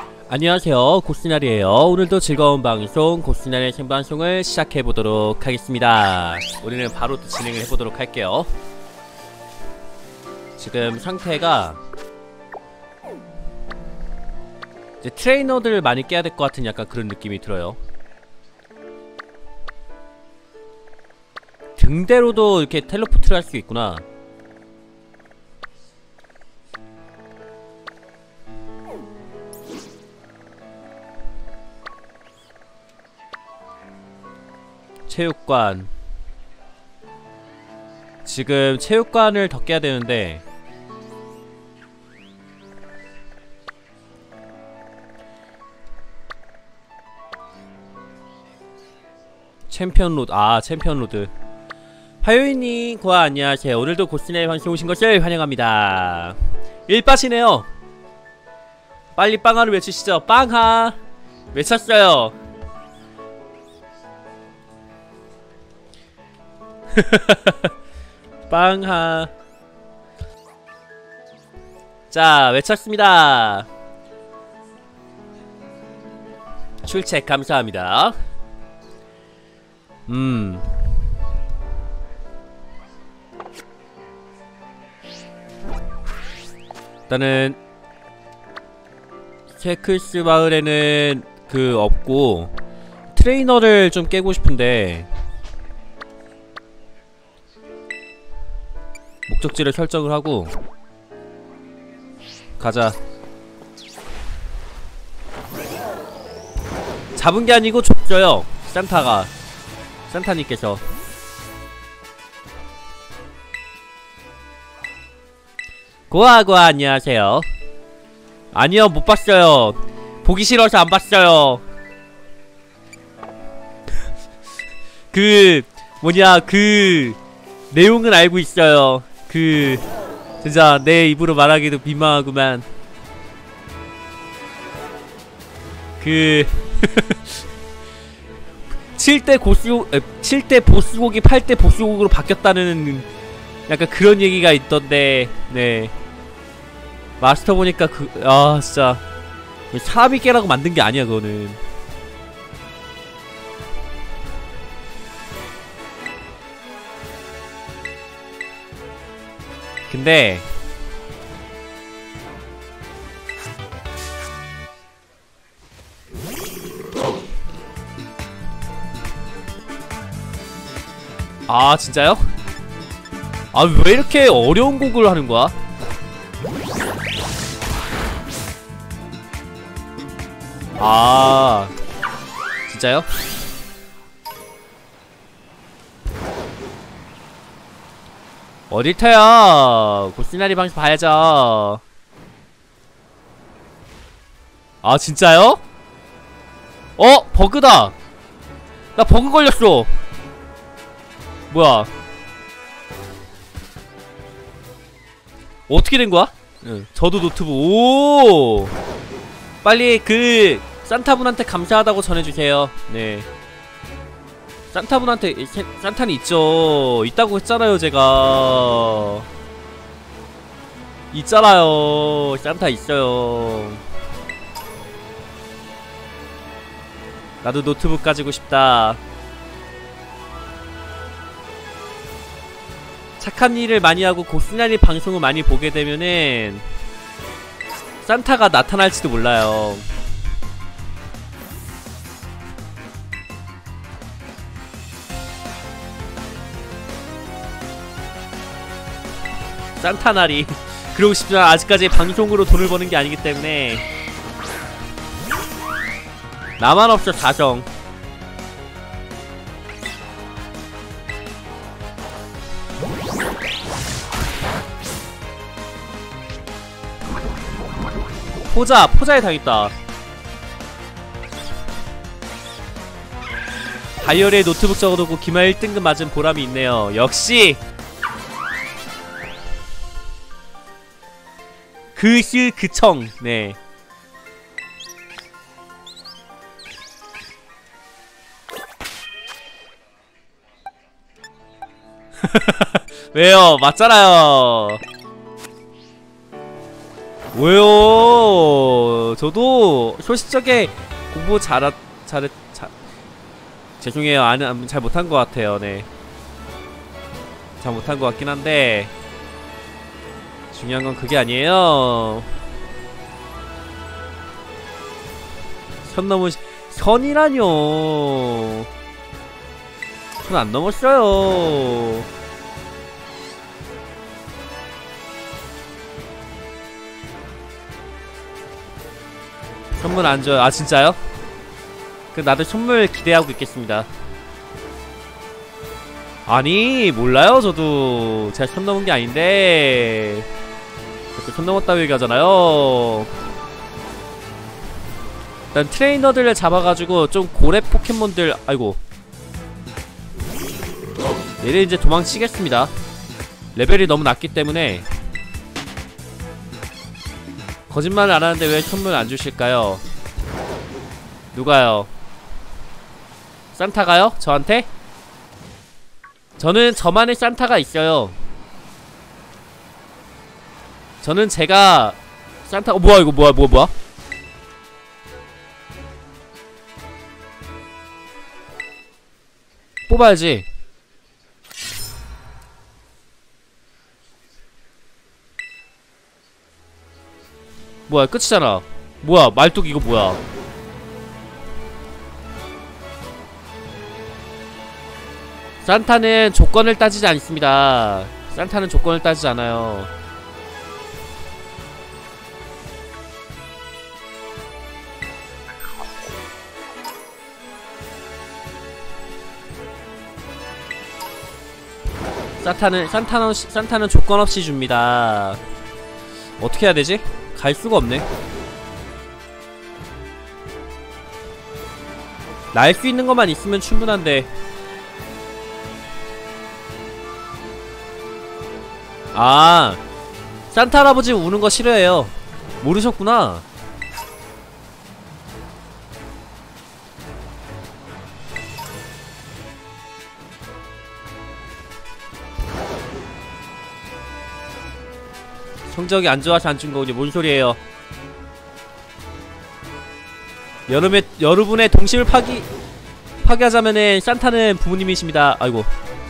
안녕하세요, 고스나리에요. 오늘도 즐거운 방송 고스나리의 생방송을 시작해보도록 하겠습니다. 우리는 바로 또 진행을 해보도록 할게요. 지금 상태가 이제 트레이너들을 많이 깨야 될 것 같은 약간 그런 느낌이 들어요. 등대로도 이렇게 텔레포트를 할 수 있구나. 체육관. 지금 체육관을 더 깨야 되는데 챔피언 로드. 챔피언 로드. 화요일님 고아 안녕하세요. 오늘도 고스나리 방송 오신 것을 환영합니다. 일빠시네요. 빨리 빵하를 외치시죠. 빵하 외쳤어요. 빵하. 자, 외쳤습니다. 출첵 감사합니다. 일단은 세클스 마을에는 그 없고 트레이너를 좀 깨고 싶은데 목적지를 설정을 하고 가자. 잡은 게 아니고 줬어요. 산타님께서. 고아 안녕하세요. 아니요, 못 봤어요. 보기 싫어서 안 봤어요. 내용은 알고 있어요. 진짜 내 입으로 말하기도 민망하구만. 7대 보스곡이 8대 보스곡으로 바뀌었다는 약간 그런 얘기가 있던데, 네. 마스터 보니까 진짜 사람이 깨라고 만든 게 아니야, 그거는. 근데 진짜요? 왜 이렇게 어려운 곡을 하는 거야? 진짜요? 어딜 터요? 고스나리 방송 봐야죠. 진짜요? 버그다. 나 버그 걸렸어. 뭐야? 어떻게 된 거야? 저도 노트북. 오! 빨리 산타분한테 감사하다고 전해주세요. 네. 산타분한테 산타는 있다고 했잖아요. 제가 있잖아요. 산타 있어요. 나도 노트북 가지고 싶다. 착한 일을 많이 하고 고스나리 방송을 많이 보게 되면은 산타가 나타날지도 몰라요. 산타날이. 그러고 싶지만 아직까지 방송으로 돈을 버는 게 아니기 때문에. 나만 없어 사정. 포자에 당했다. 다이어리에 노트북 적어두고 기말 1등급 맞은 보람이 있네요. 역시 그청. 네. 왜요? 맞잖아요. 왜요? 저도 소시적에 공부 죄송해요. 잘 못한 것 같아요. 네. 잘 못한 것 같긴 한데 중요한 건 그게 아니에요. 선이라뇨. 선 안 넘었어요. 선물 안 줘요. 아 진짜요? 그 나도 선물 기대하고 있겠습니다. 아니 몰라요. 저도 제가 선 넘은 게 아닌데 그렇게 선 넘었다고 얘기하잖아요. 일단 트레이너들을 잡아가지고 좀 고래 포켓몬들. 아이고 얘를 이제 도망치겠습니다. 레벨이 너무 낮기 때문에. 거짓말을 안 하는데 왜 선물 안 주실까요? 누가요? 산타가요? 저한테? 저는 저만의 산타가 있어요. 저는 제가 산타. 뭐야 이거 뭐야. 뽑아야지. 뭐야 끝이잖아. 뭐야 말뚝 이거 뭐야. 산타는 조건을 따지지 않습니다. 산타는 조건을 따지지 않아요. 산타는 조건 없이 줍니다. 어떻게 해야 되지? 갈 수가 없네. 날 수 있는 것만 있으면 충분한데. 아, 산타 할아버지 우는 거 싫어해요. 모르셨구나. 성적이 안 좋아서 안 준 거군요. 뭔 소리예요? 여러분의 동심을 파괴하자면은 산타는 부모님이십니다. 아이고.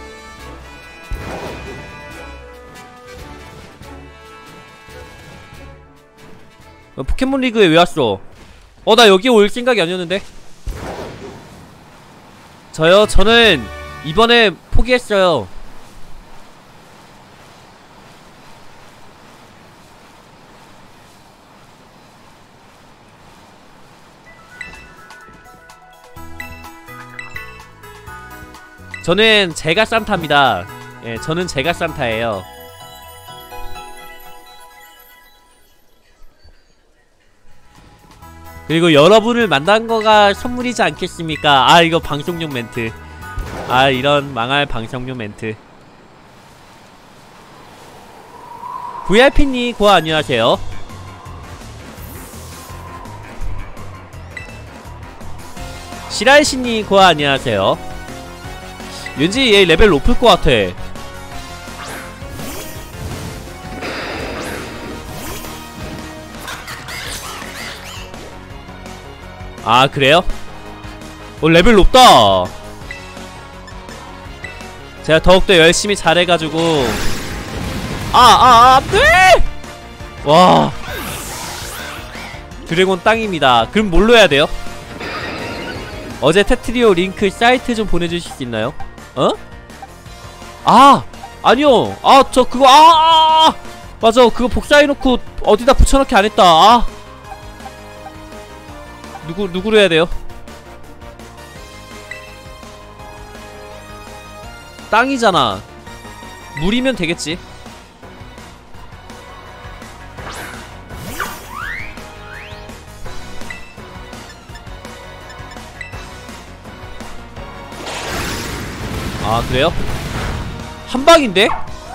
포켓몬 리그에 왜 왔어? 나 여기 올 생각이 아니었는데. 저는 이번에 포기했어요. 저는 제가 산타입니다. 예, 저는 제가 산타예요. 그리고 여러분을 만난 거가 선물이지 않겠습니까? 아, 이거 방송용 멘트. 아, 이런 망할 방송용 멘트. VIP님 고아 안녕하세요. 시라이시님 고아 안녕하세요. 왠지 얘 레벨 높을 것 같아. 아 그래요? 레벨 높다. 제가 더욱더 열심히 잘해가지고. 안돼! 와 드래곤 땅입니다. 그럼 뭘로 해야 돼요? 어제 테트리오 링크 사이트 좀 보내주실 수 있나요? 아니요. 저 그거 맞아. 그거 복사해놓고 어디다 붙여넣기 안했다. 누구로 해야 돼요? 땅이잖아. 물이면 되겠지. 아 그래요? 한방인데?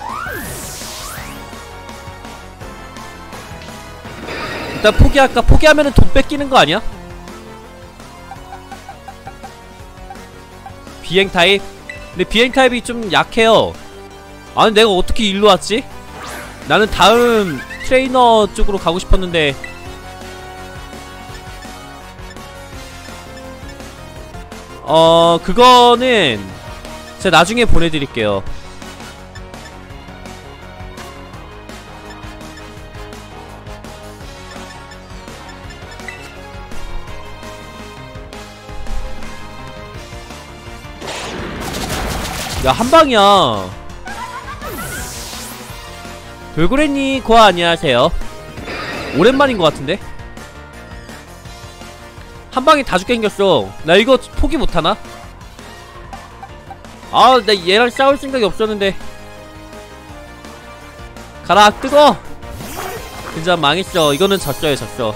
일단 포기할까? 포기하면은 돈 뺏기는 거 아니야? 비행 타입? 근데 비행 타입이 좀 약해요. 아니 내가 어떻게 일로 왔지? 나는 다음 트레이너 쪽으로 가고 싶었는데 그거는 제가 나중에 보내드릴게요. 야, 한방이야. 돌고래님 고아 안녕하세요. 오랜만인 것 같은데? 한방에 다 죽게 생겼어. 나 이거 포기 못하나? 아, 나 얘랑 싸울 생각이 없었는데. 가라, 뜨거! 진짜 망했어. 이거는 졌어요, 졌어.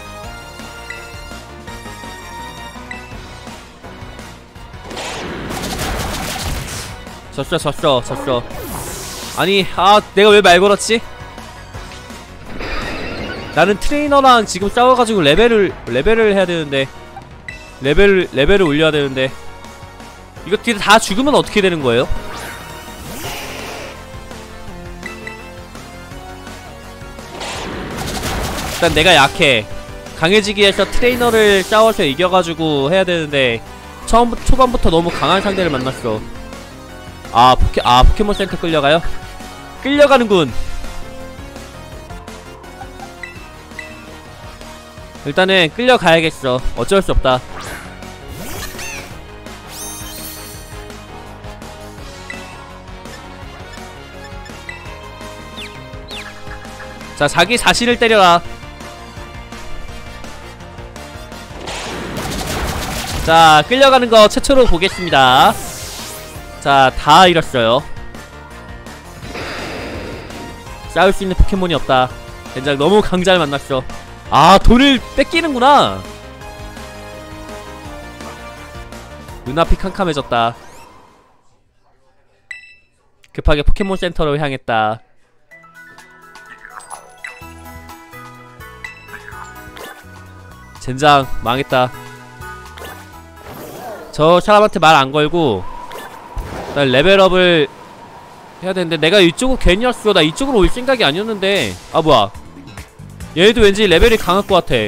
졌어. 아니, 내가 왜 말 걸었지? 나는 트레이너랑 지금 싸워가지고 레벨을 해야 되는데. 레벨을 올려야 되는데. 이거 뒤에 다 죽으면 어떻게 되는 거예요? 일단 내가 약해. 강해지기 위해서 트레이너를 싸워서 이겨가지고 해야 되는데 초반부터 너무 강한 상대를 만났어. 포켓몬 센터 끌려가요? 끌려가는군. 일단은 끌려가야겠어. 어쩔 수 없다. 자, 자기 자신을 때려라. 자, 끌려가는 거 최초로 보겠습니다. 자, 다 잃었어요. 싸울 수 있는 포켓몬이 없다. 젠장 너무 강자를 만났어. 돈을 뺏기는구나. 눈앞이 캄캄해졌다. 급하게 포켓몬 센터로 향했다. 젠장 망했다. 저 사람한테 말 안 걸고 난 레벨업을 해야 되는데 내가 이쪽으로 괜히 왔어. 나 이쪽으로 올 생각이 아니었는데. 뭐야, 얘도 왠지 레벨이 강할 것 같아.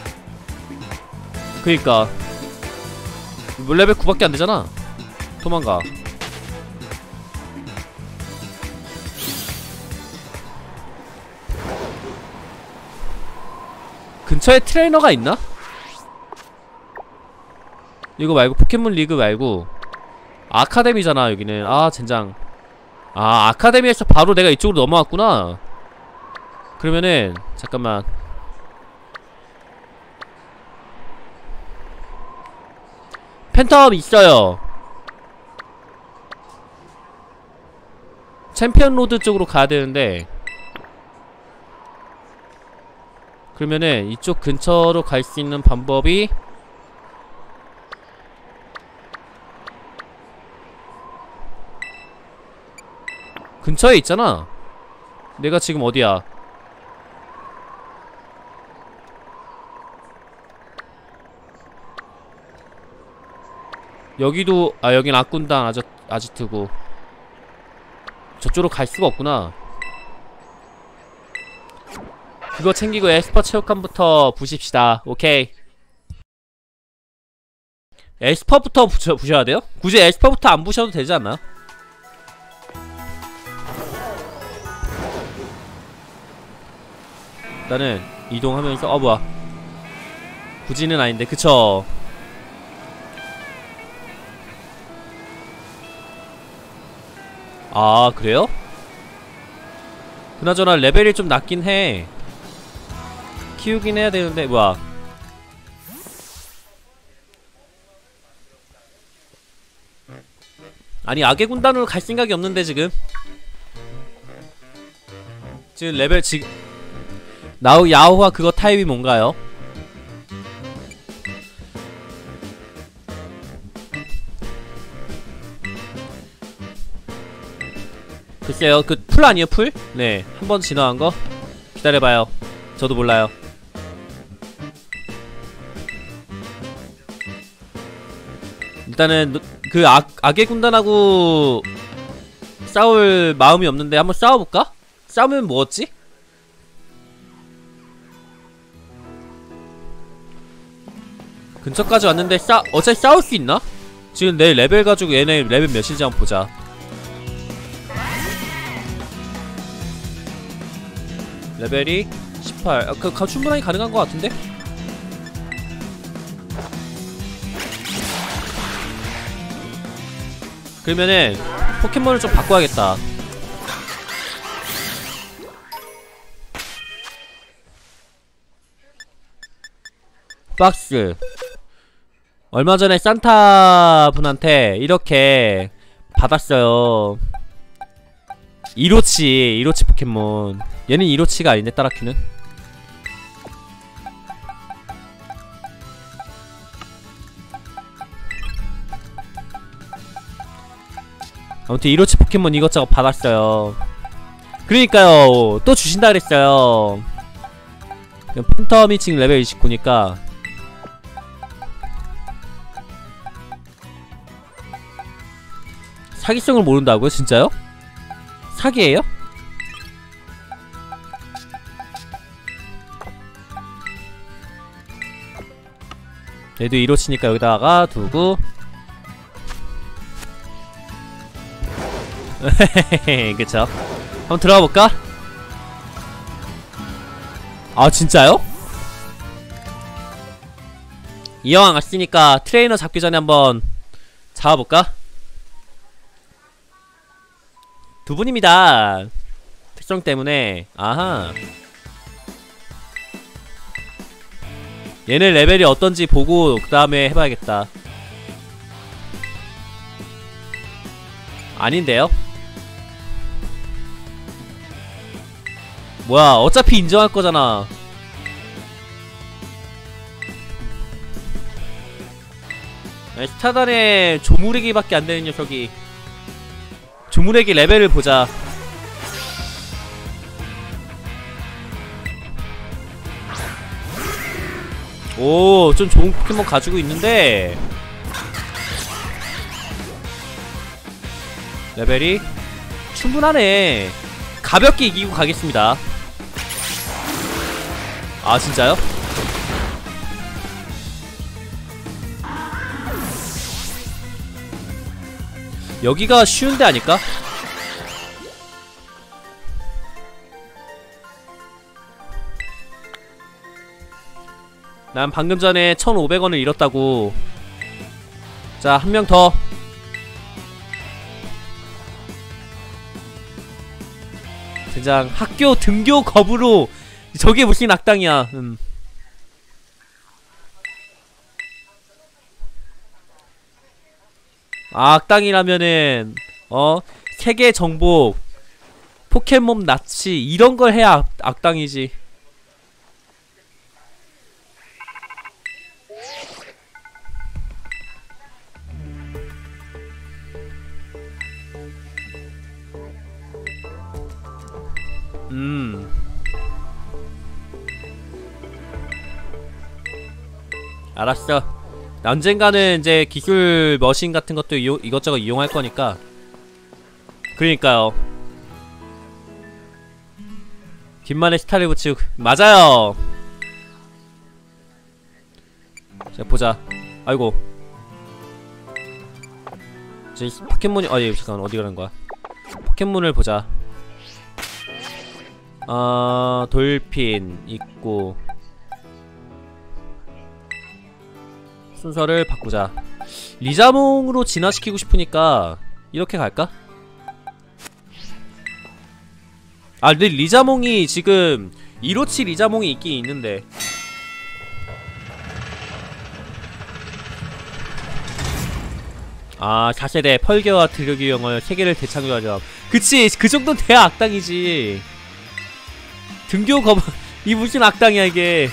그니까 뭐 레벨 9밖에 안 되잖아. 도망가. 근처에 트레이너가 있나? 이거 말고 포켓몬 리그 말고 아카데미잖아 여기는. 젠장. 아카데미에서 바로 내가 이쪽으로 넘어왔구나. 그러면은 잠깐만. 팬텀 있어요. 챔피언 로드 쪽으로 가야 되는데, 그러면은 이쪽 근처로 갈 수 있는 방법이 근처에 있잖아. 내가 지금 어디야? 여기도 여긴 악군단 아지트고 저쪽으로 갈 수가 없구나. 그거 챙기고 에스퍼 체육관부터 부십시다. 오케이. 에스퍼부터 부셔야 돼요? 굳이 에스퍼부터 안 부셔도 되지 않나? 일단은 이동하면서 뭐야, 굳이는 아닌데. 그쵸. 그래요? 그나저나 레벨이 좀 낮긴 해. 키우긴 해야 되는데. 뭐야, 아니 악의 군단으로 갈 생각이 없는데 지금 레벨 야호와 그거 타입이 뭔가요? 글쎄요, 그 풀 아니에요, 풀? 네, 한번 진화한 거? 기다려봐요. 저도 몰라요. 일단은 그 악의 군단하고 싸울 마음이 없는데 한번 싸워볼까? 싸우면 뭐였지? 근처까지 왔는데 어차피 싸울 수 있나? 지금 내 레벨 가지고 얘네 레벨 몇인지 한번 보자. 레벨이 18. 충분하게 가능한 것 같은데? 그러면은 포켓몬을 좀 바꿔야겠다. 박스. 얼마 전에 산타 분한테 이렇게 받았어요. 이로치 포켓몬. 얘는 이로치가 아닌데, 따라큐는. 아무튼 이로치 포켓몬 이것저것 받았어요. 그러니까요, 또 주신다 그랬어요. 팬텀이 지금 레벨 29니까 사기성을 모른다고요? 진짜요? 사기예요? 얘도 이로치니까 여기다가 두고 그쵸. 한번 들어가볼까? 아 진짜요? 이왕 왔으니까 트레이너 잡기 전에 한번 잡아볼까? 두 분입니다. 특성 때문에. 아하. 얘네 레벨이 어떤지 보고 그 다음에 해봐야겠다. 아닌데요? 뭐야, 어차피 인정할 거잖아. 스타단에 조무래기밖에 안 되는 녀석이. 조무래기 레벨을 보자. 오, 좀 좋은 포켓몬 가지고 있는데 레벨이 충분하네. 가볍게 이기고 가겠습니다. 아 진짜요? 여기가 쉬운데 아닐까? 난 방금 전에 1,500원을 잃었다고. 자, 한 명 더. 젠장, 학교 등교 거부로. 저게 무슨 악당이야. 악당이라면은 세계 정복, 포켓몬 납치 이런 걸 해야 악당이지. 알았어. 언젠가는 이제 기술 머신 같은 것도 이것저것 이용할 거니까. 그러니까요. 뒷만의 스타일을 붙이고. 맞아요. 자 보자. 아이고. 제 포켓몬이 예, 잠깐만 어디 가는 거야? 포켓몬을 보자. 돌핀 있고. 순서를 바꾸자. 리자몽으로 진화시키고 싶으니까 이렇게 갈까? 아 근데 리자몽이 지금 이로치 리자몽이 있긴 있는데. 아 4세대 펄개와 드르기 영을 세계를 대창조하자. 그치 그 정도는 돼야 악당이지. 등교 거부 이 무슨 악당이야 이게.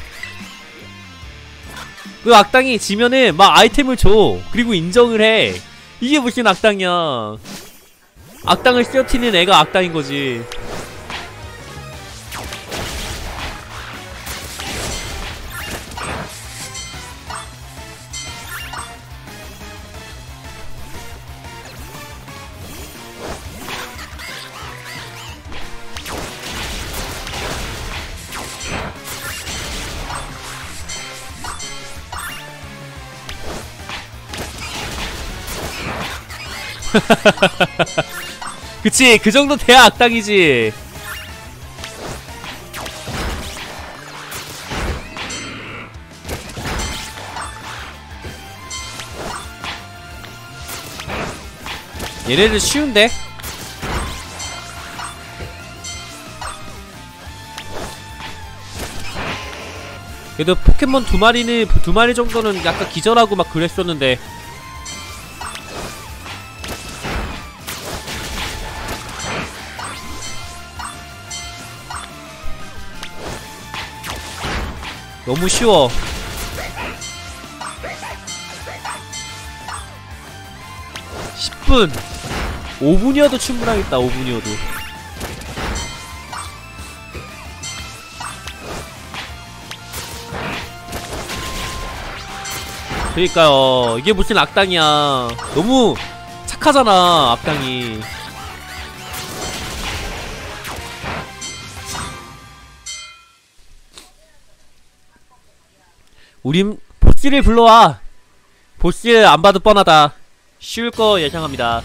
그 악당이 지면은 막 아이템을 줘. 그리고 인정을 해. 이게 무슨 악당이야. 악당을 쓰러뜨리는 애가 악당인거지. 그치, 그 정도 돼야 악당이지. 얘네들 쉬운데? 그래도 포켓몬 두 마리 정도는 약간 기절하고 막 그랬었는데. 너무 쉬워. 10분 5분이어도 충분하겠다. 5분이어도. 그러니까요. 이게 무슨 악당이야. 너무 착하잖아, 악당이. 우린 보스를 불러와. 보스 안 봐도 뻔하다. 쉬울 거 예상합니다.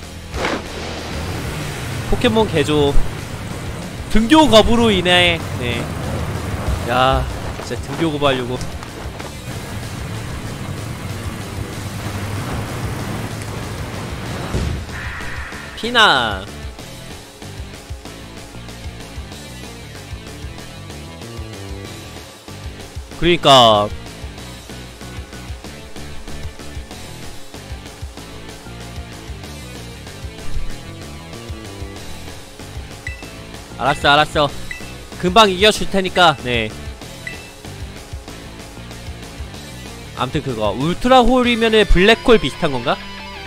포켓몬 개조. 등교 거부로 인해. 네. 야, 진짜 등교 거부하려고. 피나. 그러니까 알았어. 금방 이겨줄 테니까. 네. 암튼 그거 울트라 홀이면은 블랙홀 비슷한 건가?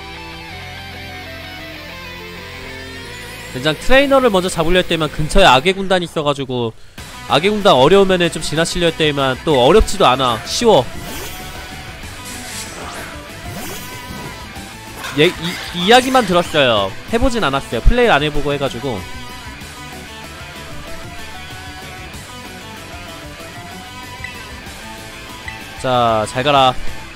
된장 트레이너를 먼저 잡으려 했더니만 근처에 악의 군단이 있어가지고 악의 군단 어려우면은 좀 지나치려 했더니만 또 어렵지도 않아. 쉬워. 이야기만 들었어요. 해보진 않았어요. 플레이를 안 해보고 해가지고. 자, 잘 가라.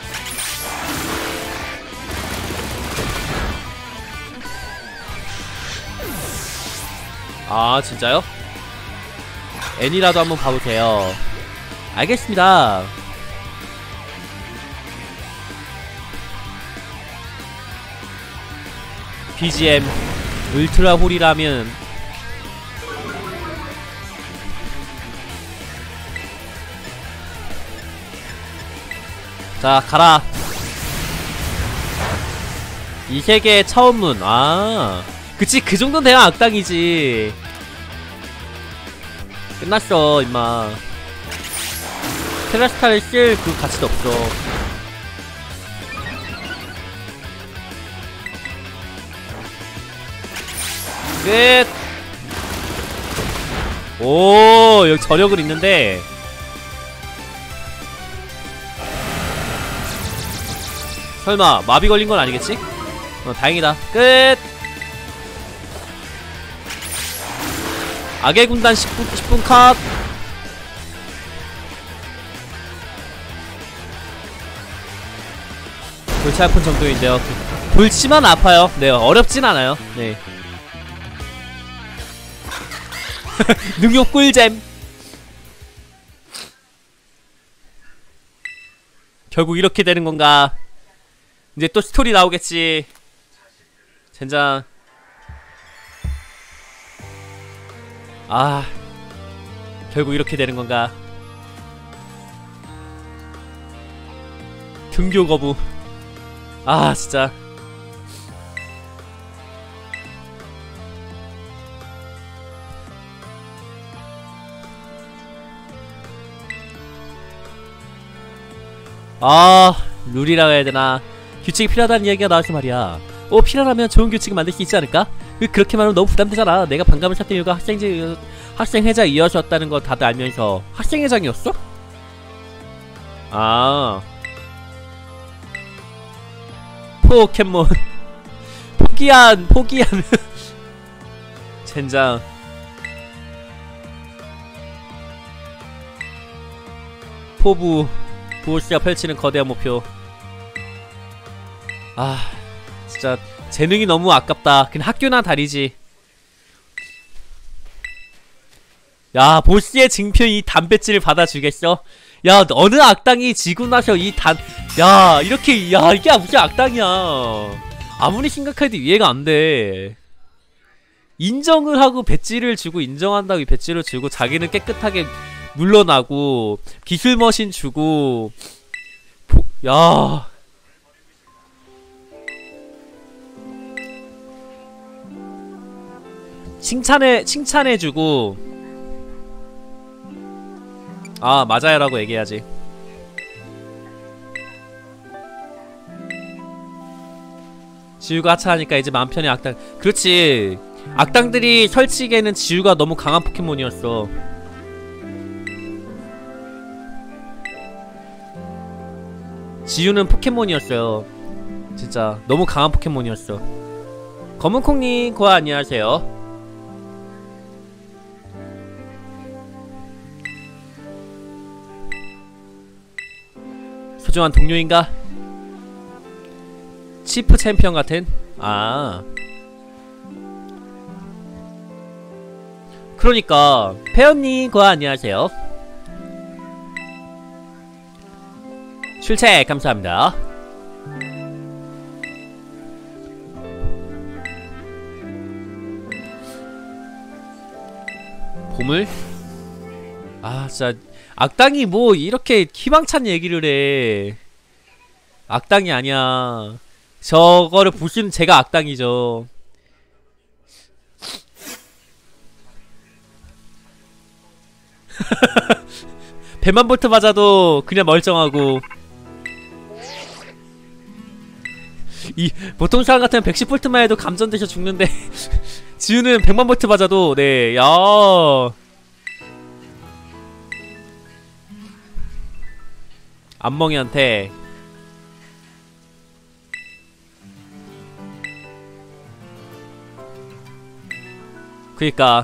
아, 진짜요? 애니라도 한번 봐보세요. 알겠습니다. BGM 울트라 홀이라면 자, 가라. 이 세계의 차원문. 아, 그치, 그 정도는 돼야 악당이지. 끝났어, 임마. 테라스타를 쓸 그 가치도 없어. 끝. 오, 여기 저력을 있는데. 설마 마비 걸린 건 아니겠지? 다행이다. 끝. 악의 군단 10분 컷. 골치 아픈 정도인데요. 골치만 아파요. 네, 어렵진 않아요. 네. 능력 꿀잼. 결국 이렇게 되는 건가? 이제 또 스토리 나오겠지. 젠장. 아, 결국 이렇게 되는 건가? 등교 거부. 아, 진짜. 아, 룰이라고 해야 되나? 규칙이 필요하다는 이야기가 나와서 말이야. 필요하면 좋은 규칙을 만들 수 있지 않을까? 그렇게 말하면 너무 부담되잖아. 내가 반감을 샀던 이유가 학생회장이었다는 거 다들 알면서. 학생회장이었어? 아, 포켓몬 포기한 젠장. 포부 보스가 펼치는 거대한 목표. 아, 진짜 재능이 너무 아깝다. 그냥 학교나 다니지. 야, 보스의 증표 이 단배지를 받아주겠어? 야, 어느 악당이 지고 나서 야, 이렇게, 야, 이게 무슨 악당이야. 아무리 심각해도 이해가 안 돼. 인정을 하고 배지를 주고, 인정한다고 배지를 주고, 자기는 깨끗하게 물러나고, 기술 머신 주고, 야. 칭찬해주고, 아, 맞아요 라고 얘기해야지. 지우가 하차하니까 이제 마음 편히 악당. 그렇지. 악당들이 설치기에는 지우가 너무 강한 포켓몬이었어. 지우는 포켓몬이었어요. 진짜 너무 강한 포켓몬이었어. 검은콩님 고아 안녕하세요. 소중한 동료인가? 치프 챔피언 같은? 아, 그러니까 페언님 고아 안녕하세요. 출첵 감사합니다. 보물? 아, 진짜 악당이 뭐 이렇게 희망찬 얘기를 해. 악당이 아니야. 저거를 보시는 제가 악당이죠. 배만 볼트 맞아도 그냥 멀쩡하고, 이 보통 사람 같으면 110볼트만 해도 감전돼서 죽는데 지우는 100만 볼트 맞아도, 네, 야, 안멍이한테 그니까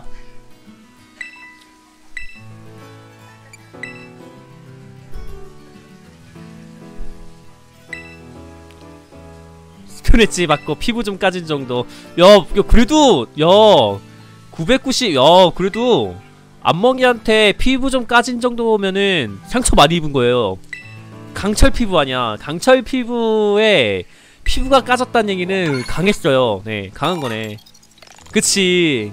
스트레치 받고 피부 좀 까진 정도. 야, 그래도, 야, 990, 야, 그래도 안멍이한테 피부 좀 까진 정도면은 상처 많이 입은 거예요. 강철 피부 아니야. 강철 피부에 피부가 까졌다는 얘기는 강했어요. 네, 강한 거네. 그치.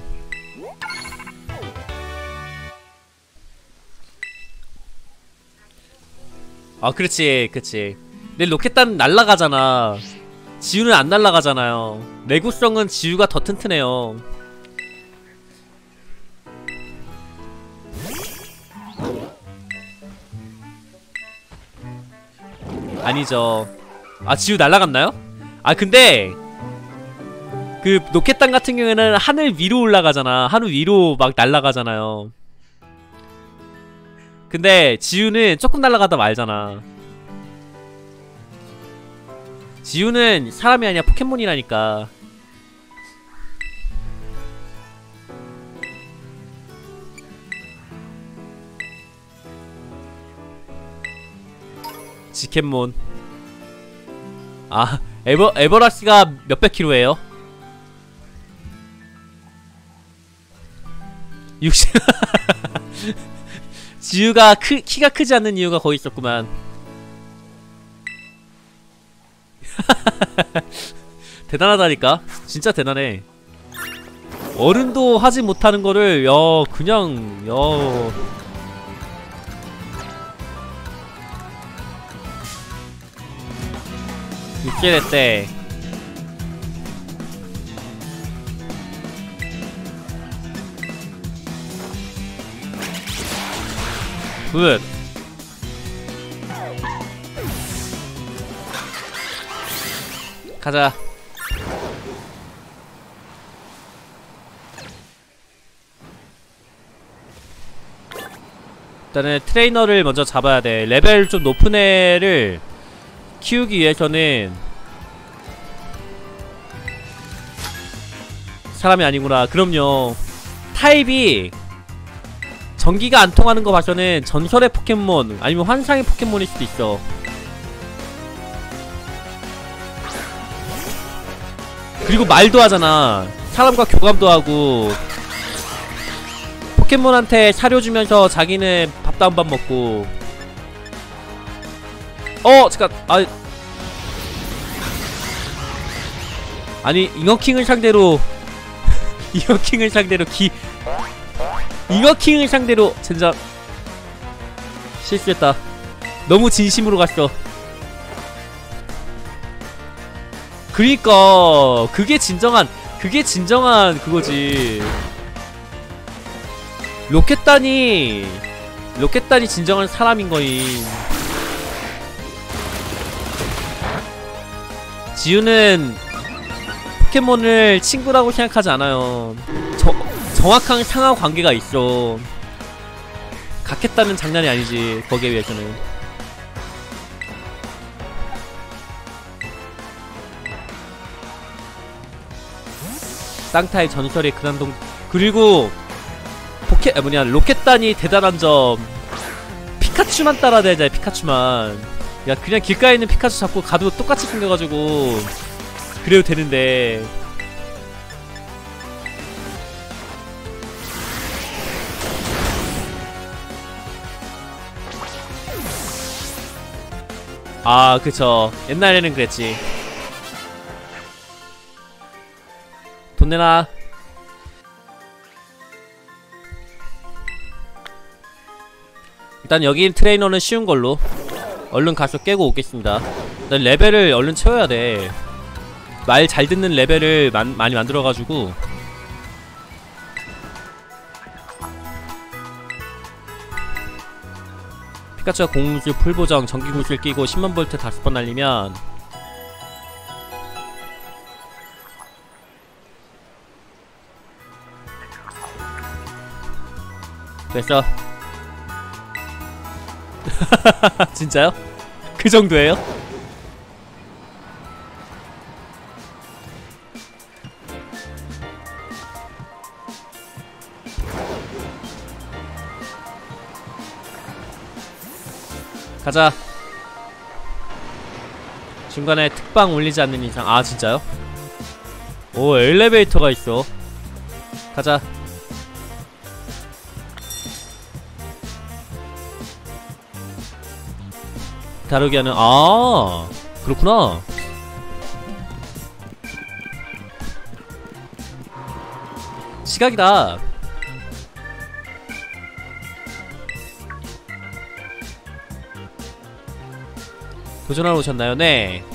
아, 그렇지, 그치. 근데 로켓단 날라가잖아. 지우는 안 날라가잖아요. 내구성은 지우가 더 튼튼해요. 아니죠. 아, 지우 날라갔나요? 아, 근데 그 로켓단 같은 경우에는 하늘 위로 올라가잖아. 하늘 위로 막 날아가잖아요. 근데 지우는 조금 날아가다 말잖아. 지우는 사람이 아니라 포켓몬이라니까. 지켓몬. 아, 에버라시가 몇백 킬로예요? 60. 지우가 키가 크지 않는 이유가 거기 있었구만. 대단하다니까. 진짜 대단해. 어른도 하지 못하는 거를, 야, 그냥, 야. 육제 됐대. 굿. 가자. 일단은 트레이너를 먼저 잡아야 돼. 레벨 좀 높은 애를 키우기 위해서는. 사람이 아니구나. 그럼요. 타입이 전기가 안 통하는 거 봐서는 전설의 포켓몬 아니면 환상의 포켓몬일 수도 있어. 그리고 말도 하잖아. 사람과 교감도 하고 포켓몬한테 사료 주면서 자기는 밥도 한 밥 먹고. 잠깐. 아니 잉어킹을 상대로 잉어킹을 상대로 진짜 실수했다. 너무 진심으로 갔어. 그니까 그게 진정한 그거지. 로켓단이 진정한 사람인 거임. 지우는 포켓몬을 친구라고 생각하지 않아요. 정확한 상하 관계가 있어. 같겠다는 장난이 아니지 거기에 비해서는. 쌍타의 전설의 근한동. 그리고 로켓단이 대단한 점, 피카츄만 따라다니잖아. 피카츄만. 야 그냥 길가에 있는 피카츄 잡고 가도 똑같이 생겨가지고 그래도 되는데. 아 그쵸, 옛날에는 그랬지. 돈 내놔. 일단 여기 트레이너는 쉬운 걸로 얼른 가서 깨고 오겠습니다. 일단 레벨을 얼른 채워야 돼. 말 잘 듣는 레벨을 많이 만들어가지고. 피카츄가 공수 풀보정 전기구슬 끼고 10만 볼트 5번 날리면 됐어. 진짜요? 그 정도예요? 가자. 중간에 특방 올리지 않는 이상. 아 진짜요? 오 엘리베이터가 있어. 가자. 다루게 하는. 아 그렇구나. 시각이다. 도전하러 오셨나요? 네.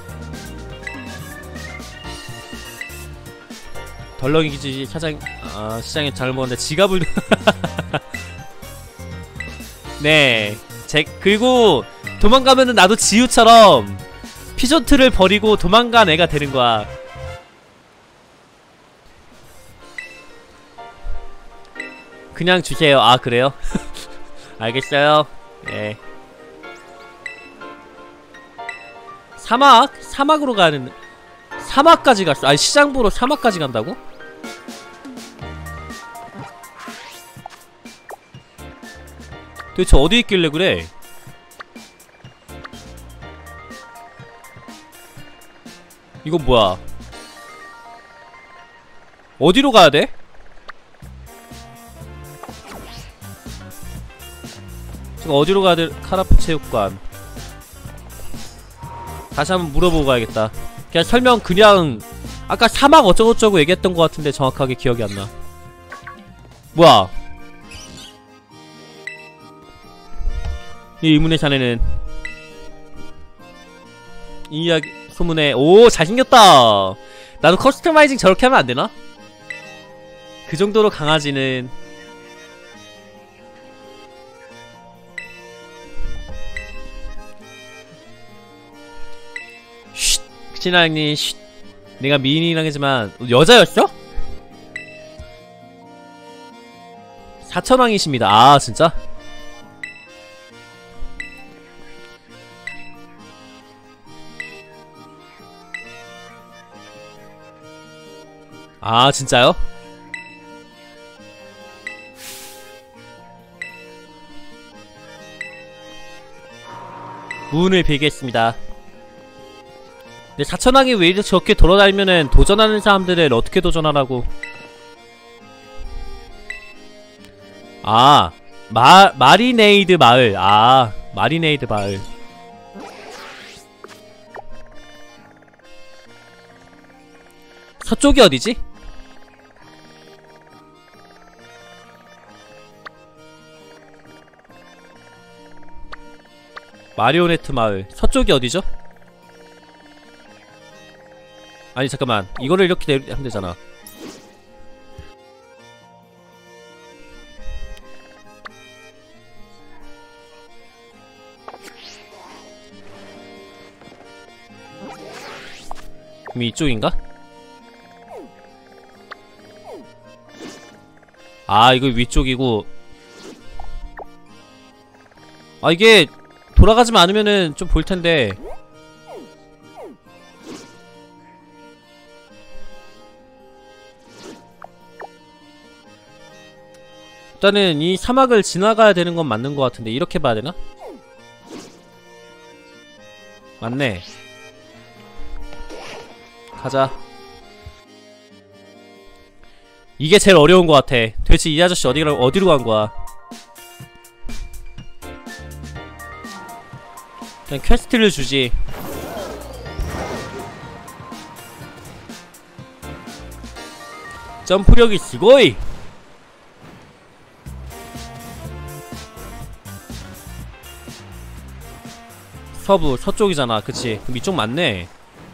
덜렁이 기지 시장에 잘 먹었는데 지갑을 네. 그리고 도망가면은 나도 지우처럼 피존트를 버리고 도망간 애가 되는 거야. 그냥 주세요. 아 그래요? 알겠어요. 네. 사막으로 가는. 사막까지 갔어. 아니 시장부로 사막까지 간다고? 도대체 어디 있길래 그래? 이건 뭐야? 어디로 가야 돼? 지금 어디로 가야 돼? 카라프 체육관. 다시 한번 물어보고 가야겠다. 그냥 설명 그냥 아까 사막 어쩌고저쩌고 얘기했던 것 같은데 정확하게 기억이 안 나. 뭐야? 이 의문의 자네는 이 이야기 소문에. 오 잘생겼다. 나도 커스터마이징 저렇게 하면 안되나? 그 정도로 강아지는. 쉿 신하영님 쉿. 내가 미인이긴 하지만 여자였어? 4천왕이십니다. 아 진짜? 아 진짜요? 문을 빌겠습니다. 근데 사천왕이 왜 이렇게 저렇게 돌아다니면은 도전하는 사람들을 어떻게 도전하라고. 아, 마리네이드 마을. 아, 마리네이드 마을. 서쪽이 어디지? 마리오네트 마을. 서쪽이 어디죠? 아니 잠깐만, 이거를 이렇게 하면 되잖아. 그럼 이쪽인가? 아, 이거 위쪽이고. 아, 이게 돌아가지만 않으면은 좀 볼텐데. 일단은 이 사막을 지나가야 되는 건 맞는 것 같은데, 이렇게 봐야 되나? 맞네. 가자. 이게 제일 어려운 것 같아. 도대체 이 아저씨 어디로 간 거야? 그냥 퀘스트를 주지. 점프력이 스고이! 서부, 서쪽이잖아. 그치? 그럼 이쪽 맞네.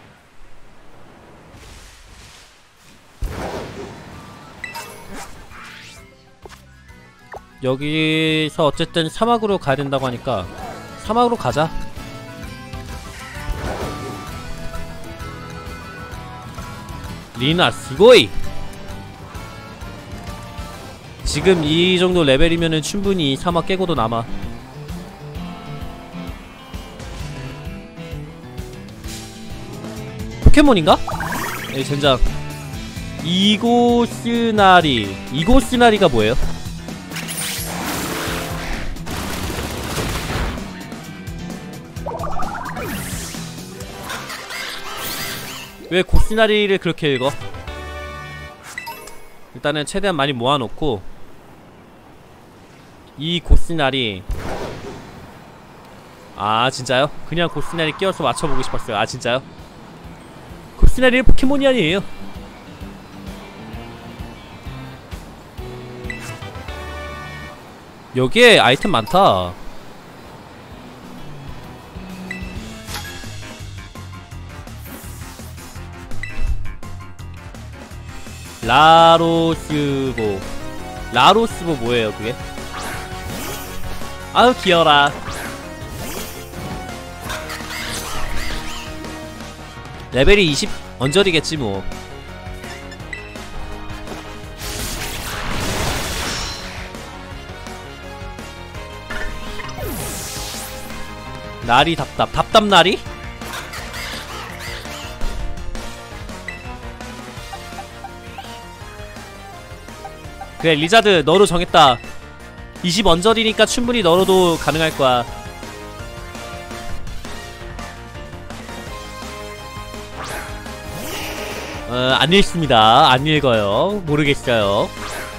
여기서 어쨌든 사막으로 가야 된다고 하니까 사막으로 가자. 리나 스고이! 지금 이 정도 레벨이면은 충분히 사막 깨고도 남아. 포켓몬인가? 에이 젠장. 이고스나리가 뭐예요? 왜 고스나리를 그렇게 읽어? 일단은 최대한 많이 모아놓고. 이 고스나리. 아 진짜요? 그냥 고스나리 끼워서 맞춰보고 싶었어요. 아 진짜요? 고스나리는 포켓몬이 아니에요. 여기에 아이템 많다. 라로스보 뭐예요 그게? 아유 귀여라. 레벨이 20 언저리겠지 뭐. 나리 답답나리? 그래 리자드 너로 정했다. 20 언저리니까 충분히 너로도 가능할 거야. 안 읽습니다. 안 읽어요. 모르겠어요.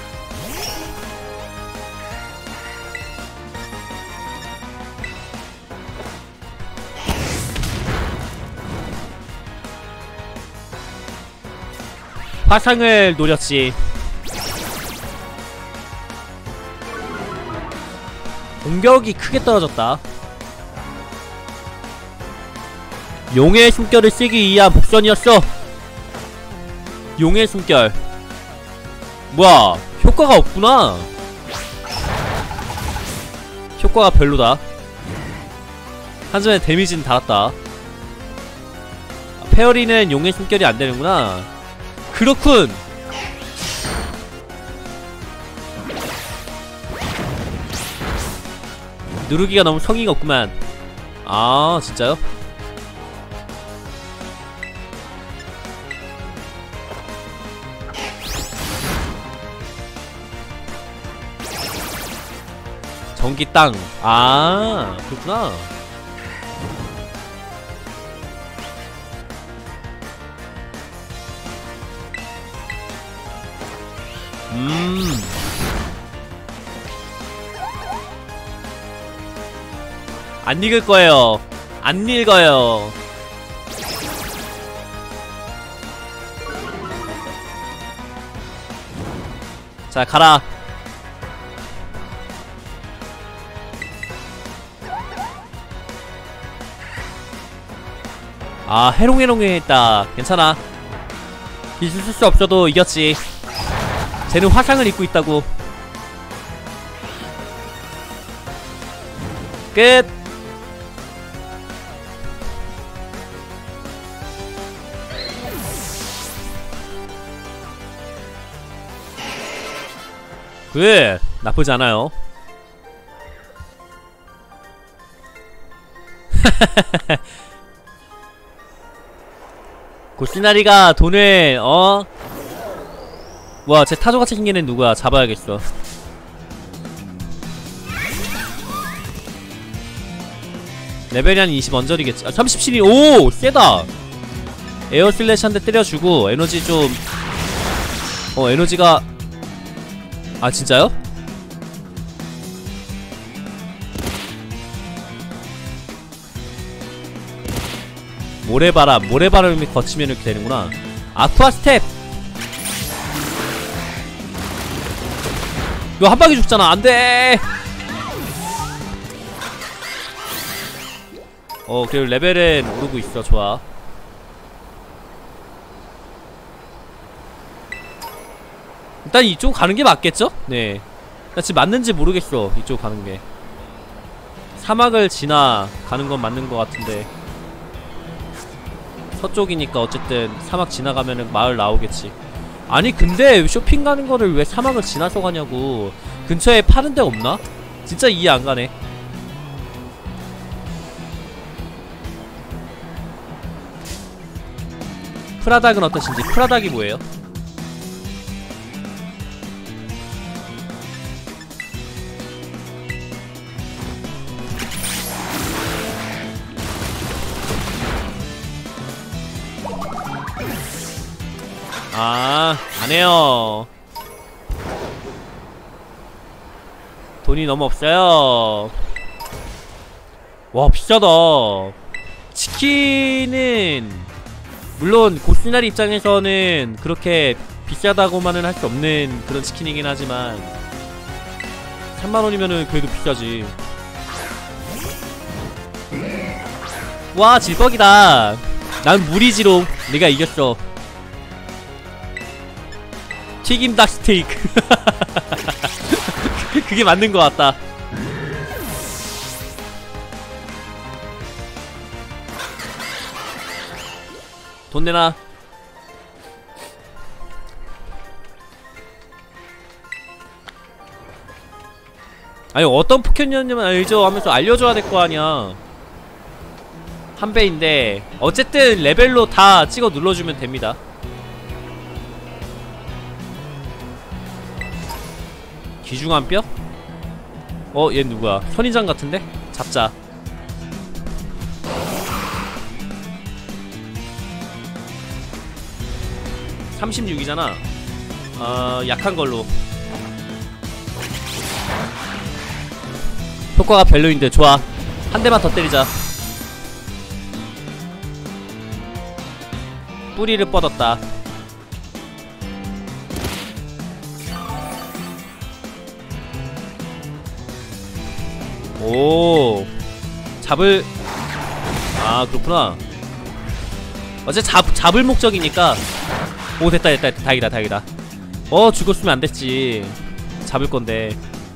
화상을 노렸지. 공격이 크게 떨어졌다. 용의 숨결을 쓰기 위한 복선이었어. 용의 숨결. 뭐야 효과가 없구나. 효과가 별로다. 하지만 데미지는 달았다. 페어리는 용의 숨결이 안되는구나. 그렇군. 누르기가 너무 성의가 없구만. 아 진짜요? 전기 땅. 아 그렇구나. 안 읽을 거예요. 안 읽어요. 자, 가라. 아, 해롱해롱해 했다. 괜찮아. 기술 쓸 수 없어도 이겼지. 쟤는 화상을 입고 있다고. 끝. 굿. 나쁘지 않아요. 고시나리가 돈을 와, 쟤 타조같이 생긴 애 누구야? 잡아야겠어. 레벨이 한 20 언저리겠지. 아, 37이 오! 세다! 에어 슬래시 한 대 때려주고 에너지 좀 에너지가 아, 진짜요? 모래바람이 거치면 이렇게 되는구나. 아쿠아 스텝! 이거 한 방에 죽잖아. 안 돼! 그리고 레벨은 오르고 있어. 좋아. 일단 이쪽 가는 게 맞겠죠? 네. 나 지금 맞는지 모르겠어. 이쪽 가는 게. 사막을 지나 가는 건 맞는 것 같은데. 서쪽이니까 어쨌든 사막 지나가면은 마을 나오겠지. 아니 근데 쇼핑 가는 거를 왜 사막을 지나서 가냐고. 근처에 파는 데 없나? 진짜 이해 안 가네. 프라닭은 어떠신지. 프라닭이 뭐예요? 아, 안해요. 돈이 너무 없어요. 와, 비싸다. 치킨은 물론 고스나리 입장에서는 그렇게 비싸다고만은 할 수 없는 그런 치킨이긴 하지만 3만원이면은 그래도 비싸지. 와, 질퍽이다. 난 무리지롱. 내가 이겼어. 튀김 닭 스테이크. 그게 맞는 것 같다. 돈 내놔. 아니 어떤 포켓몬이냐면 알죠 하면서 알려줘야 될 거 아니야. 한 배인데 어쨌든 레벨로 다 찍어 눌러주면 됩니다. 귀중한 뼈? 얘 누구야? 선인장 같은데? 잡자. (36이잖아) 약한 걸로. 효과가 별로인데 좋아. 한 대만 더 때리자. 뿌리를 뻗었다. 오, 아, 그렇구나. 어째 잡을 목적이니까. 오, 됐다. 다행이다. 죽었으면 안 됐지. 잡을 건데.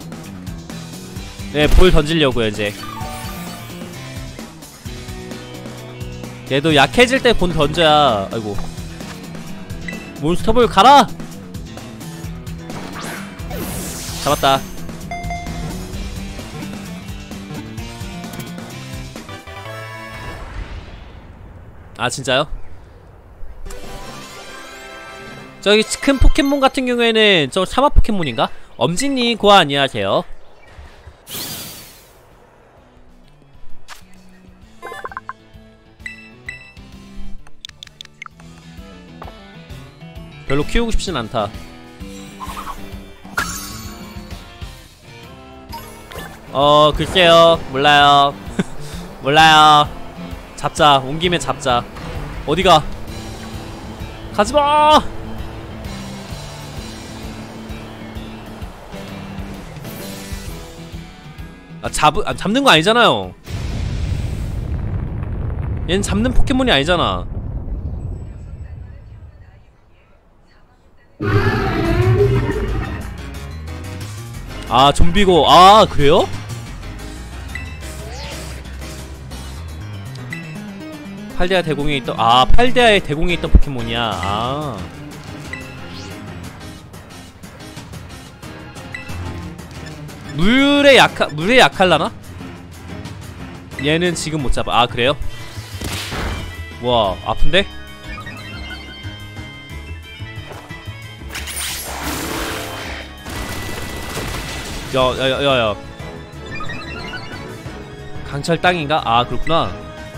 네, 볼 던지려고요, 이제. 얘도 약해질 때 본 던져야. 아이고. 몬스터볼 가라! 잡았다. 아, 진짜요? 저기 큰 포켓몬 같은 경우에는 저 사막 포켓몬인가? 엄지님 고아 안녕하세요. 별로 키우고 싶진 않다. 글쎄요. 몰라요. 몰라요. 잡자. 온 김에 잡자. 어디가? 가지마! 잡는 거 아니잖아요. 얘는 잡는 포켓몬이 아니잖아. 아, 좀비고. 아, 그래요? 팔데아 대공에 있던, 아, 팔데아의 대공에 있던 포켓몬이야. 아. 물에 약할라나? 얘는 지금 못 잡아. 아, 그래요? 와, 아픈데? 야. 강철 땅인가? 아, 그렇구나.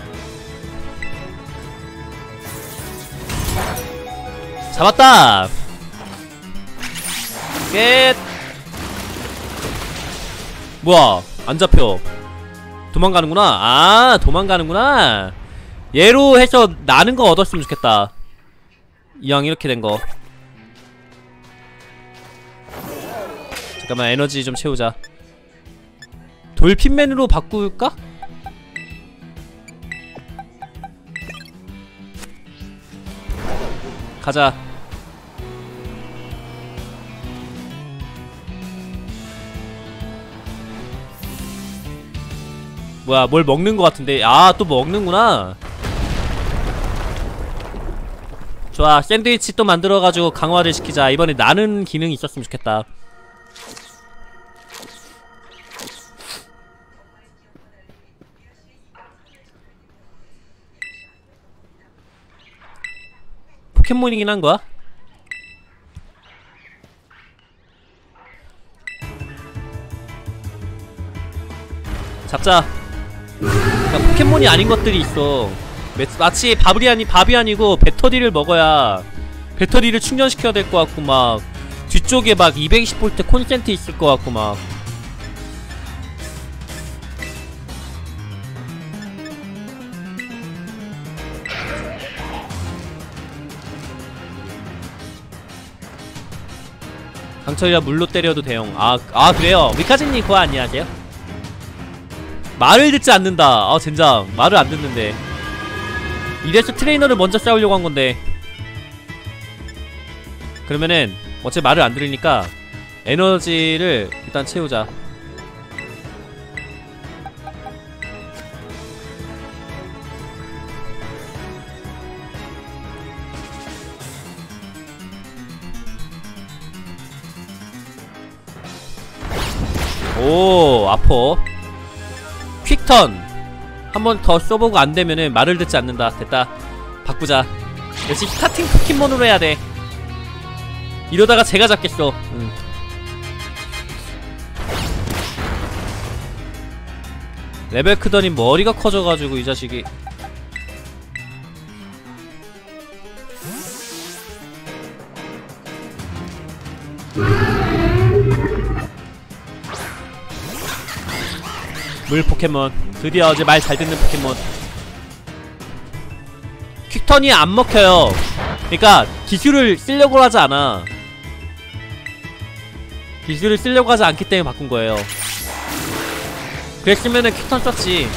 잡았다! 겟! 뭐야, 안 잡혀. 도망가는구나. 아, 도망가는구나. 얘로 해서 나는 거 얻었으면 좋겠다. 이왕 이렇게 된 거. 잠깐만, 에너지 좀 채우자. 돌핀맨으로 바꿀까? 가자. 뭐야, 뭘 먹는 것 같은데. 아, 또 먹는구나. 좋아, 샌드위치 또 만들어가지고 강화를 시키자. 이번에 나는 기능이 있었으면 좋겠다. 포켓몬이긴 한거야? 잡자. 그러니까 포켓몬이 아닌 것들이 있어. 마치 밥이 아니고 배터리를 먹어야 배터리를 충전시켜야 될 것 같고, 막 뒤쪽에 막 220V 콘센트 있을 것 같고, 막 강철이라 물로 때려도 대용. 아 그래요? 미카즈님 그거 안녕하세요? 말을 듣지 않는다. 아 젠장, 말을 안 듣는데. 이래서 트레이너를 먼저 싸우려고 한 건데. 그러면은 어차피 말을 안 들으니까 에너지를 일단 채우자. 오, 아퍼. 퀵턴 한 번 더 써보고 안되면은 말을 듣지 않는다. 됐다. 바꾸자. 역시 스타팅 포켓몬으로 해야돼. 이러다가 제가 잡겠어. 레벨 크더니 머리가 커져가지고 이 자식이. 물 포켓몬. 드디어 어제 말 잘 듣는 포켓몬. 퀵턴이 안 먹혀요. 그니까 기술을 쓰려고 하지 않아. 기술을 쓰려고 하지 않기 때문에 바꾼 거예요. 그랬으면은 퀵턴 썼지.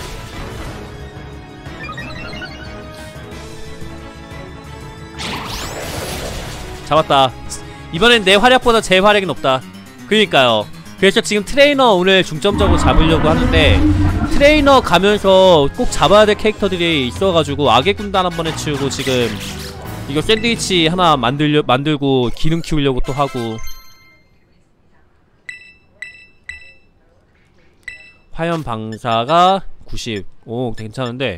잡았다. 이번엔 내 활약보다 제 활약이 높다. 그니까요. 그래서 지금 트레이너 오늘 중점적으로 잡으려고 하는데, 트레이너 가면서 꼭 잡아야 될 캐릭터들이 있어가지고 악의 군단 한번 해치우고, 지금 이거 샌드위치 하나 만들고 기능 키우려고 또 하고. 화염 방사가 90. 오, 괜찮은데.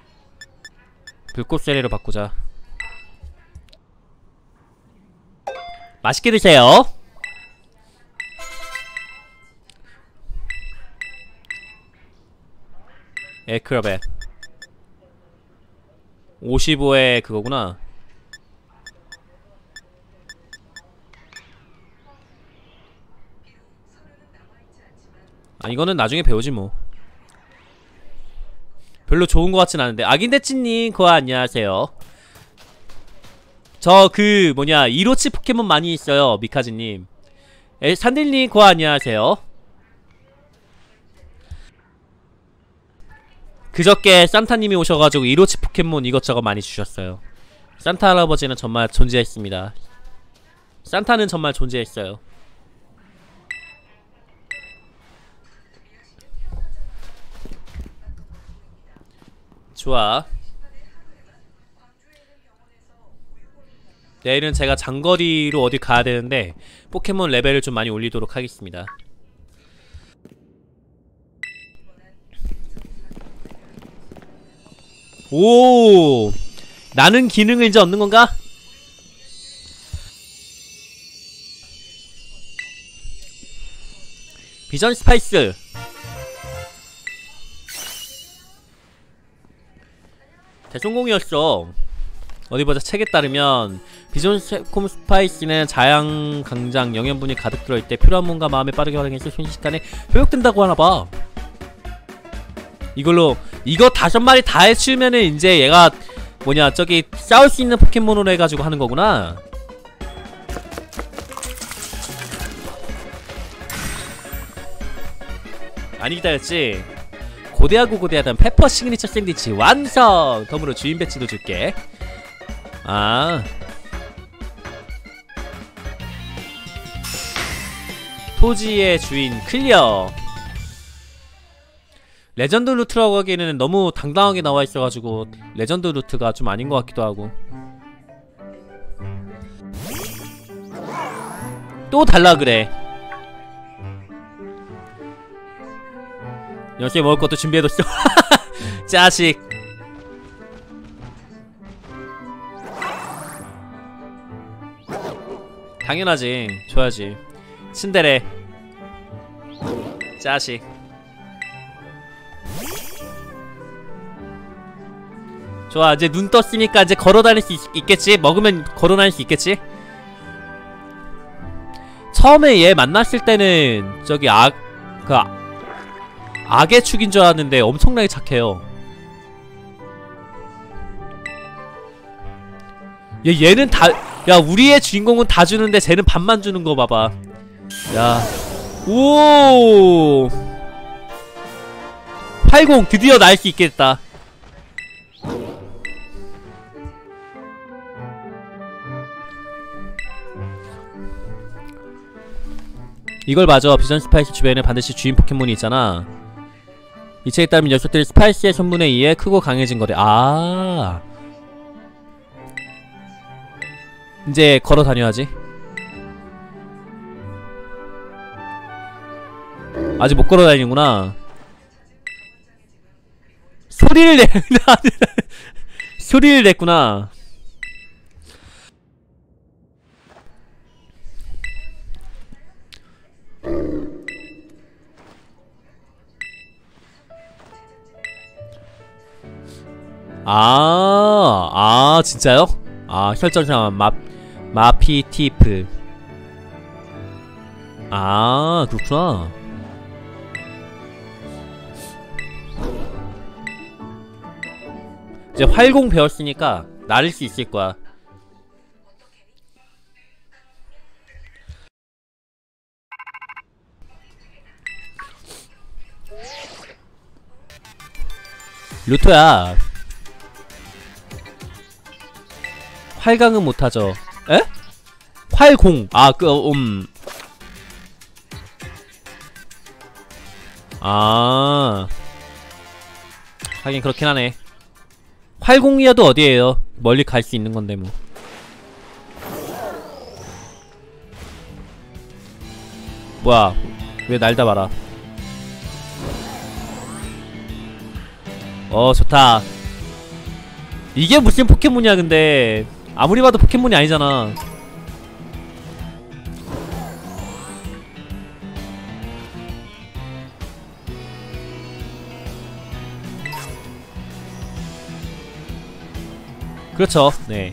불꽃 세례로 바꾸자. 맛있게 드세요. 에크로벳 55에 그거구나. 아, 이거는 나중에 배우지 뭐. 별로 좋은 것 같진 않은데. 아긴대찌님 그거 안녕하세요. 저 그 뭐냐 이로치 포켓몬 많이 있어요. 미카즈님. 산딜님 그거 안녕하세요. 그저께 산타님이 오셔가지고 이로치 포켓몬 이것저것 많이 주셨어요. 산타 할아버지는 정말 존재했습니다. 산타는 정말 존재했어요. 좋아. 내일은 제가 장거리로 어디 가야 되는데 포켓몬 레벨을 좀 많이 올리도록 하겠습니다. 오, 나는 기능을 이제 얻는 건가? 비전 스파이스. 대성공이었어. 어디보자. 책에 따르면 비전 스파이스는 자양 강장 영양분이 가득 들어있대 필요한 몸과 마음에 빠르게 활용해서 순식간에 회복된다고 하나봐. 이걸로 이거 5마리 다 해치우면은 이제 얘가 뭐냐 저기 싸울 수 있는 포켓몬으로 해가지고 하는 거구나. 많이 기다렸지? 고대하고 고대하던 페퍼 시그니처 샌드위치 완성! 덤으로 주인 배치도 줄게. 아, 토지의 주인 클리어. 레전드 루트라고 하기에는 너무 당당하게 나와 있어가지고 레전드 루트가 좀 아닌 것 같기도 하고. 또 달라 그래. 열심히 먹을 것도 준비해뒀어. 자식. 당연하지. 줘야지. 츤데레. 자식. 좋아. 이제 눈 떴으니까 이제 걸어다닐 수 있겠지? 먹으면 걸어다닐 수 있겠지? 처음에 얘 만났을 때는 저기 악의 축인 줄 알았는데 엄청나게 착해요. 얘는 다, 야, 우리의 주인공은 다 주는데 쟤는 반만 주는 거 봐봐. 야. 오. 80 드디어 날 수 있겠다. 이걸 맞아. 비전 스파이스 주변에 반드시 주인 포켓몬이 있잖아. 이 책에 따르면 녀석들이 스파이스의 손문에 의해 크고 강해진 거래. 아, 이제 걸어 다녀야지. 아직 못 걸어 다니는구나. 소리를 내. 소리를 냈구나. 진짜요? 아, 혈전상 마피티프. 아, 그렇구나. 이제 활공 배웠으니까 나를 수 있을 거야. 루토야. 활강은 못하죠. 에? 활공. 아, 하긴 그렇긴 하네. 활공이야도 어디에요? 멀리 갈 수 있는 건데 뭐. 뭐야? 왜 날다 봐라. 좋다. 이게 무슨 포켓몬이야 근데. 아무리 봐도 포켓몬이 아니잖아. 그렇죠. 네.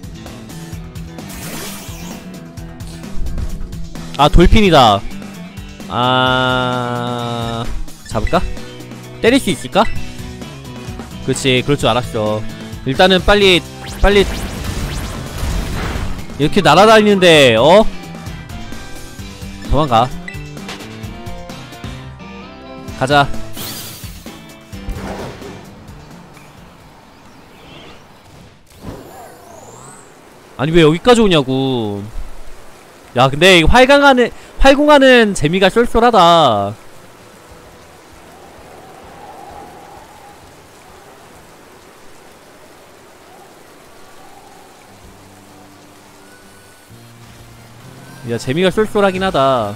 아, 돌핀이다. 잡을까? 때릴 수 있을까? 그렇지, 그럴 줄 알았어. 일단은 빨리 이렇게 날아다니는데 도망가. 가자. 아니 왜 여기까지 오냐고. 야 근데 이거 활공하는 재미가 쏠쏠하다. 야 재미가 쏠쏠하긴 하다.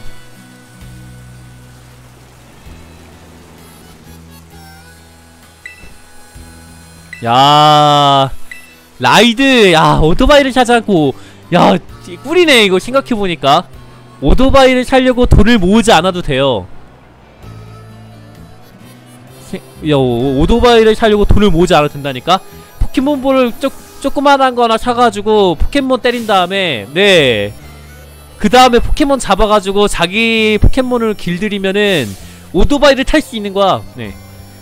야 라이드. 야 오토바이를 찾았고. 야 꿀이네 이거 생각해보니까. 오토바이를 사려고 돈을 모으지 않아도 돼요. 야 오토바이를 사려고 돈을 모으지 않아도 된다니까. 포켓몬볼을 조그만한 거나 사가지고 포켓몬 때린 다음에 네 그 다음에 포켓몬 잡아가지고 자기 포켓몬을 길들이면은 오토바이를 탈 수 있는 거야. 네.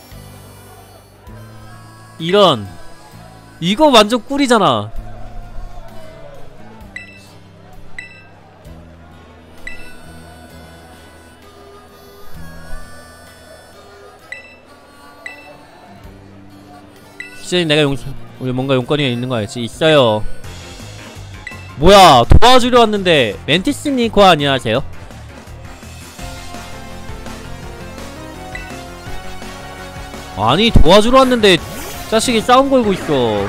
이런 이거 완전 꿀이잖아. 시즌이 내가 우리 뭔가 용건이 있는 거 알지? 있어요. 뭐야 도와주려 왔는데 멘티스님 그거 안녕하세요? 아니 도와주러 왔는데 자식이 싸움 걸고 있어.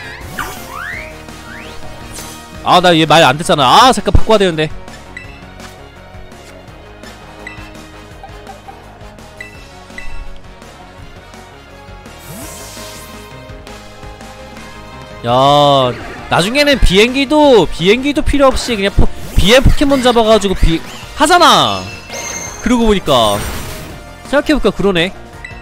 아 나 얘 말 안 듣잖아. 아 잠깐 바꿔야 되는데. 야 나중에는 비행기도 필요 없이 그냥 BM 포켓몬 잡아가지고 하잖아. 그러고 보니까 생각해보니까 그러네.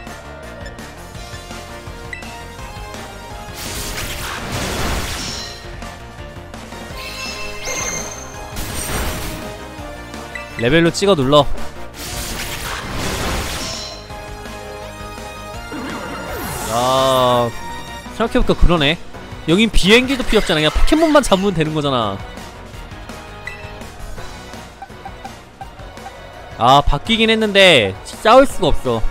레벨로 찍어 눌러. 야 생각해보니까 그러네. 여긴 비행기도 필요 없잖아. 그냥 포켓몬만 잡으면 되는 거잖아. 아 바뀌긴 했는데 싸울 수가 없어.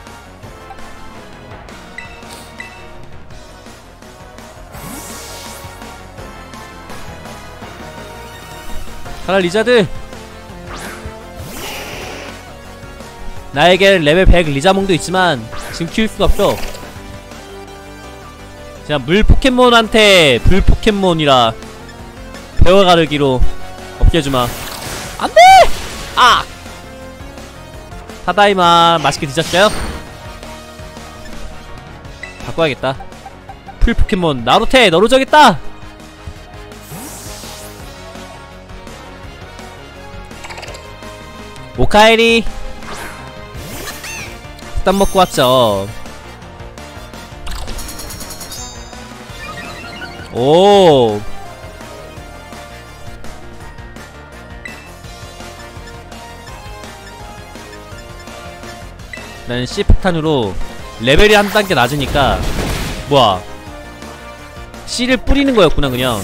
가라 리자드. 나에겐 레벨 100 리자몽도 있지만 지금 키울 수가 없어. 그냥 물 포켓몬한테 불 포켓몬이라 배워가르기로 없애주마. 안돼! 아! 타다이마 맛있게 드셨어요? 바꿔야겠다. 풀 포켓몬 나루테 너로 정했다! 오카에리. 땀 먹고 왔죠. 오. 난 C폭탄으로 레벨이 한 단계 낮으니까. 뭐야 C를 뿌리는 거였구나 그냥.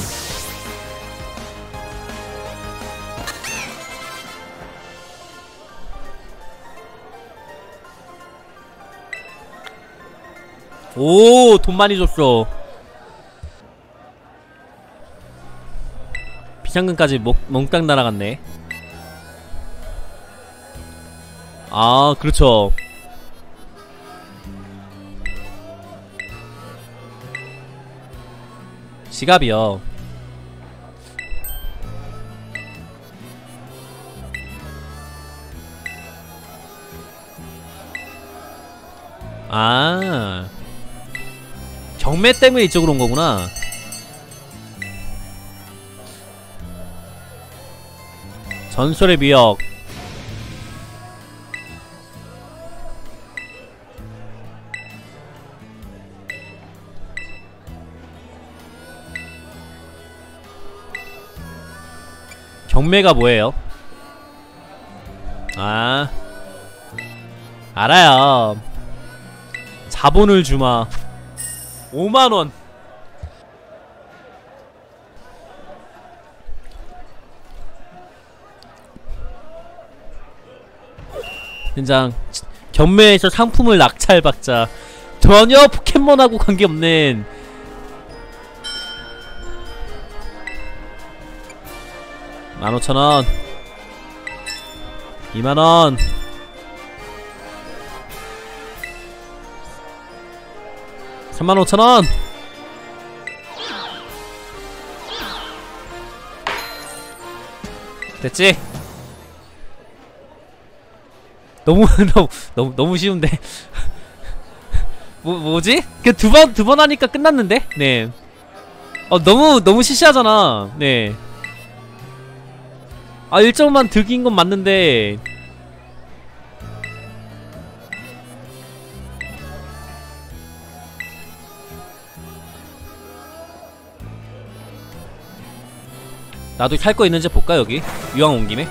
오 돈 많이 줬어. 비상금까지 몽땅 날아갔네. 아 그렇죠. 지갑이요. 아 경매 때문에 이쪽으로 온 거구나. 전설의 미역. 경매가 뭐예요? 아 알아요. 자본을 주마. 5만원. 현장 경매에서 상품을 낙찰받자. 전혀 포켓몬하고 관계없는 15,000원 2만원 35,000원 됐지? 너무 쉬운데. 뭐지? 그 두 번 하니까 끝났는데? 네. 너무 시시하잖아. 네. 1점만 득인 건 맞는데. 나도 살 거 있는지 볼까, 여기? 이왕 온 김에?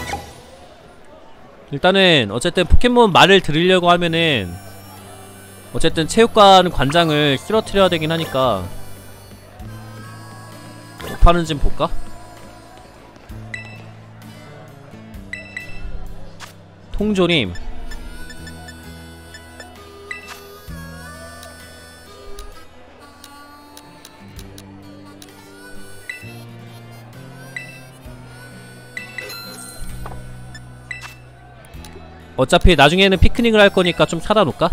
일단은, 어쨌든 포켓몬 말을 들으려고 하면은, 어쨌든 체육관 관장을 쓰러뜨려야 되긴 하니까. 뭐 파는지 볼까? 통조림. 어차피 나중에는 피크닉을 할 거니까 좀 사다 놓을까?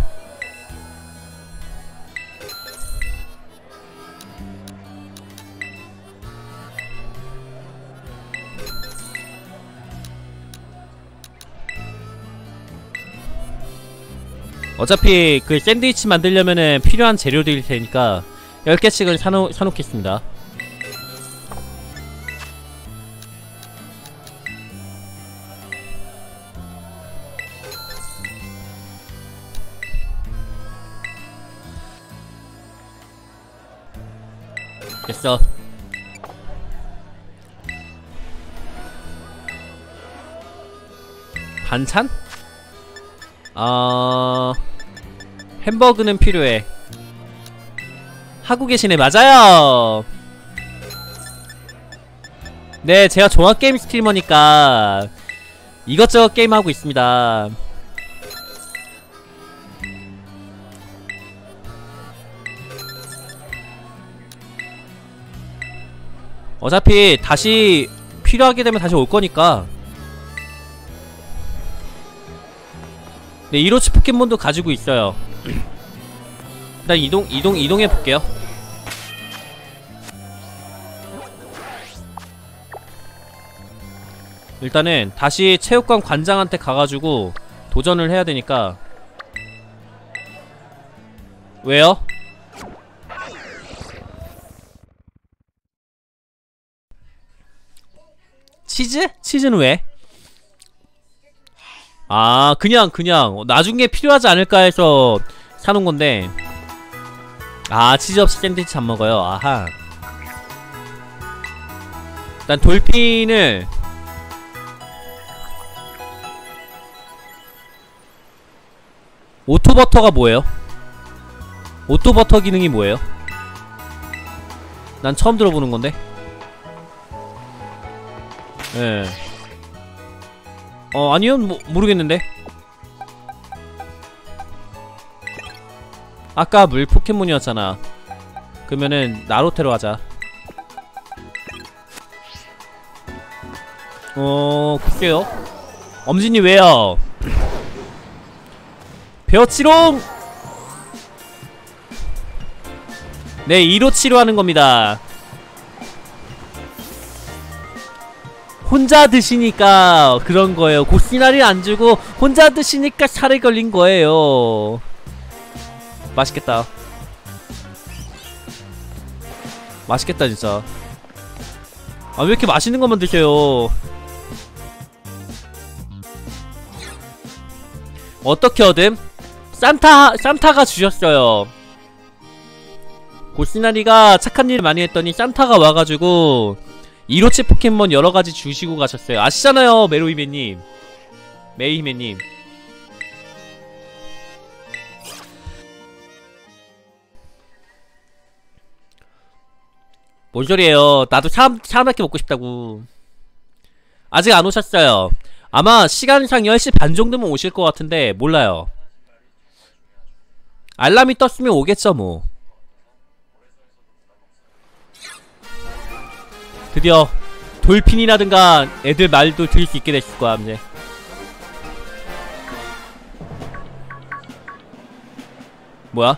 어차피 그 샌드위치 만들려면은 필요한 재료들일 테니까 10개씩은 사놓겠습니다. 됐어. 반찬? 햄버거는 필요해. 하고 계시네. 맞아요. 네, 제가 종합게임 스트리머니까 이것저것 게임하고 있습니다. 어차피 다시 필요하게 되면 다시 올 거니까. 네, 이로치 포켓몬도 가지고 있어요. 일단 이동해 볼게요. 일단은 다시 체육관 관장한테 가가지고 도전을 해야 되니까. 왜요? 치즈? 치즈는 왜? 그냥 나중에 필요하지 않을까 해서 사놓은 건데. 치즈 없이 샌드위치 안 먹어요. 아하. 일단 돌핀을 오토버터가 뭐예요? 오토버터 기능이 뭐예요? 난 처음 들어보는 건데. 예. 아니요, 모르겠는데. 아까 물 포켓몬이었잖아. 그러면은 나로테로 하자. 글쎄요. 엄진이 왜요? 베어치롱! 네, 2로 치료하는 겁니다. 혼자 드시니까 그런 거예요. 고시나리 안 주고 혼자 드시니까 살에 걸린 거예요. 맛있겠다. 맛있겠다 진짜. 왜 이렇게 맛있는 것만 드셔요? 어떻게 얻음? 산타가 주셨어요. 고시나리가 착한 일 많이 했더니 산타가 와가지고 이로치 포켓몬 여러가지 주시고 가셨어요. 아시잖아요, 메로히메님. 메이히메님. 뭔 소리예요. 나도 샤브라키 먹고 싶다고. 아직 안 오셨어요. 아마 시간상 10시 반 정도면 오실 것 같은데 몰라요. 알람이 떴으면 오겠죠 뭐. 드디어 돌핀이라든가 애들 말도 들을 수 있게 됐을 거야 이제. 뭐야?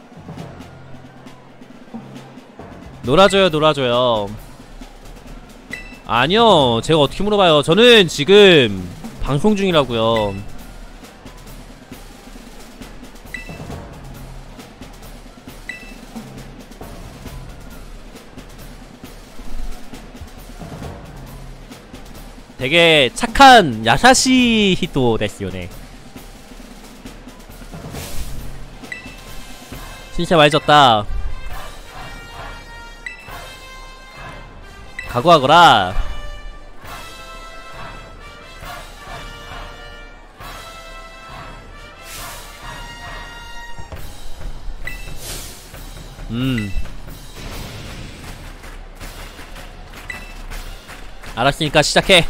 놀아줘요 놀아줘요. 아니요 제가 어떻게 물어봐요. 저는 지금 방송 중이라고요. 되게 착한 야사시 히토 데스요네. 진짜 많이 졌다. 각오하거라. 알았으니까 시작해.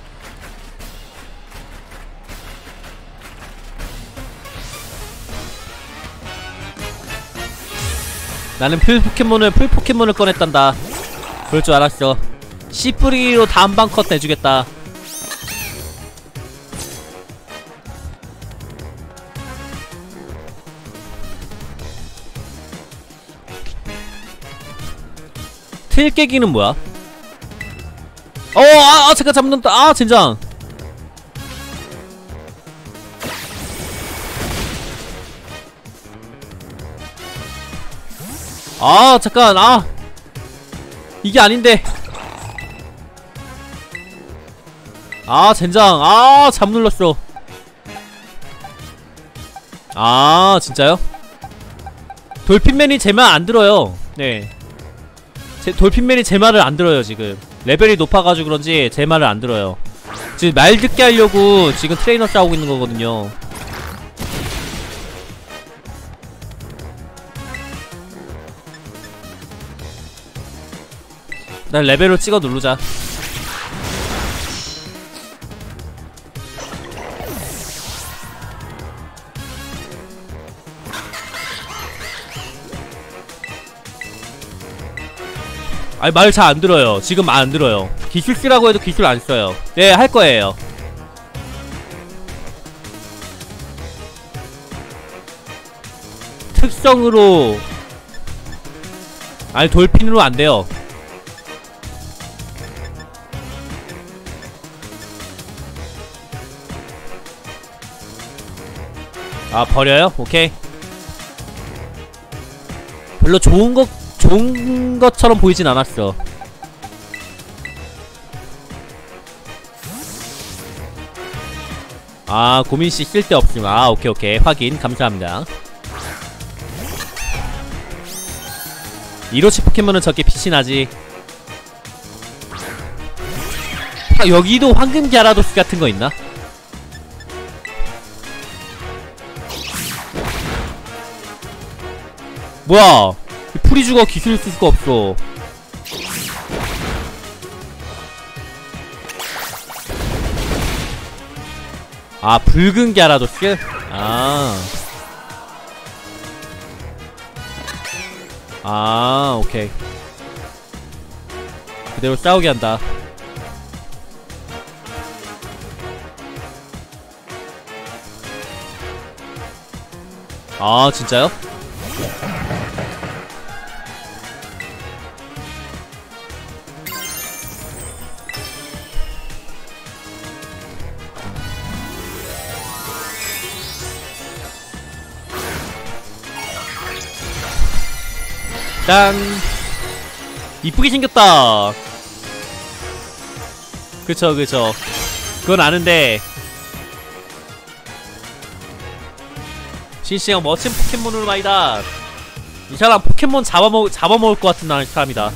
나는 풀포켓몬을 꺼냈단다. 그럴 줄 알았어. 씨뿌리기로 다음방 컷 내주겠다. 틀 깨기는 뭐야? 잠깐 잡는다. 젠장. 잠깐. 이게 아닌데. 젠장. 잘못 눌렀어. 진짜요? 돌핀맨이 제 말 안 들어요. 네. 돌핀맨이 제 말을 안 들어요 지금. 레벨이 높아가지고 그런지 제 말을 안 들어요. 지금 말 듣게 하려고 지금 트레이너 싸우고 있는 거거든요. 난 레벨로 찍어 누르자. 아니 말 잘 안 들어요. 지금 말 안 들어요. 기술 쓰라고 해도 기술 안 써요. 네, 할 거예요. 특성으로 아니 돌핀으로 안 돼요. 버려요? 오케이. 별로 좋은 것처럼 보이진 않았어. 고민씨 쓸데없음. 오케이 확인 감사합니다. 이로치 포켓몬은 저렇게 빛이 나지. 여기도 황금 갸라도스 같은 거 있나? 뭐야? 프리주가 기술 쓸 수가 없어. 붉은 갸라도스? 오케이. 그대로 싸우게 한다. 진짜요? 짠! 이쁘게 생겼다. 그쵸. 그건 아는데 신씨형 멋진 포켓몬으로 말이다. 이 사람 포켓몬 잡아먹을 것 같은 사람이다.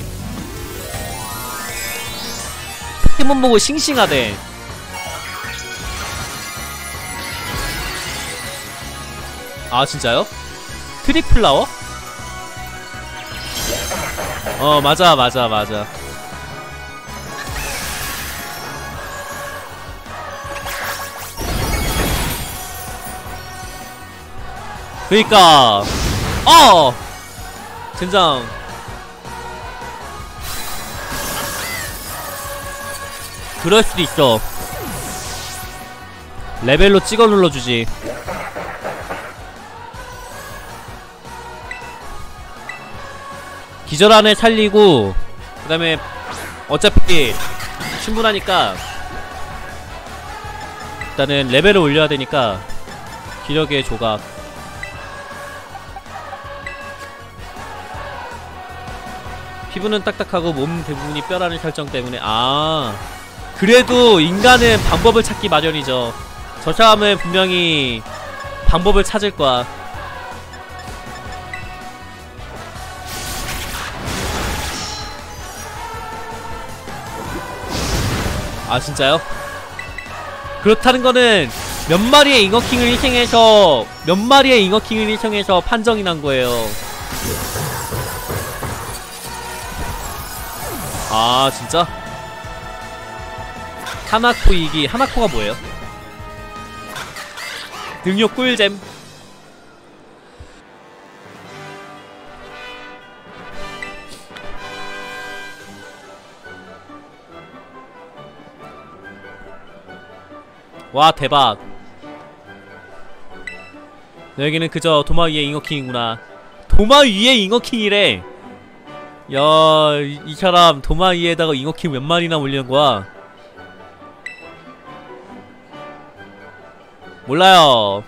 포켓몬 보고 싱싱하대. 진짜요? 트리플라워? 맞아 맞아 맞아. 그니까 젠장. 그럴 수도 있어. 레벨로 찍어 눌러주지. 기절 안에 살리고, 그 다음에 어차피 충분하니까 일단은 레벨을 올려야 되니까 기력의 조각. 피부는 딱딱하고 몸 대부분이 뼈라는 설정 때문에. 그래도 인간은 방법을 찾기 마련이죠. 저 사람은 분명히 방법을 찾을 거야. 진짜요? 그렇다는 거는 몇 마리의 잉어킹을 희생해서 판정이 난 거예요. 진짜? 하나코 이기. 하나코가 뭐예요? 능력 꿀잼. 와 대박. 여기는 그저 도마 위의 잉어킹이구나. 도마 위의 잉어킹이래. 야, 이 사람 도마 위에다가 잉어킹 몇 마리나 올리는 거야? 몰라요.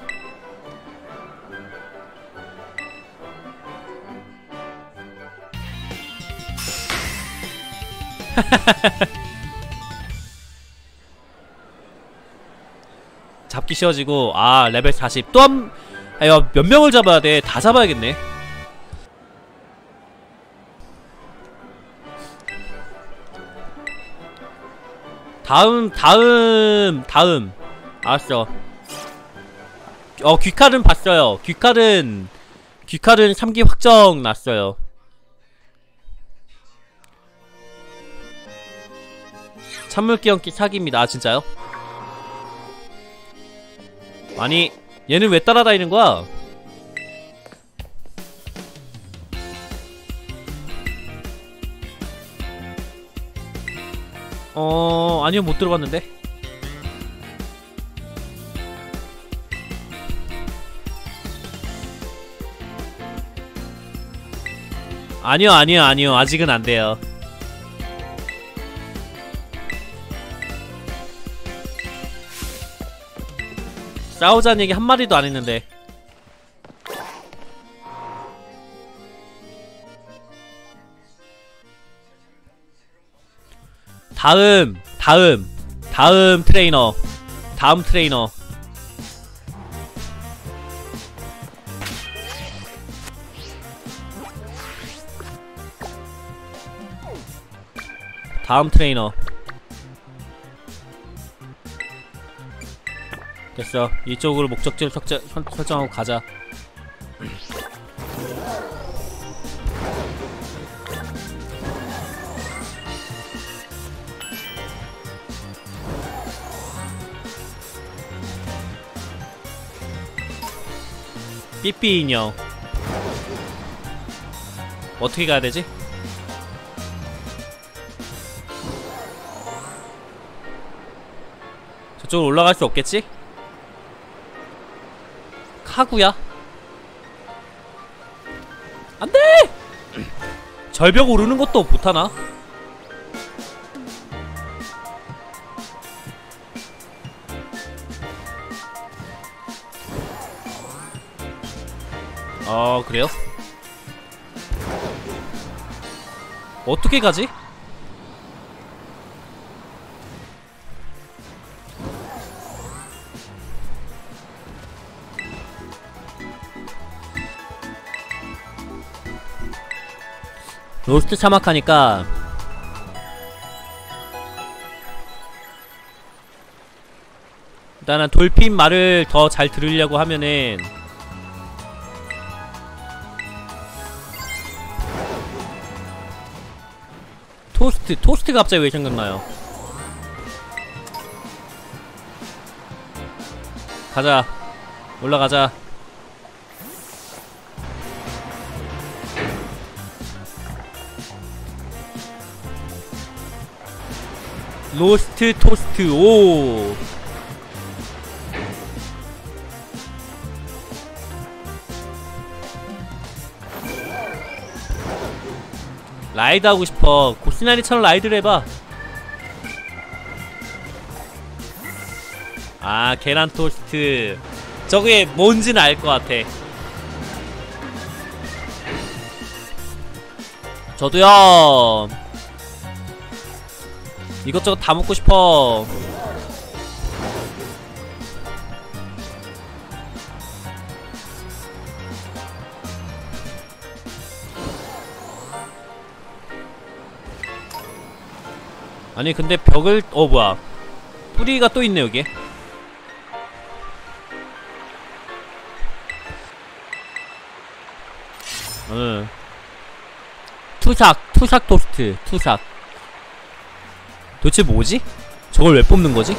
잡기 쉬워지고. 레벨 40. 또 몇 명을 잡아야 돼? 다 잡아야겠네. 다음. 알았어. 귀칼은 봤어요. 귀칼은 3기 확정 났어요. 찬물 끼얹기 사기입니다. 진짜요? 아니 얘는 왜 따라다니는 거야? 아니요 못 들어봤는데. 아니요 아직은 안 돼요. 싸우자는 얘기 한마디도 안 했는데. 다음 트레이너. 다음 트레이너. 됐어. 이쪽으로 목적지를 설정하고 가자. 삐삐 인형. 어떻게 가야 되지? 저쪽으로 올라갈 수 없겠지? 카구야? 안돼! 절벽 오르는 것도 못하나? 그래요? 어떻게 가지? 로스트 사막하니까 일단은 돌핀 말을 더 잘 들으려고 하면은 토스트가 갑자기 왜 생각나요? 가자. 올라가자. 로스트 토스트. 오. 라이드 하고 싶어. 고시나리처럼 라이드를 해봐. 아, 계란 토스트. 저게 뭔지는 알 것 같아. 저도요. 이것저것 다 먹고 싶어. 아니 근데 벽을 뭐야, 뿌리가 또 있네 여기. 응. 투삭 토스트. 투삭. 도대체 뭐지? 저걸 왜 뽑는 거지?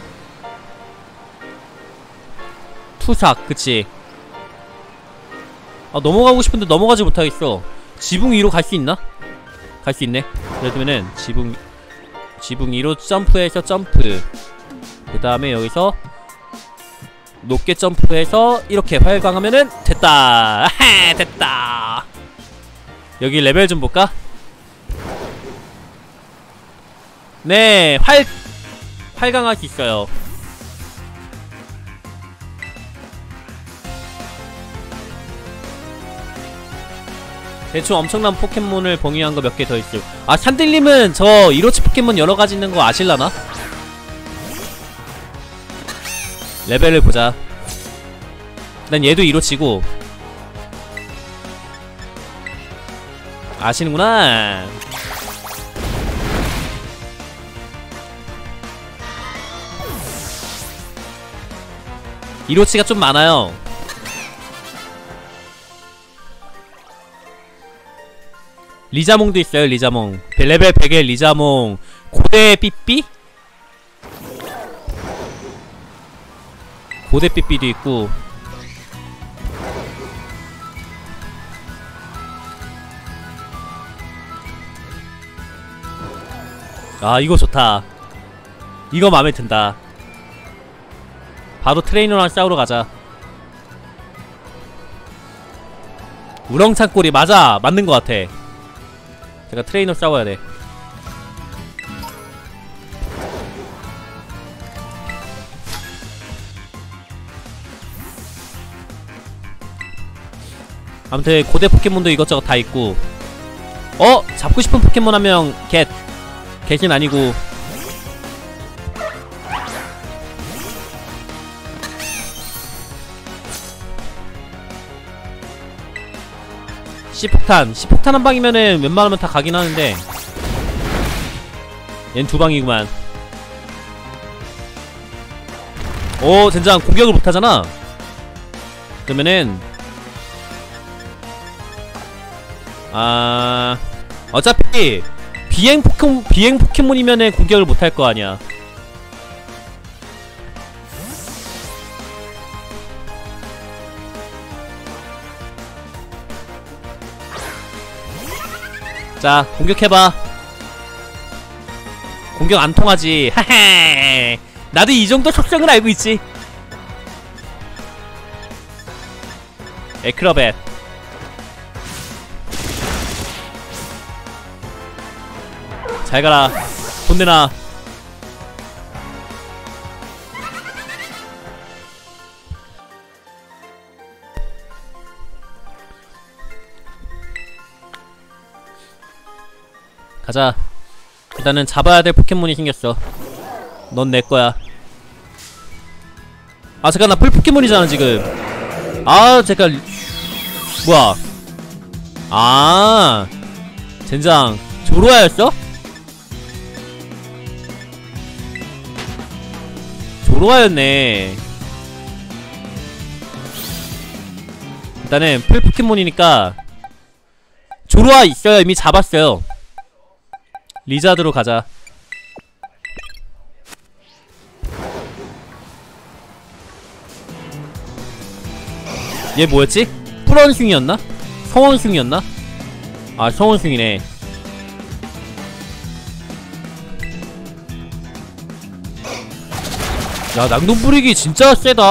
투삭. 그치. 아, 넘어가고 싶은데 넘어가지 못하겠어. 지붕 위로 갈 수 있나? 갈 수 있네. 그러면은 지붕 위로 점프해서 점프. 그 다음에 여기서 높게 점프해서 이렇게 활강하면은 됐다. 아하, 됐다. 여기 레벨 좀 볼까? 네, 활강할 수 있어요. 대충 엄청난 포켓몬을 봉인한 거 몇 개 더 있어요. 아, 산들님은 저 이로치 포켓몬 여러가지 있는 거 아실라나? 레벨을 보자. 난 얘도 이로치고. 아시는구나. 이로치가 좀 많아요. 리자몽도 있어요. 리자몽 레벨 100의 리자몽. 고대 삐삐? 고대 삐삐도 있고. 아, 이거 좋다. 이거 맘에 든다. 바로 트레이너랑 싸우러 가자. 우렁찬 꼬리. 맞아, 맞는 것 같아. 제가 트레이너 싸워야 돼. 아무튼 고대 포켓몬도 이것저것 다 있고. 잡고 싶은 포켓몬 하면 겟은 아니고 C폭탄 한 방이면은 웬만하면 다 가긴 하는데 얜 두 방이구만. 오, 젠장 공격을 못하잖아. 그러면은 어차피 비행 포켓몬이면은 공격을 못할 거 아니야. 자, 공격해봐. 공격 안 통하지. 하하. 나도 이 정도 속성을 알고 있지. 에크로벳. 잘 가라. 돈 내놔. 가자. 일단은 잡아야 될 포켓몬이 생겼어. 넌 내 거야. 아, 잠깐, 나 풀 포켓몬이잖아 지금. 아, 잠깐. 뭐야? 아, 젠장. 조로아였어? 조로아였네. 일단은 풀 포켓몬이니까 조로아 있어요. 이미 잡았어요. 리자드로 가자. 얘 뭐였지? 풀원숭이였나? 성원숭이였나? 아 성원숭이네. 야 낭동 뿌리기 진짜 세다.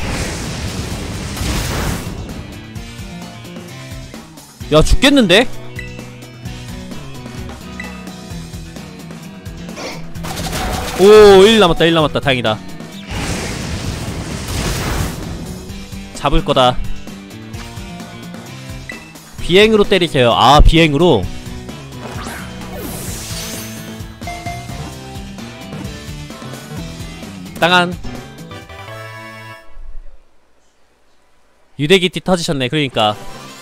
야 죽겠는데? 오 1 남았다 1 남았다. 다행이다. 잡을 거다. 비행으로 때리세요. 아 비행으로. 땅한. 유대기띠 터지셨네. 그러니까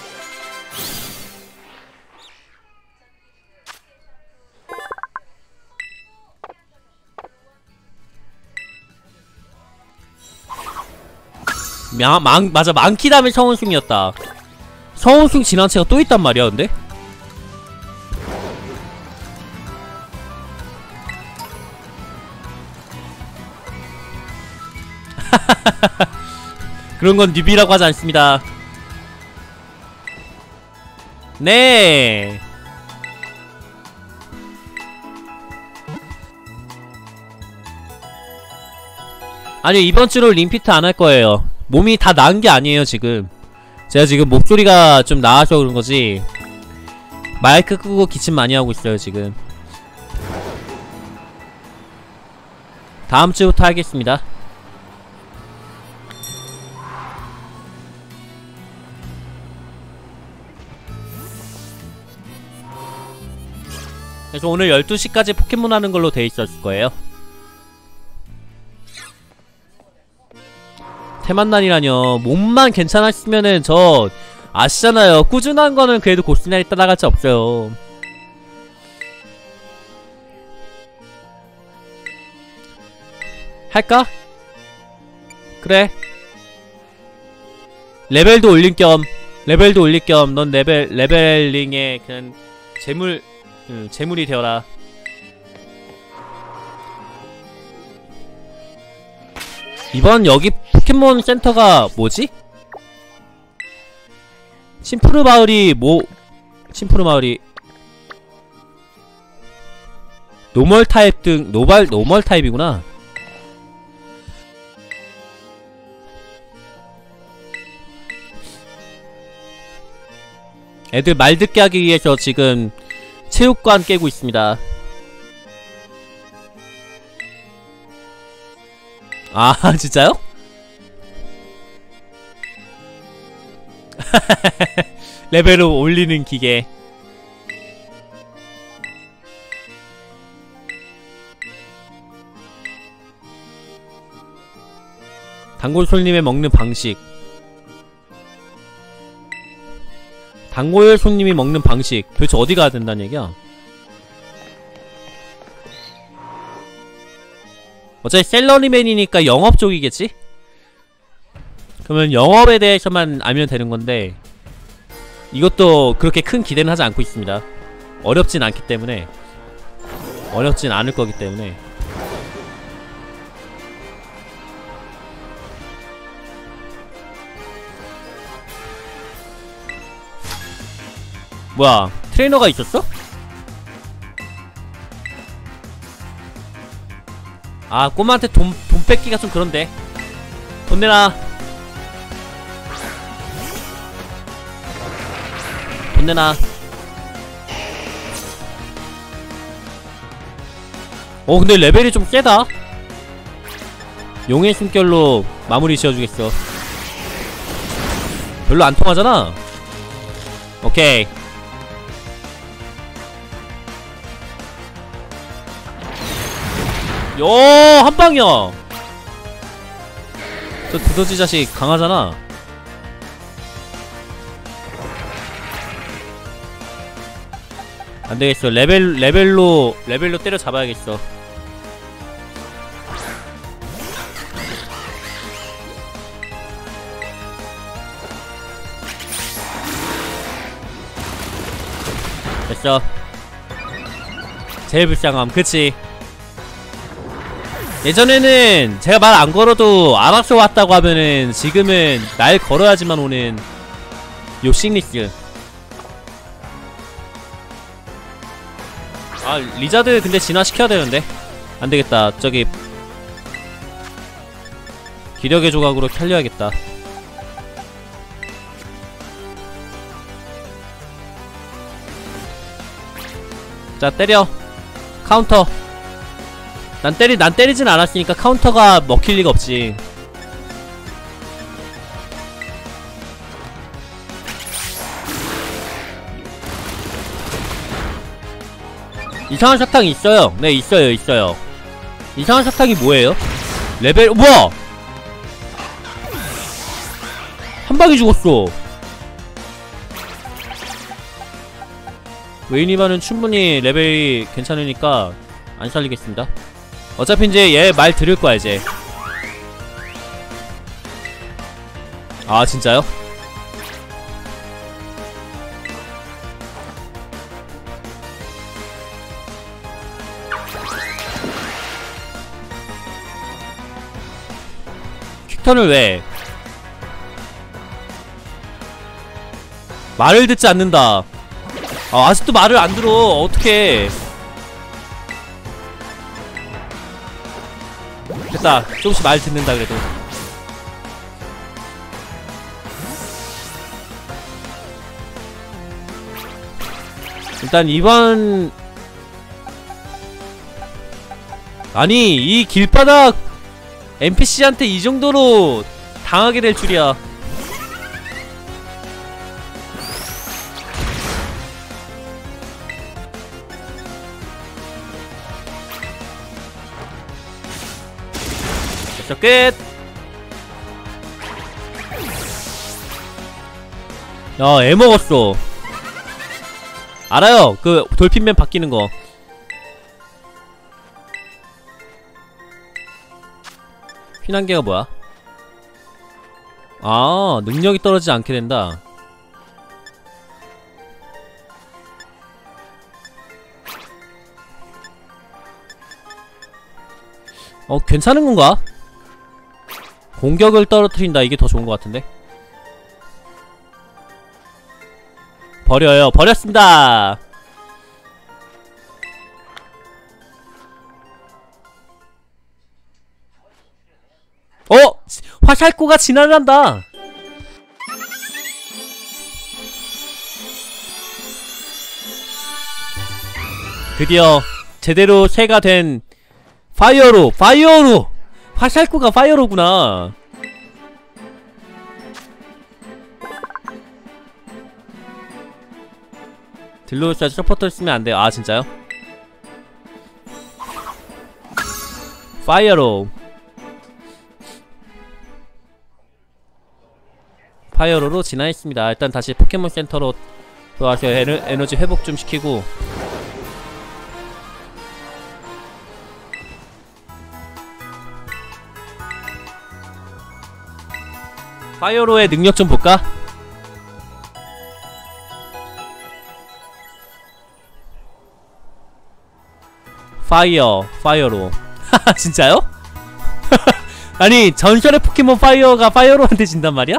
맞아 많기 다음에 성원숭이였다. 성원숭 진화체가 또 있단 말이야 근데? 그런건 뉴비라고 하지 않습니다. 네. 아니 이번주로 림피트 안 할거예요. 몸이 다 나은게 아니에요 지금. 제가 지금 목소리가 좀 나아서 그런거지 마이크 끄고 기침 많이 하고 있어요 지금. 다음주부터 하겠습니다. 그래서 오늘 12시까지 포켓몬 하는 걸로 돼 있었을 거예요. 태만난이라뇨. 몸만 괜찮았으면은 저 아시잖아요. 꾸준한 거는 그래도 고스란히 따라갈 수 없어요. 할까? 그래. 레벨도 올릴 겸 넌 레벨링에 그냥 재물이 되어라. 이번 여기 포켓몬 센터가 뭐지? 심프루 마을이 노멀 타입 등 노멀 타입이구나. 애들 말 듣게 하기 위해서 지금 체육관 깨고 있습니다. 아 진짜요? 레벨을 올리는 기계. 단골 손님의 먹는 방식. 단골 손님이 먹는 방식. 도대체 어디 가야 된다는 얘기야? 어차피 셀러리맨이니까 영업 쪽이겠지? 그러면 영업에 대해서만 알면 되는 건데 이것도 그렇게 큰 기대는 하지 않고 있습니다. 어렵진 않기 때문에. 어렵진 않을 거기 때문에. 뭐야, 트레이너가 있었어? 아, 꼬마한테 돈 뺏기가 좀 그런데. 돈 내놔. 돈 내놔. 근데 레벨이 좀 세다. 용의 숨결로 마무리 지어주겠어. 별로 안 통하잖아. 오케이. 요, 한방이야. 저 두더지 자식 강하잖아. 안되겠어. 레벨로 때려 잡아야겠어. 됐어. 제일 불쌍함. 그치. 예전에는 제가 말 안 걸어도 알아서 왔다고 하면은 지금은 날 걸어야지만 오는 요 싱리스. 아 리자드 근데 진화시켜야 되는데 안되겠다. 저기 기력의 조각으로 켜려야겠다. 자 때려. 카운터. 난 때리진 않았으니까 카운터가 먹힐 리가 없지. 이상한 사탕이 있어요. 네 있어요. 이상한 사탕이 뭐예요? 레벨 뭐야? 한방에 죽었어. 웨이니바는 충분히 레벨이 괜찮으니까 안 살리겠습니다. 어차피 이제 얘 말 들을 거야 이제. 아 진짜요? 퀵턴을 왜? 말을 듣지 않는다. 아직도 말을 안 들어. 어떡해. 됐다. 조금씩 말 듣는다 그래도. 일단 이번 아니 이 길바닥 NPC한테 이 정도로 당하게 될 줄이야. 됐어 끝. 야 애 먹었어. 알아요 그 돌핀맨 바뀌는거. 휘난개가 뭐야? 아 능력이 떨어지지 않게 된다. 괜찮은 건가? 공격을 떨어뜨린다. 이게 더 좋은 것 같은데? 버려요. 버렸습니다. 화살코가 진화를 한다. 드디어 제대로 새가 된 파이어로! 화살코가 파이어로구나. 딜로우스 서포터를 쓰면 안 돼요. 아 진짜요? 파이어로로 진화했습니다. 일단 다시 포켓몬 센터로 돌아와서 에너지 회복 좀 시키고. 파이어로의 능력 좀 볼까? 파이어로. 하하 진짜요? 아니 전설의 포켓몬 파이어가 파이어로한테 진단 말이야?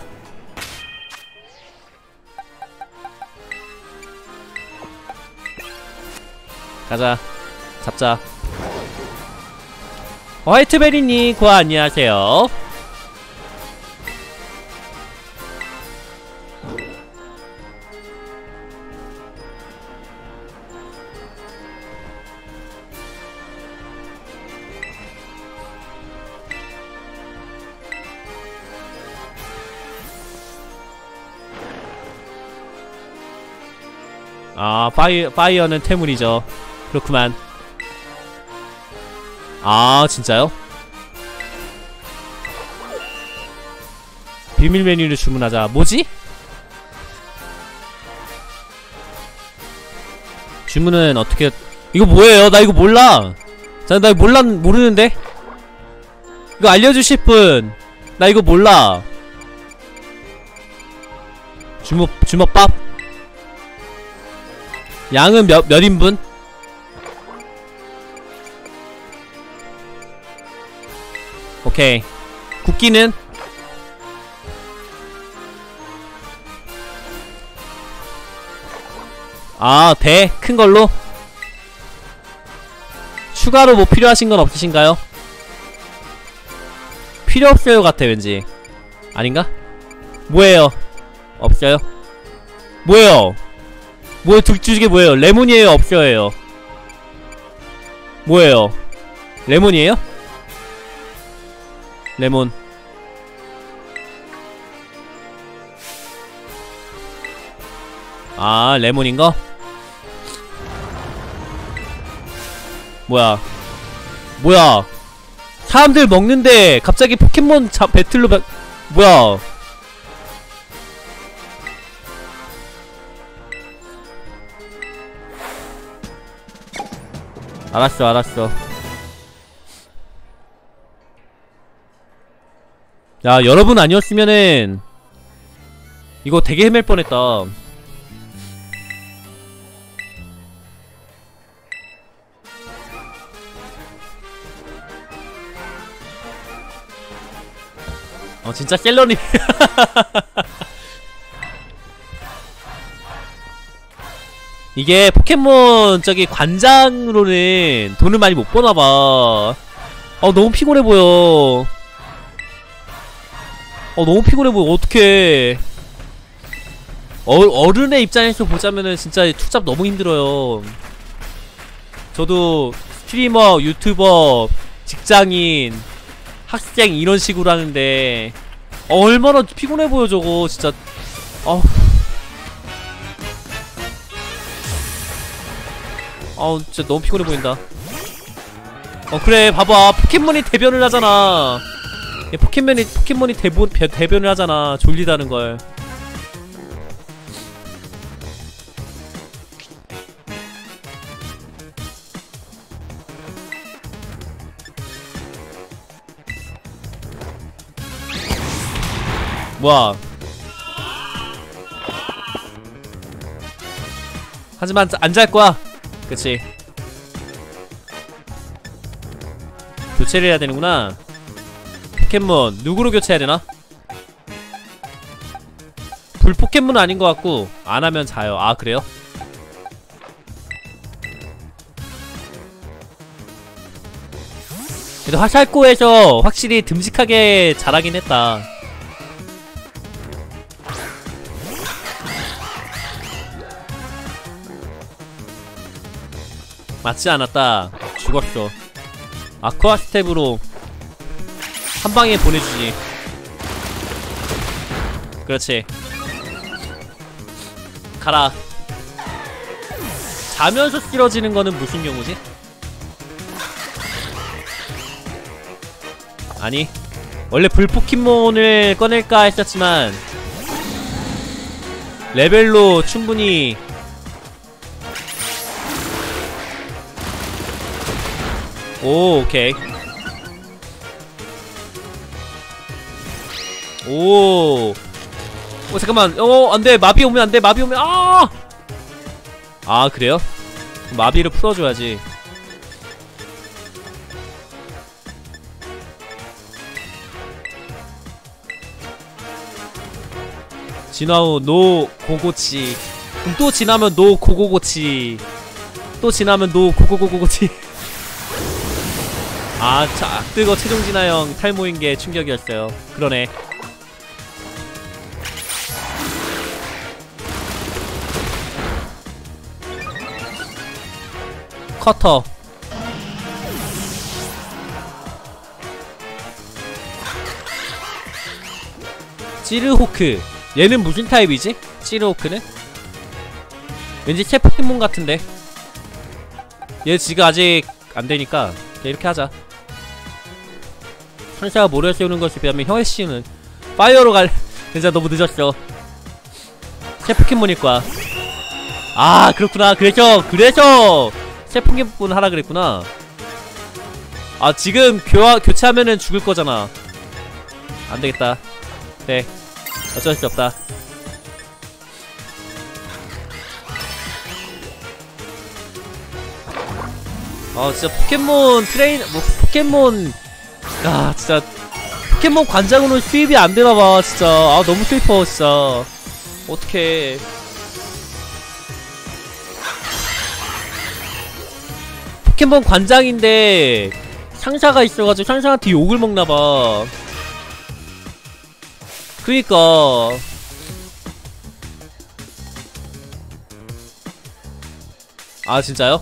가자. 잡자. 화이트베리님 고아 안녕하세요. 아 파이어는 태물이죠. 그렇구만. 아 진짜요? 비밀 메뉴를 주문하자. 뭐지? 주문은 어떻게? 이거 뭐예요? 나 이거 몰라. 나 이거 모르는데? 이거 알려주실 분. 나 이거 몰라. 주먹밥. 양은 몇 인분? 오케이. 국기는 아, 대 큰 걸로. 추가로 뭐 필요하신 건 없으신가요? 필요 없어요 같아 왠지. 아닌가? 뭐예요? 없어요? 뭐예요? 뭐예요? 둘 중에 뭐예요? 레몬이에요? 없어요? 뭐예요? 레몬이에요? 레몬. 아, 레몬인거? 뭐야? 뭐야? 사람들 먹는데 갑자기 포켓몬 배틀로 뭐야? 알았어, 알았어. 야, 여러분 아니었으면은 이거 되게 헤맬 뻔했다. 진짜 셀러니. 이게 포켓몬 저기 관장으로는 돈을 많이 못 버나봐. 너무 피곤해 보여. 너무 피곤해 보여. 어떡해. 어른의 입장에서 보자면은 진짜 투잡 너무 힘들어요. 저도 스트리머, 유튜버, 직장인, 학생 이런 식으로 하는데 얼마나 피곤해 보여 저거 진짜. 진짜 너무 피곤해 보인다. 그래 봐봐 포켓몬이 대변을 하잖아. 포켓몬이 대변을 하잖아. 졸리다는걸. 뭐야. 하지만 안 잘 거야. 그치. 교체를 해야 되는구나. 포켓몬 누구로 교체해야 되나? 불 포켓몬은 아닌 것 같고 안 하면 자요. 아 그래요? 그래도 화살코에서 확실히 듬직하게 자라긴 했다. 맞지 않았다. 죽었어. 아쿠아 스텝으로 한방에 보내주지. 그렇지. 가라. 자면서 쓰러지는 거는 무슨 경우지? 아니 원래 불 포켓몬을 꺼낼까 했었지만 레벨로 충분히 오, 오케이. 오. 잠깐만. 안돼. 마비 오면 안돼. 마비 오면, 그래요? 마비를 풀어줘야지. 진화 후 노 고고치. 그럼 또 지나면 노 고고고치. 또 지나면 노 고고고고치. 뜨거 최종 진화형 탈모인게 충격이었어요. 그러네. 커터. 찌르호크. 얘는 무슨 타입이지? 찌르호크는? 왠지 새 포켓몬 같은데. 얘 지금 아직 안되니까 이렇게 하자. 상사가 모래를 세우는 것에 비하면 혈씨는 파이어로 갈. 진짜 너무 늦었어. 새 포켓몬일 거야. 그렇구나. 그래서 새 포켓몬 하라 그랬구나. 지금 교체하면은 죽을 거잖아. 안 되겠다. 네. 어쩔 수 없다. 진짜 포켓몬 진짜 포켓몬 관장으로 수입이 안 되나봐 진짜. 아 너무 슬퍼 진짜. 어떡해. 포켓몬 관장인데 상사가 있어가지고 상사한테 욕을 먹나봐. 그니까 아 진짜요?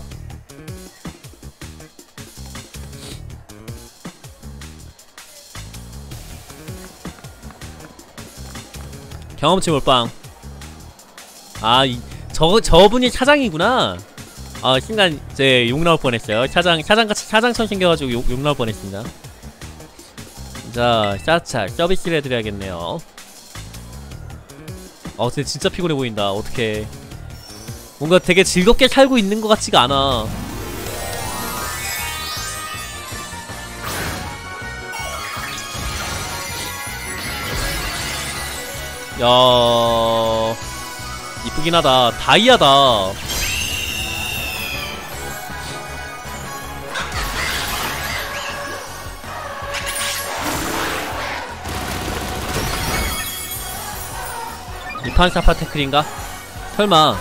경험치 몰빵. 아 저분이 차장이구나. 아 순간 이제 욕 나올 뻔했어요. 차장처럼 생겨가지고 욕 나올 뻔했습니다. 자 샤차 서비스를 해드려야겠네요. 근데 진짜 피곤해 보인다. 어떡해. 뭔가 되게 즐겁게 살고 있는 것 같지가 않아. 야 이쁘긴 하다. 다이아다. 이판사파 태클인가? 설마.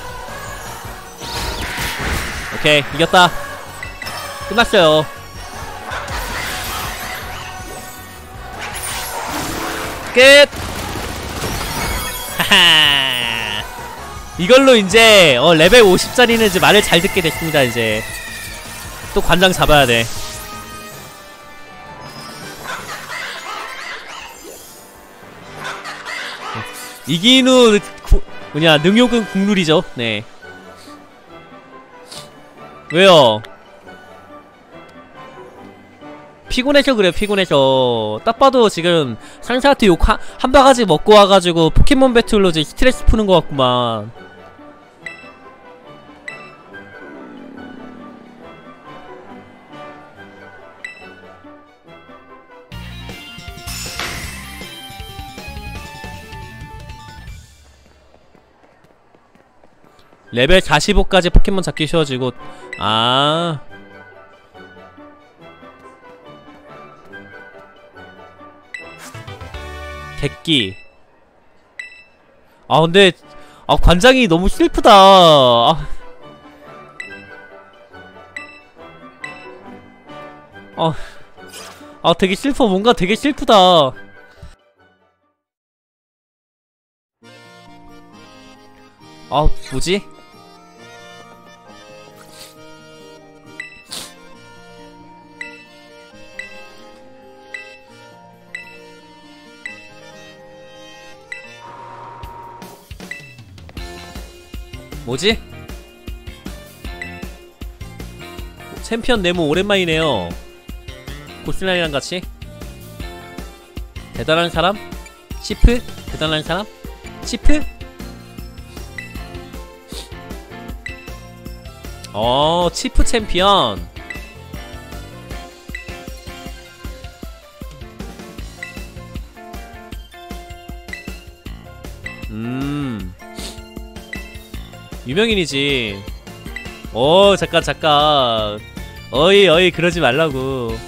오케이 이겼다. 끝났어요. 끝. 하하. 이걸로 이제 레벨 50짜리는 이제 말을 잘 듣게 됐습니다. 이제 또 관장 잡아야 돼. 이긴 후 능욕은 국룰이죠. 네. 왜요? 피곤해서 그래요. 피곤해서. 딱 봐도 지금 상사한테 욕 한 바가지 먹고 와가지고 포켓몬 배틀로 이제 스트레스 푸는 것 같구만. 레벨 45까지 포켓몬 잡기 쉬워지고. 아 객기. 근데 관장이 너무 슬프다. 되게 슬퍼. 뭔가 되게 슬프다. 뭐지? 뭐지? 챔피언 네모 오랜만이네요. 고스란이랑 같이. 대단한 사람? 시프? 대단한 사람? 시프? 치프 챔피언. 유명인이지. 잠깐 어이 그러지 말라고.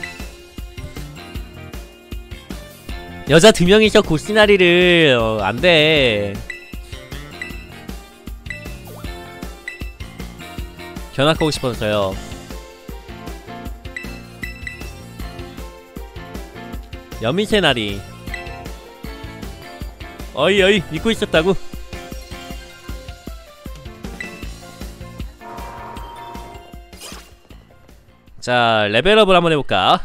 여자 2명이서 고시나리를 안돼. 견학하고 싶어서요. 여미새 나리. 어이 믿고 있었다고. 자 레벨업을 한번 해볼까.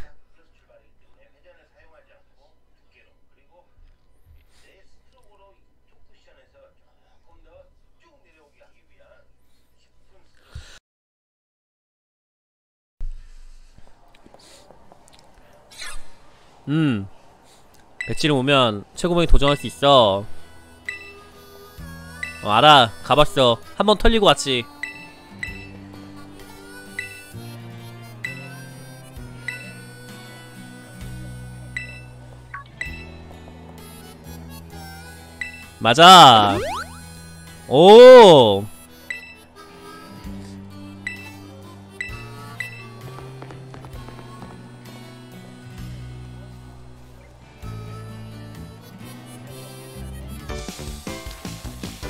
배지를 오면 최고봉에 도전할 수 있어. 알아. 가봤어. 한번 털리고 왔지. 맞아. 오.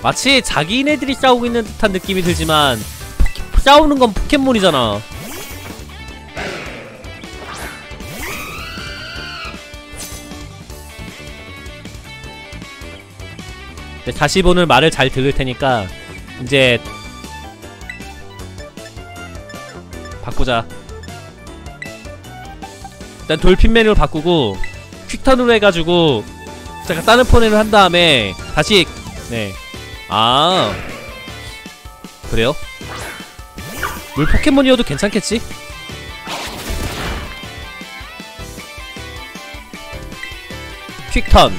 마치 자기네들이 싸우고 있는 듯한 느낌이 들지만 싸우는 건 포켓몬이잖아. 다시 오늘 말을 잘 들을 테니까 이제 바꾸자. 일단 돌핀맨으로 바꾸고 퀵턴으로 해가지고 잠깐 다른 폰으로 한 다음에 다시. 네. 아 그래요? 물 포켓몬이어도 괜찮겠지? 퀵턴.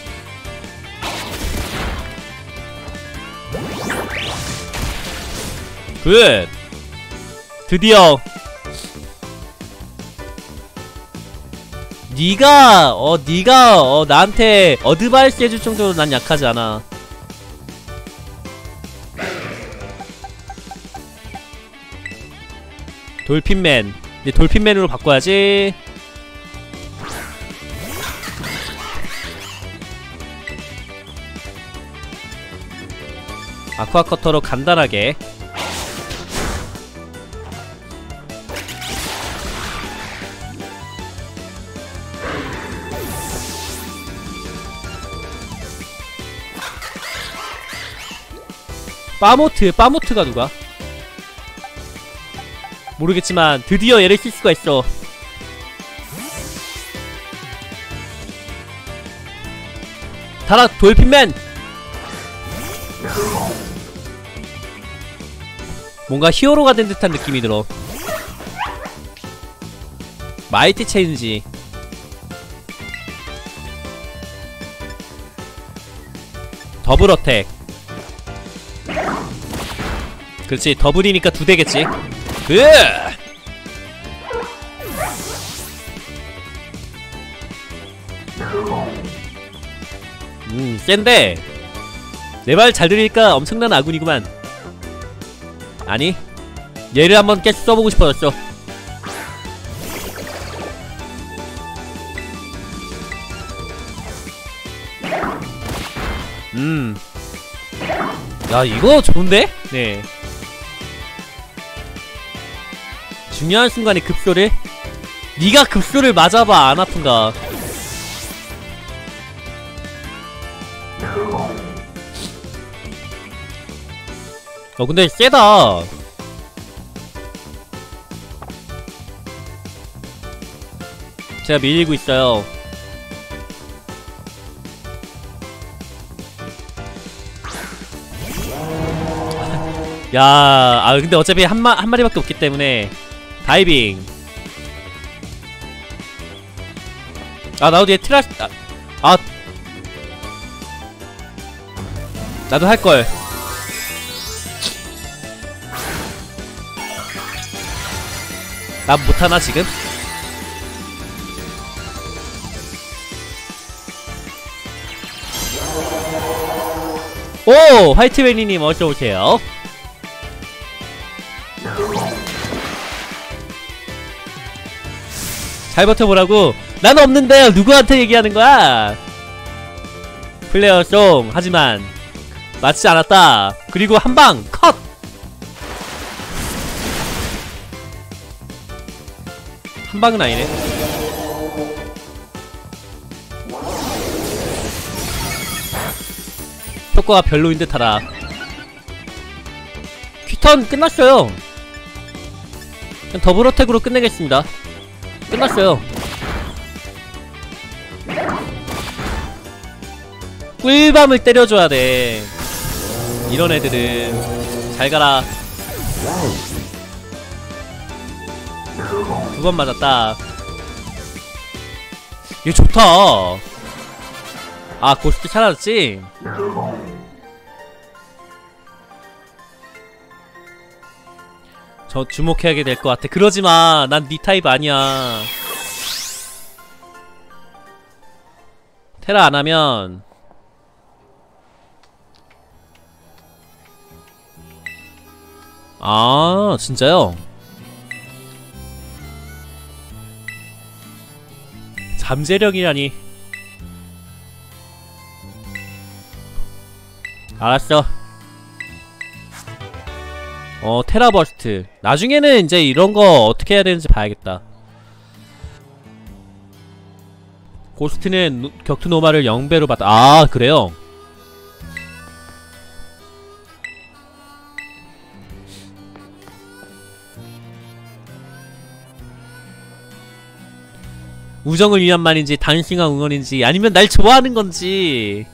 굿! 드디어 니가 나한테 어드바이스 해줄 정도로 난 약하지 않아. 돌핀맨. 근데 돌핀맨으로 바꿔야지. 아쿠아커터로 간단하게. 빠모트가 누가? 모르겠지만 드디어 얘를 쓸 수가 있어. 달아 돌핀맨! 뭔가 히어로가 된 듯한 느낌이 들어. 마이티 체인지. 더블 어택. 그렇지, 더블이니까 2대겠지. 센데 내 말 잘 들으니까 엄청난 아군이구만. 아니, 얘를 한번 계속 써보고 싶어졌어. 야, 이거 좋은데? 네. 중요한 순간에 급소를? 니가 급소를 맞아봐 안 아픈가? 근데 세다. 제가 밀리고 있어요. 야, 근데 어차피 한 마리밖에 없기 때문에 다이빙. 나도 얘 트라시. 나도 할걸. 난 못하나 지금? 오! 화이트베리님 어서오세요. 잘 버텨보라고? 난 없는데요. 누구한테 얘기하는 거야? 플레어송. 하지만 맞지 않았다. 그리고 한방 컷! 한방은 아니네. 효과가 별로인 듯하다. 퀵턴 끝났어요. 그냥 더블 어택으로 끝내겠습니다. 끝났어요. 꿀밤을 때려줘야 돼. 이런 애들은. 잘 가라. 2번 맞았다. 이거 좋다. 고스트 사라졌지? 저 주목해야게 될 것 같아. 그러지마. 난 니 타입 아니야. 테라 안하면 진짜요? 잠재력이라니. 알았어. 테라버스트. 나중에는 이제 이런거 어떻게 해야 되는지 봐야겠다. 고스트는 격투 노마를 0배로 받다. 아, 그래요? 우정을 위한 말인지 단순한 응원인지 아니면 날 좋아하는 건지.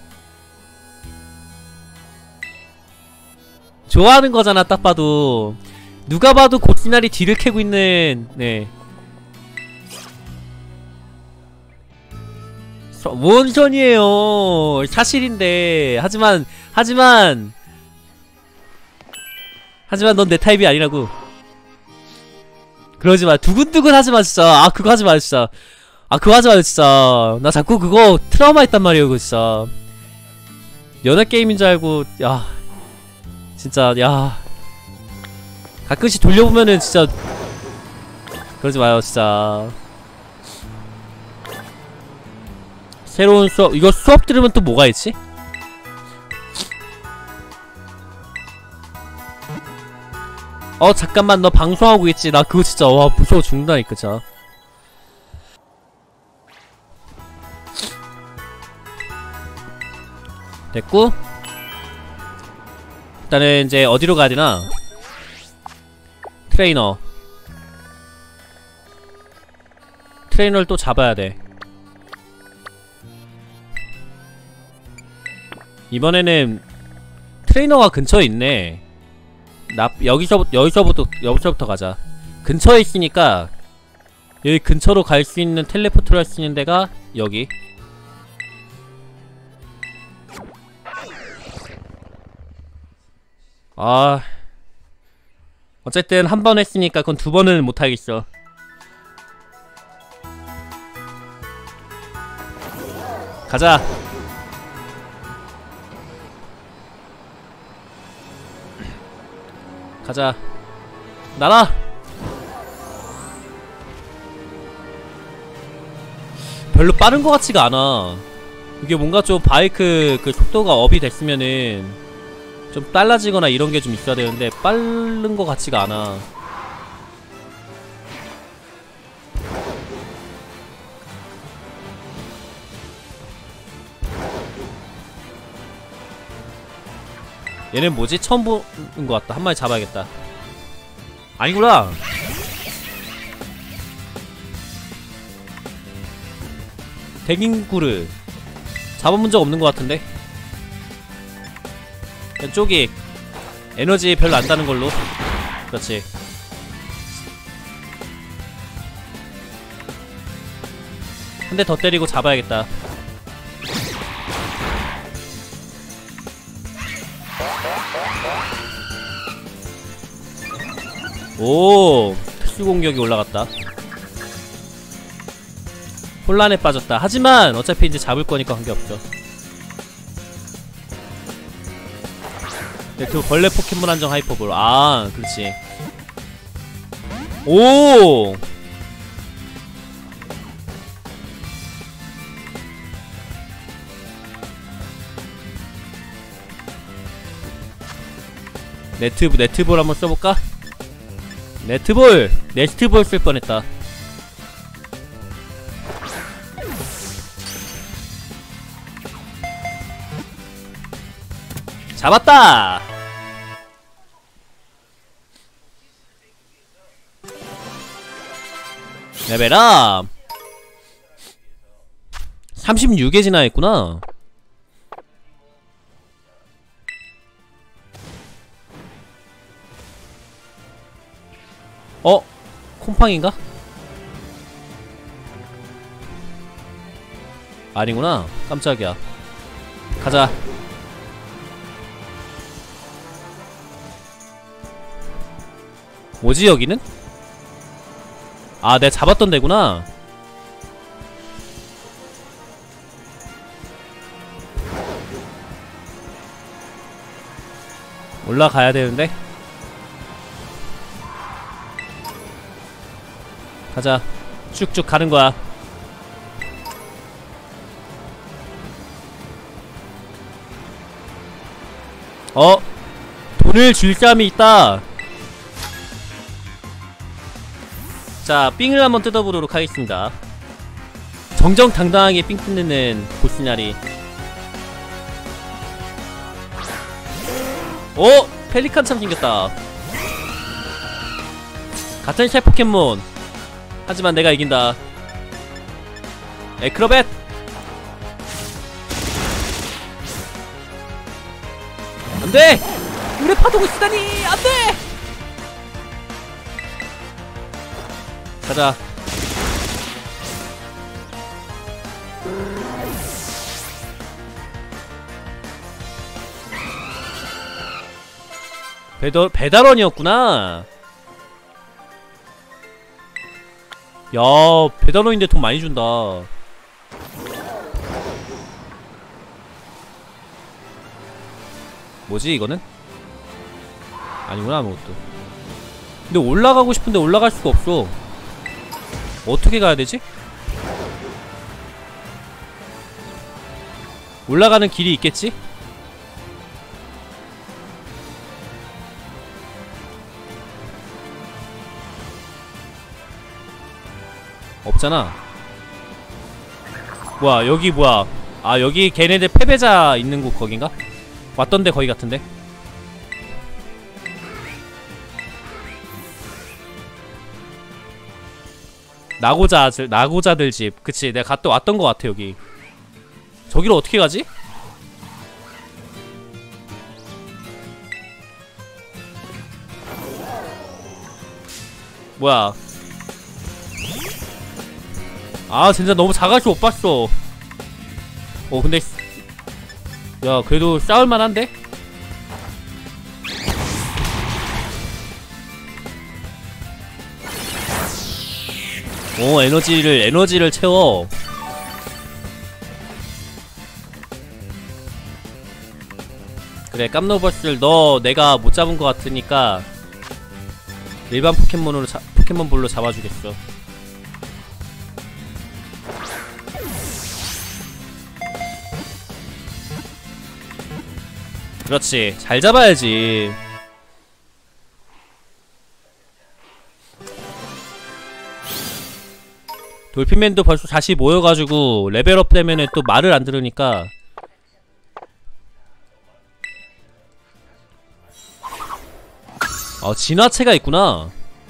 좋아하는 거잖아, 딱 봐도. 누가 봐도 고치나리 뒤를 캐고 있는, 네. 뭔 소리예요. 사실인데. 하지만 넌 내 타입이 아니라고. 그러지마. 두근두근 하지마, 진짜. 아, 그거 하지마, 진짜. 아, 그거 하지마, 진짜. 나 자꾸 그거 트라우마 있단 말이에요, 그거 진짜. 연애게임인 줄 알고, 야. 진짜, 야. 가끔씩 돌려보면은 진짜. 그러지 마요, 진짜. 새로운 수업, 이거 수업 들으면 또 뭐가 있지? 잠깐만, 너 방송하고 있지? 나 그거 진짜, 와, 무서워 죽는다니까, 진짜. 됐고. 일단은 이제 어디로 가야 되나? 트레이너를 또 잡아야 돼. 이번에는 트레이너가 근처에 있네. 여기서부터 가자. 근처에 있으니까 여기 근처로 갈 수 있는 텔레포트를 할 수 있는 데가 여기. 아, 어쨌든 한 번 했으니까 그건 두 번은 못하겠어. 가자. 가자. 날아. 별로 빠른 것 같지가 않아. 이게 뭔가 좀 바이크 그 속도가 업이 됐으면은 좀 빨라지거나 이런 게 좀 있어야 되는데 빠른 것 같지가 않아. 얘는 뭐지? 처음 보는 것 같다. 한 마리 잡아야겠다. 아니구나. 대긴구르 잡아본 적 없는 것 같은데. 쪽이 에너지 별로 안 따는 걸로. 그렇지. 한 대 더 때리고 잡아야겠다. 오, 특수공격이 올라갔다. 혼란에 빠졌다. 하지만 어차피 이제 잡을 거니까 관계없죠. 그 벌레 포켓몬 한정 하이퍼볼. 아, 그렇지. 오! 네트볼 한번 써볼까? 네트볼 쓸 뻔했다. 잡았다! 레벨업! 36에 진화했구나. 콤팡인가? 아니구나. 깜짝이야. 가자. 뭐지 여기는? 아, 내가 잡았던 데구나. 올라가야 되는데. 가자. 쭉쭉 가는 거야. 어? 돈을 줄 사람이 있다. 자, 삥을 한번 뜯어보도록 하겠습니다. 정정당당하게 삥 뜯는 보스냐리. 오! 펠리칸처럼 생겼다. 같은 샤 포켓몬. 하지만 내가 이긴다. 에크로벳! 안돼! 물에 파도고 있다니! 안돼! 가자. 배달원이었구나. 야, 배달원인데 돈 많이 준다. 뭐지 이거는? 아니구나, 아무것도. 근데 올라가고 싶은데 올라갈 수가 없어. 어떻게 가야 되지? 올라가는 길이 있겠지? 없잖아. 뭐야, 여기 뭐야. 아, 여기 걔네들 패배자 있는 곳 거긴가? 왔던데 거기 같은데? 나고자들 집. 그치, 내가 갔다 왔던 것 같아. 여기 저기로 어떻게 가지? 뭐야. 아, 진짜 너무 작아서 못 봤어. 근데 야, 그래도 싸울만한데? 에너지를 채워. 그래, 깜노버스를 너 내가 못 잡은 것 같으니까 일반 포켓몬볼로 잡아주겠어. 그렇지, 잘 잡아야지. 돌핀맨도 벌써 다시 모여가지고 레벨업 되면은 또 말을 안 들으니까. 진화체가 있구나.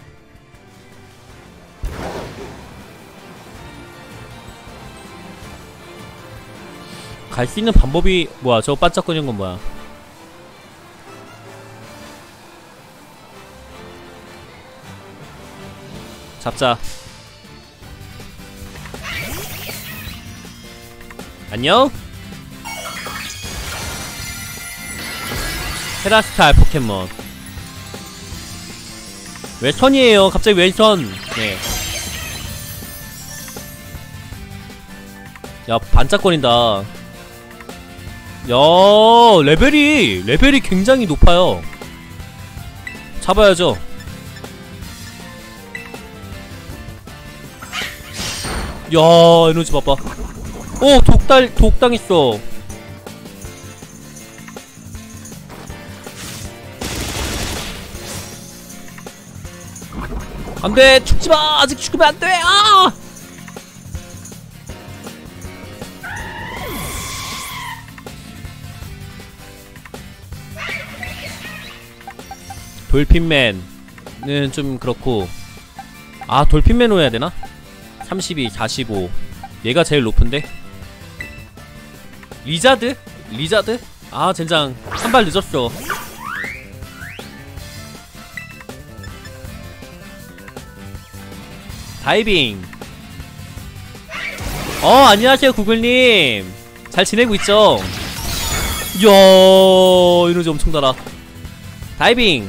갈 수 있는 방법이 뭐야? 저거 반짝거리는 건 뭐야? 잡자. 안녕? 테라스탈 포켓몬. 왼손이에요. 갑자기 왼손. 네. 야, 반짝거린다. 야, 레벨이 굉장히 높아요. 잡아야죠. 야, 에너지 봐봐. 오, 독당했어. 안돼, 죽지마. 아직 죽으면 안돼. 아! 돌핀맨은 좀 그렇고. 아, 돌핀맨으로 해야 되나? 32, 45. 얘가 제일 높은데? 리자드? 아, 젠장. 한 발 늦었어. 다이빙. 안녕하세요, 구글님. 잘 지내고 있죠? 이야, 에너지 엄청 달아. 다이빙.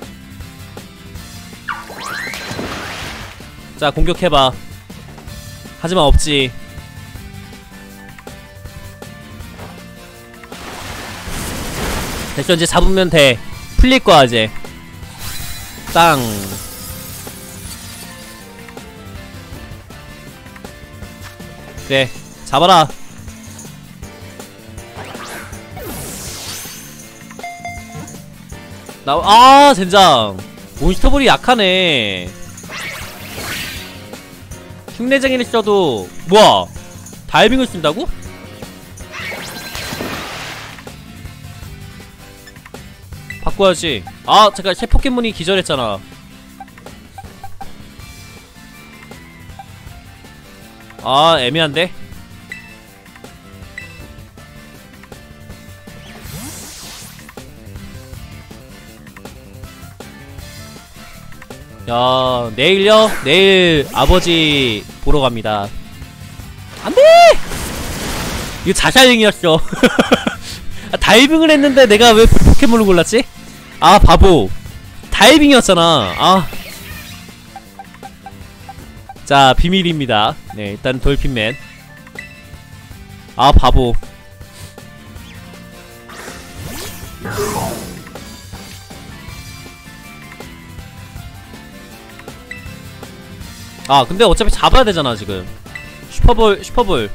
자, 공격해봐. 하지만 없지. 됐어, 이제 잡으면 돼. 풀릴거야 이제. 땅. 그래, 잡아라. 젠장. 몬스터볼이 약하네. 흉내쟁이를 써도 뭐야, 다이빙을 쓴다고? 바꿔야지. 잠깐, 새 포켓몬이 기절했잖아. 애매한데? 야, 내일요? 내일 아버지 보러 갑니다. 안돼! 이거 자살행위였어. 다이빙을 했는데 내가 왜 포켓몬을 골랐지? 바보. 다이빙이었잖아. 자, 비밀입니다. 네, 일단 돌핀맨. 바보. 근데 어차피 잡아야 되잖아, 지금. 슈퍼볼.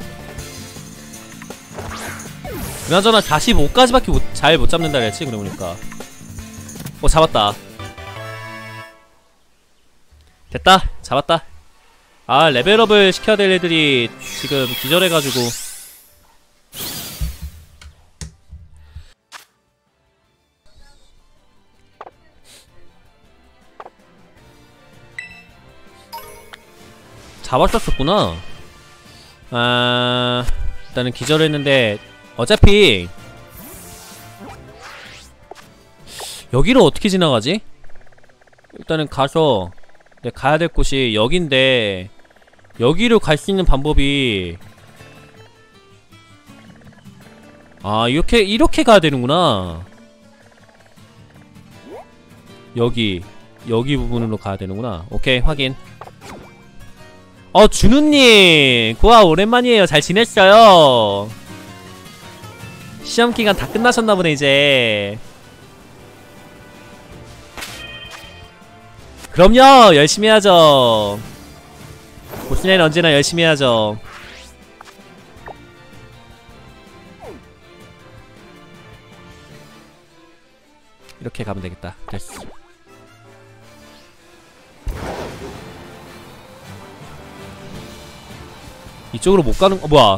그나저나 45까지밖에 잘 못 잡는다 그랬지, 그래 보니까. 잡았다. 됐다. 잡았다. 레벨업을 시켜야 될 애들이 지금 기절해가지고. 잡았었구나. 일단은 기절했는데 어차피 여기로 어떻게 지나가지? 일단은 가서 가야 될 곳이 여긴데 여기로 갈 수 있는 방법이 이렇게 가야 되는구나. 여기 부분으로 가야 되는구나. 오케이, 확인. 준우님! 고아 오랜만이에요. 잘 지냈어요? 시험기간 다 끝나셨나보네, 이제. 그럼요! 열심히 해야죠. 보스는 언제나 열심히 해야죠. 이렇게 가면 되겠다. 됐어. 이쪽으로 못 가는, 뭐야.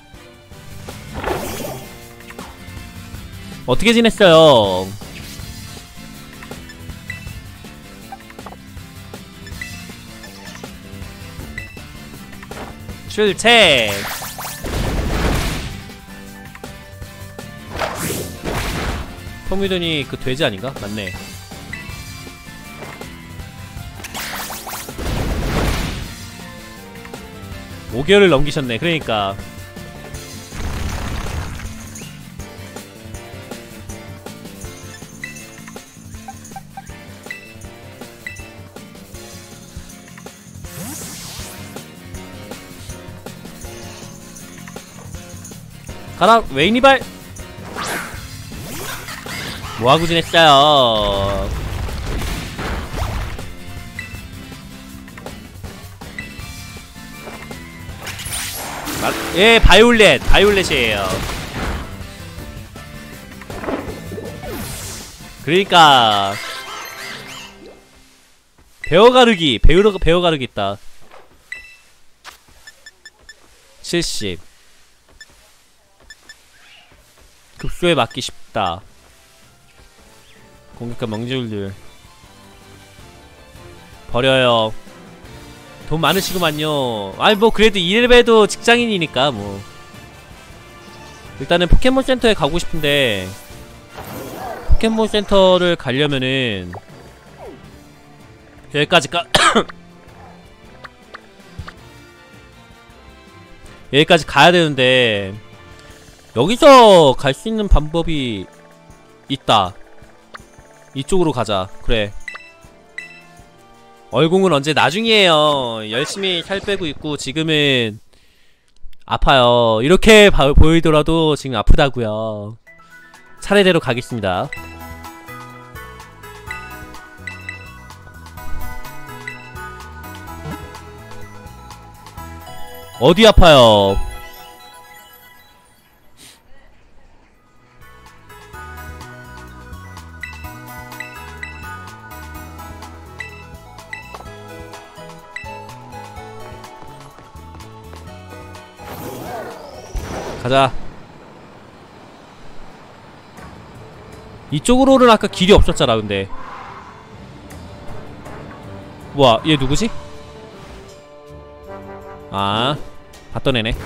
어떻게 지냈어요? 출첵! 토미돈이 그 돼지 아닌가? 맞네. 오 5개월을 넘기셨네. 그러니까 가라 웨이니발. 뭐하고 지냈어요? 예, 바이올렛이에요. 그러니까 배워가르기 있다. 70 급소에 맞기 쉽다. 공격과 명중률 버려요. 돈 많으시구만요. 아니 뭐 그래도 이래봬도 직장인이니까 뭐. 일단은 포켓몬센터에 가고 싶은데 포켓몬센터를 가려면은 여기까지 여기까지 가야 되는데 여기서 갈 수 있는 방법이 있다. 이쪽으로 가자. 그래. 얼공은 언제 나중이에요. 열심히 살 빼고 있고 지금은 아파요. 이렇게 보이더라도 지금 아프다고요. 차례대로 가겠습니다. 어디 아파요? 가자. 이쪽으로는 아까 길이 없었잖아. 근데 뭐야 얘 누구지? 아 봤던 애네.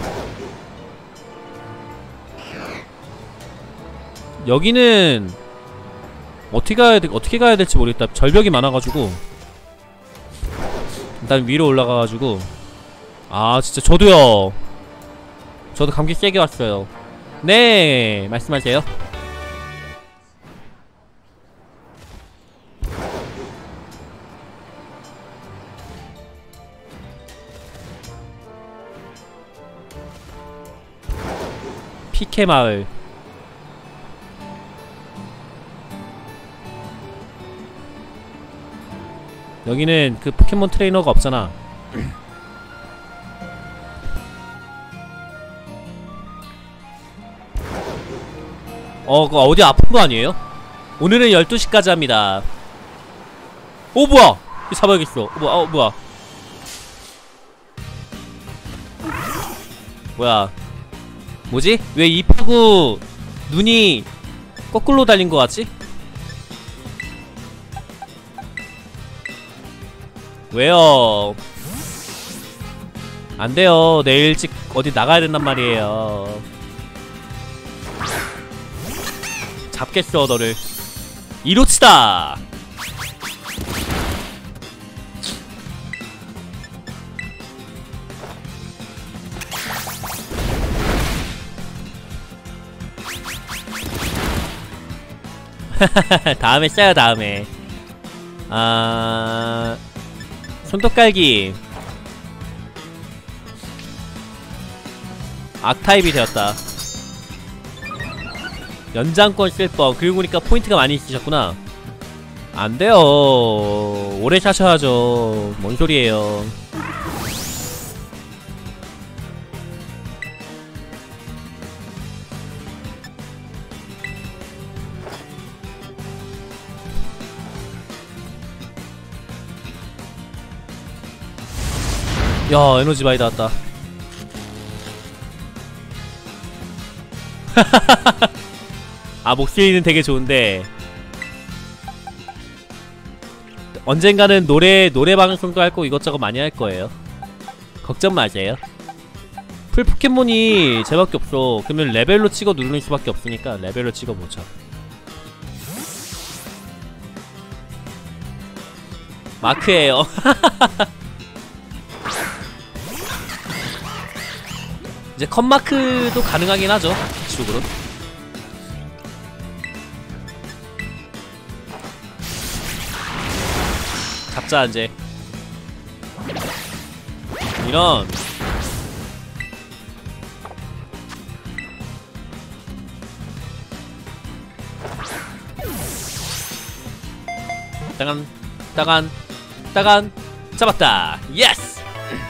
여기는 어떻게 가야 될지 모르겠다. 절벽이 많아가지고 일단 위로 올라가가지고. 아 진짜 저도요. 저도 감기 세게 왔어요. 네 말씀하세요. 피케 마을. 여기는 그 포켓몬 트레이너가 없잖아. 그거 어디 아픈 거 아니에요? 오늘은 12시까지 합니다. 오 뭐야 이 잡아야겠어. 뭐야 뭐야 뭐지? 왜 입하고 눈이 거꾸로 달린 거 같지? 왜요? 안 돼요. 내일 일찍 어디 나가야 된단 말이에요. 잡겠어 너를. 이로치다. 다음에 써요. 다음에 손톱깔기 악타입이 되었다. 연장권 쓸뻔. 그리고 보니까 포인트가 많이 있으셨구나. 안돼요. 오래 사셔야죠. 뭔 소리예요. 야 에너지 많이 나왔다. 아 목소리는 되게 좋은데 언젠가는 노래 방송도 할 거고 이것저것 많이 할 거예요. 걱정 마세요. 풀 포켓몬이 쟤밖에 없어. 그러면 레벨로 찍어 누르는 수밖에 없으니까 레벨로 찍어보자. 마크예요. 이제 컷마크도 가능하긴 하죠. 이쪽으로. 잡자 이제. 이런. 따간 잡았다. 예스.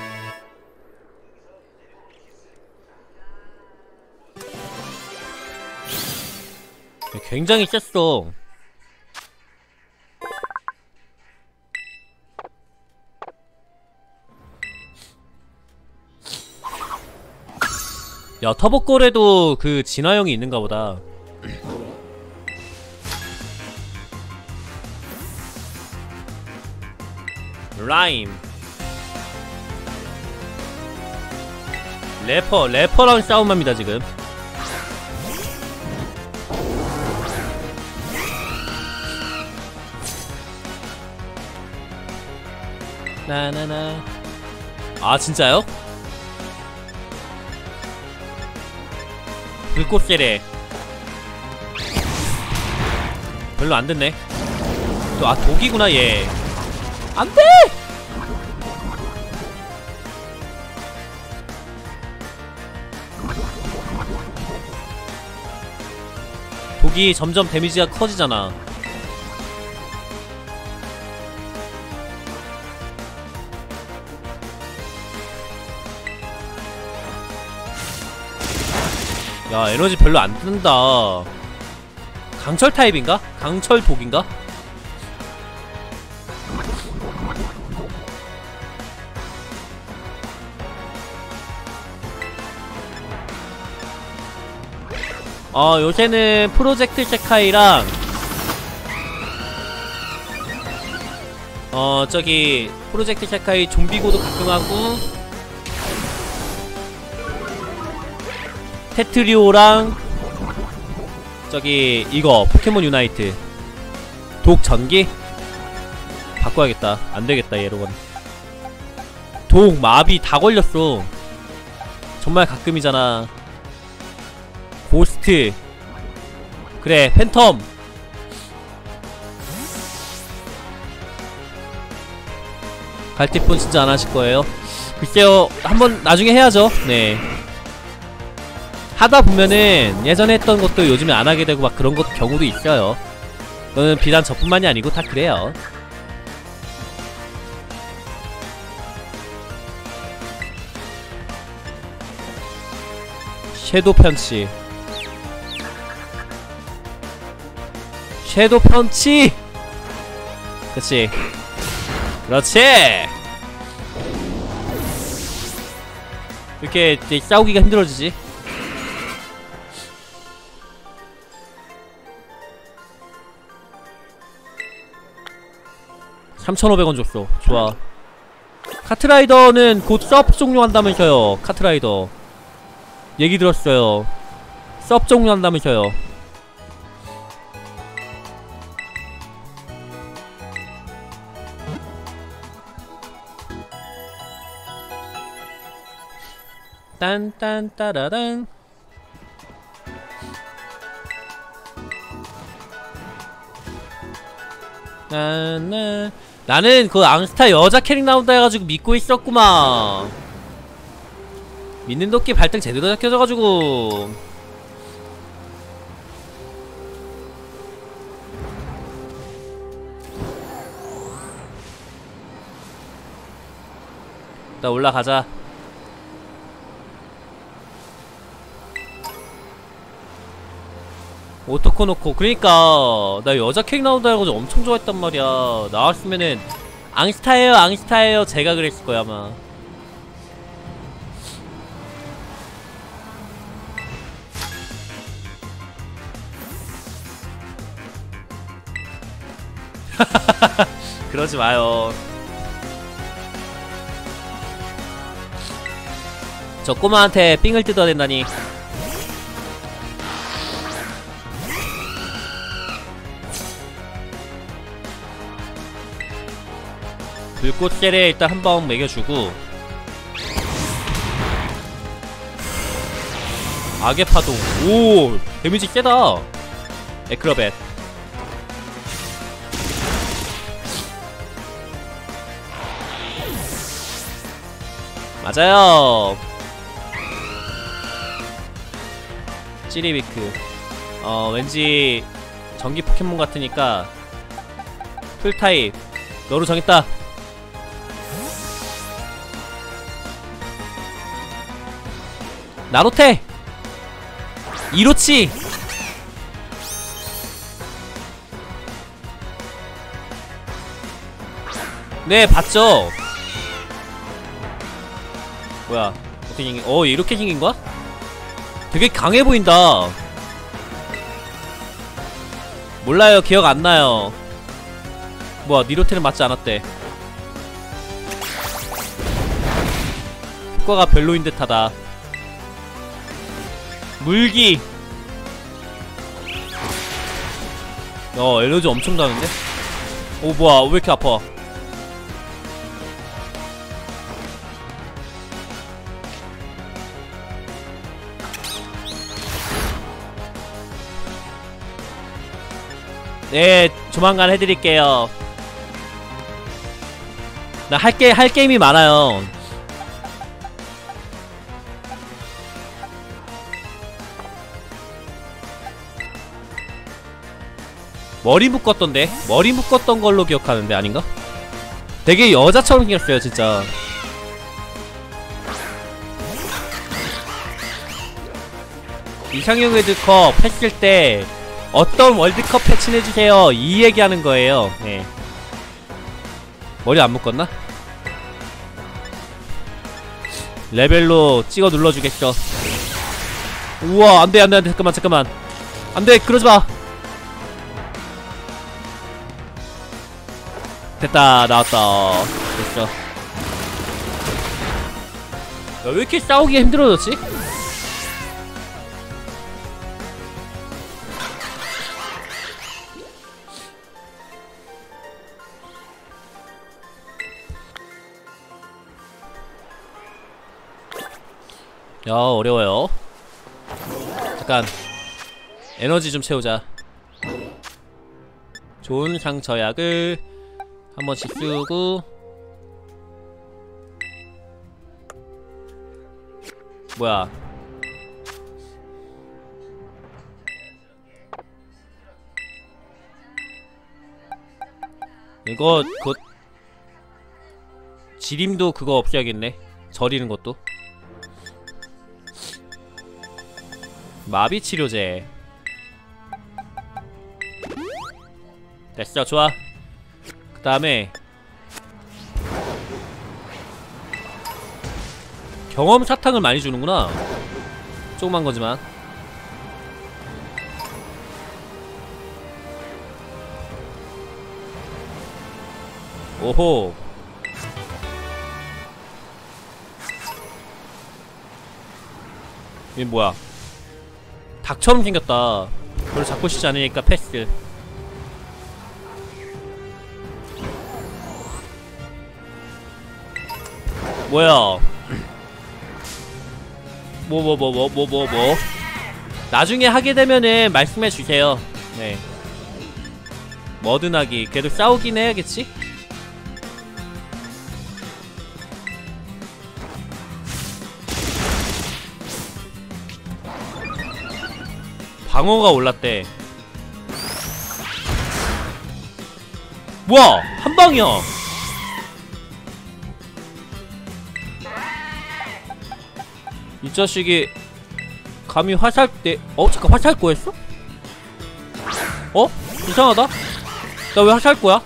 굉장히 셌어. 야 터보골에도 그 진화형이 있는가 보다. 라임 래퍼랑 싸움합니다 지금. 나나나. 아 진짜요? 불꽃세례 별로 안됐네. 또 독이구나 얘. 안돼! 독이 점점 데미지가 커지잖아. 야 에너지 별로 안 뜬다. 강철 타입인가? 강철 독인가? 요새는 프로젝트 세카이랑 저기 프로젝트 세카이 좀비고도 가끔 하고 테트리오랑 저기 이거 포켓몬 유나이트 독 전기? 바꿔야겠다. 안되겠다 얘로건. 독 마비 다 걸렸어. 정말 가끔이잖아. 고스트 그래 팬텀 갈티폰 진짜 안 하실 거예요? 글쎄요 한번 나중에 해야죠. 네 하다 보면은 예전에 했던 것도 요즘에 안 하게 되고 막 그런 것 경우도 있어요. 그거는 비단 저뿐만이 아니고 다 그래요. 섀도우 펀치 섀도우 펀치 그치 그렇지 이렇게 이제 싸우기가 힘들어지지. $3,500원 줬어. 좋아. 카트라이더는 곧 서브 종료한다면서요. 카트라이더 얘기 들었어요. 서브 종료한다면서요. 딴딴따라란. 나는 그 앙스타 여자 캐릭 나온다 해가지고 믿고 있었구만. 믿는 도끼 발등 제대로 잡혀져가지고. 나 올라가자. 오토코노코. 그러니까 나 여자 캐릭 나온다 해가지고 엄청 좋아했단 말이야. 나왔으면은 앙스타예요 앙스타예요 제가 그랬을거야 아마. 그러지 마요. 저 꼬마한테 삥을 뜯어야 된다니. 불꽃세례 일단 한방 매겨주고. 악의 파동. 오 데미지 세다. 에크로벳. 맞아요. 찌리비크. 왠지 전기 포켓몬 같으니까 풀타입 너로 정했다. 나로테! 이로치! 네 봤죠? 뭐야 어떻게 생긴.. 이렇게 생긴 거야? 되게 강해 보인다. 몰라요 기억 안 나요. 뭐야 니로테는 맞지 않았대. 효과가 별로인 듯하다. 물기. 에너지 엄청 나는데? 오 뭐야 왜 이렇게 아파. 네 조만간 해드릴게요. 나 할 게임이 많아요. 머리 묶었던데? 머리 묶었던 걸로 기억하는데 아닌가? 되게 여자처럼 생겼어요 진짜. 이상형 월드컵 했을 때 어떤 월드컵 패치해주세요 이 얘기하는 거예요. 네. 머리 안 묶었나? 레벨로 찍어 눌러주겠어. 우와 안돼 안돼 안돼 잠깐만 안돼, 그러지마. 됐다, 나왔다. 됐어. 야, 왜 이렇게 싸우기가 힘들어졌지? 야, 어려워요. 잠깐 에너지 좀 채우자. 좋은 상처약을 한 번씩 쓰고. 뭐야, 이거 곧 지림도 그거 없애야겠네. 저리는 것도. 마비 치료제. 됐어, 좋아. 그 다음에 경험 사탕을 많이 주는구나. 조그만 거지만. 오호. 이게 뭐야? 닭처럼 생겼다. 별로 잡고 싶지 않으니까 패스. 뭐야? 뭐. 나중에 하게 되면은 말씀해 주세요. 네. 뭐든 하기. 그래도 싸우긴 해야겠지? 방어가 올랐대. 뭐야! 한방이야! 이 자식이 감히 화살 때.. 잠깐, 화살꼬였어? 이상하다? 나 왜 화살꼬야?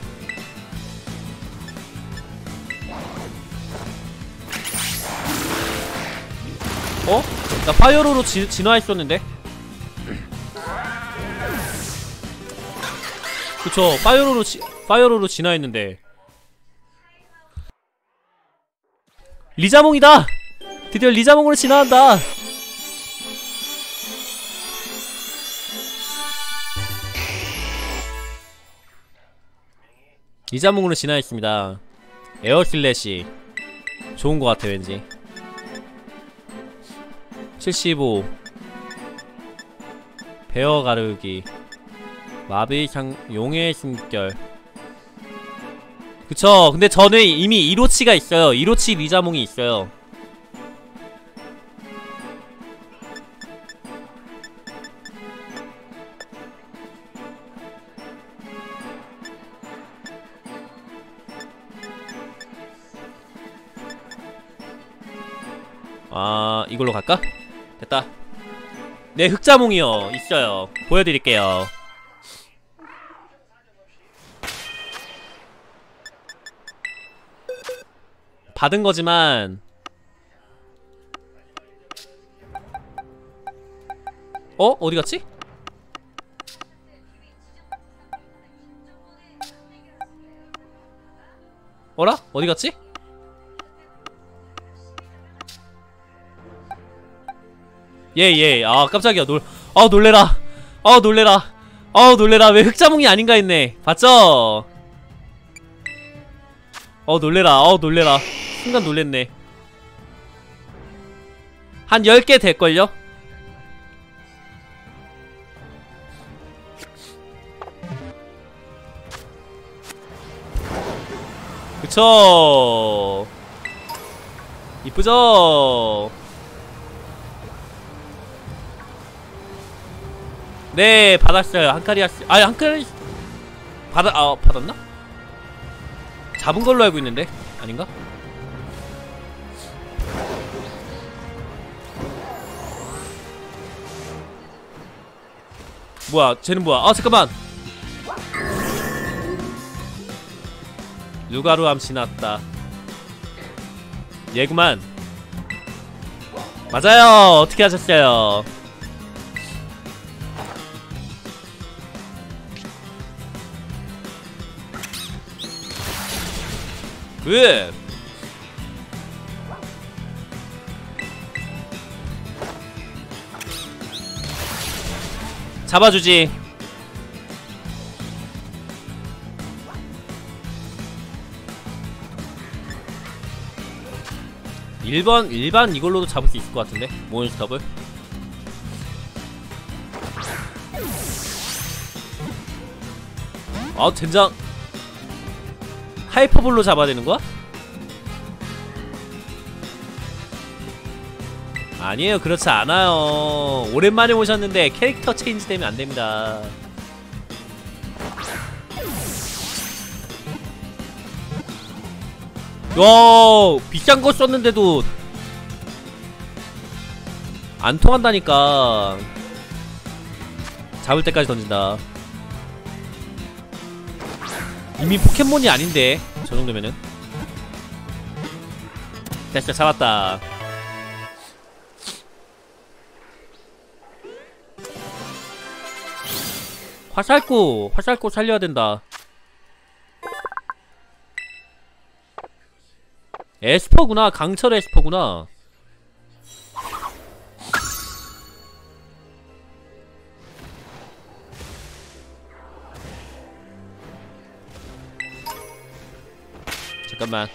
나 파이어로로 진화했었는데? 그쵸, 파이어로로 진화했는데. 리자몽이다! 드디어 리자몽으로 진화한다! 리자몽으로 진화했습니다. 에어슬래시 좋은것 같아, 왠지. 75 베어 가르기, 마비상, 용의 숨결. 그쵸. 근데 저는 이미 이로치가 있어요. 이로치 리자몽이 있어요. 이걸로 갈까? 됐다. 네, 흑자몽이요. 있어요. 보여드릴게요. 받은 거지만 어디 갔지? 어라? 어디 갔지? 깜짝이야. 놀래라. 놀래라. 왜 흑자몽이 아닌가 했네. 봤죠? 놀래라. 순간 놀랬네. 한 10개 될걸요? 그쵸. 이쁘죠? 네, 받았어요. 한카리아스. 한카리 받았나? 잡은 걸로 알고 있는데 아닌가? 뭐야, 쟤는 뭐야? 잠깐만. 누가루암 지났다. 얘구만. 맞아요. 어떻게 하셨어요? 왜? 잡아주지. 일반 이걸로도 잡을 수 있을 것 같은데 몬스터블. 아 젠장. 하이퍼볼로 잡아야 되는 거야? 아니에요, 그렇지 않아요. 오랜만에 오셨는데 캐릭터 체인지 되면 안 됩니다. 와, 비싼 거 썼는데도 안 통한다니까. 잡을 때까지 던진다. 이미 포켓몬이 아닌데 저 정도면은. 됐어, 잡았다. 화살코 살려야 된다. 에스퍼구나. 강철 에스퍼구나. 잠깐만.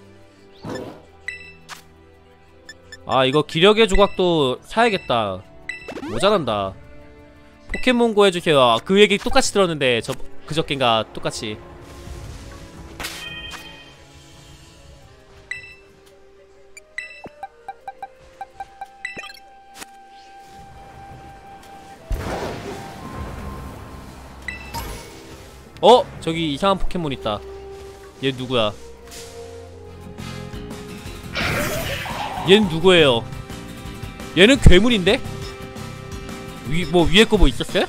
아, 이거 기력의 조각도 사야겠다. 모자란다. 포켓몬고 해주세요. 아, 그 얘기 똑같이 들었는데 그저껜가 똑같이. 저기 이상한 포켓몬 있다. 얘 누구야? 얘는 누구예요? 얘는 괴물인데? 위에 거 뭐 있었어요?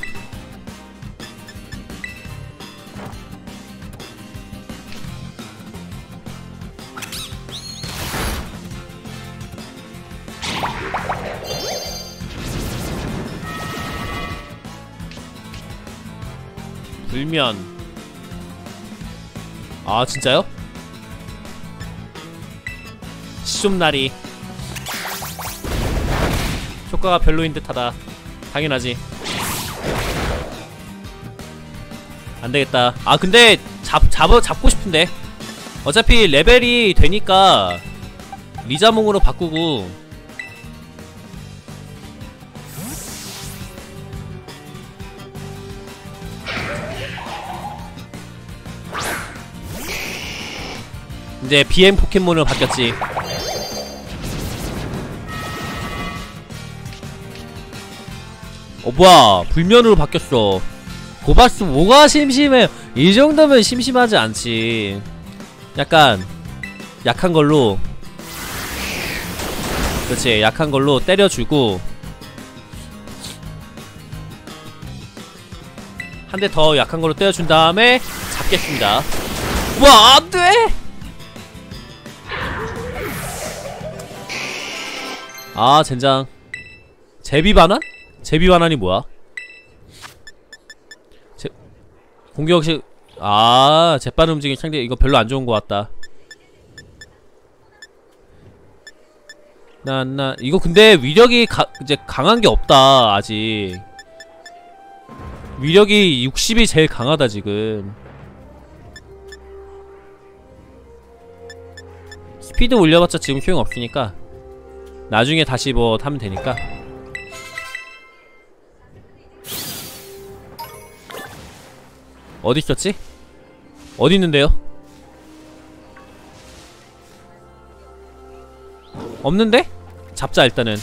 불면. 아, 진짜요? 시좀나리. 효과가 별로인 듯하다. 당연하지. 안되겠다. 아, 근데 잡고 싶은데. 어차피 레벨이 되니까 리자몽으로 바꾸고. 이제 BM 포켓몬으로 바뀌었지. 뭐야, 불면으로 바뀌었어. 고바스 뭐가 심심해. 이 정도면 심심하지 않지. 약간 약한 걸로. 그렇지, 약한 걸로 때려주고 한 대 더 약한 걸로 때려준 다음에 잡겠습니다. 우와, 안돼! 아, 젠장. 제비바난? 제비바난이 뭐야? 공격식. 아, 재빠른 움직임 상대. 이거 별로 안 좋은 것 같다. 이거 근데 위력이 이제 강한 게 없다, 아직. 위력이 60이 제일 강하다, 지금. 스피드 올려봤자 지금 소용없으니까 나중에 다시 뭐 하면 되니까. 어디 있었지? 어디 있는데요? 없는데? 잡자, 일단은.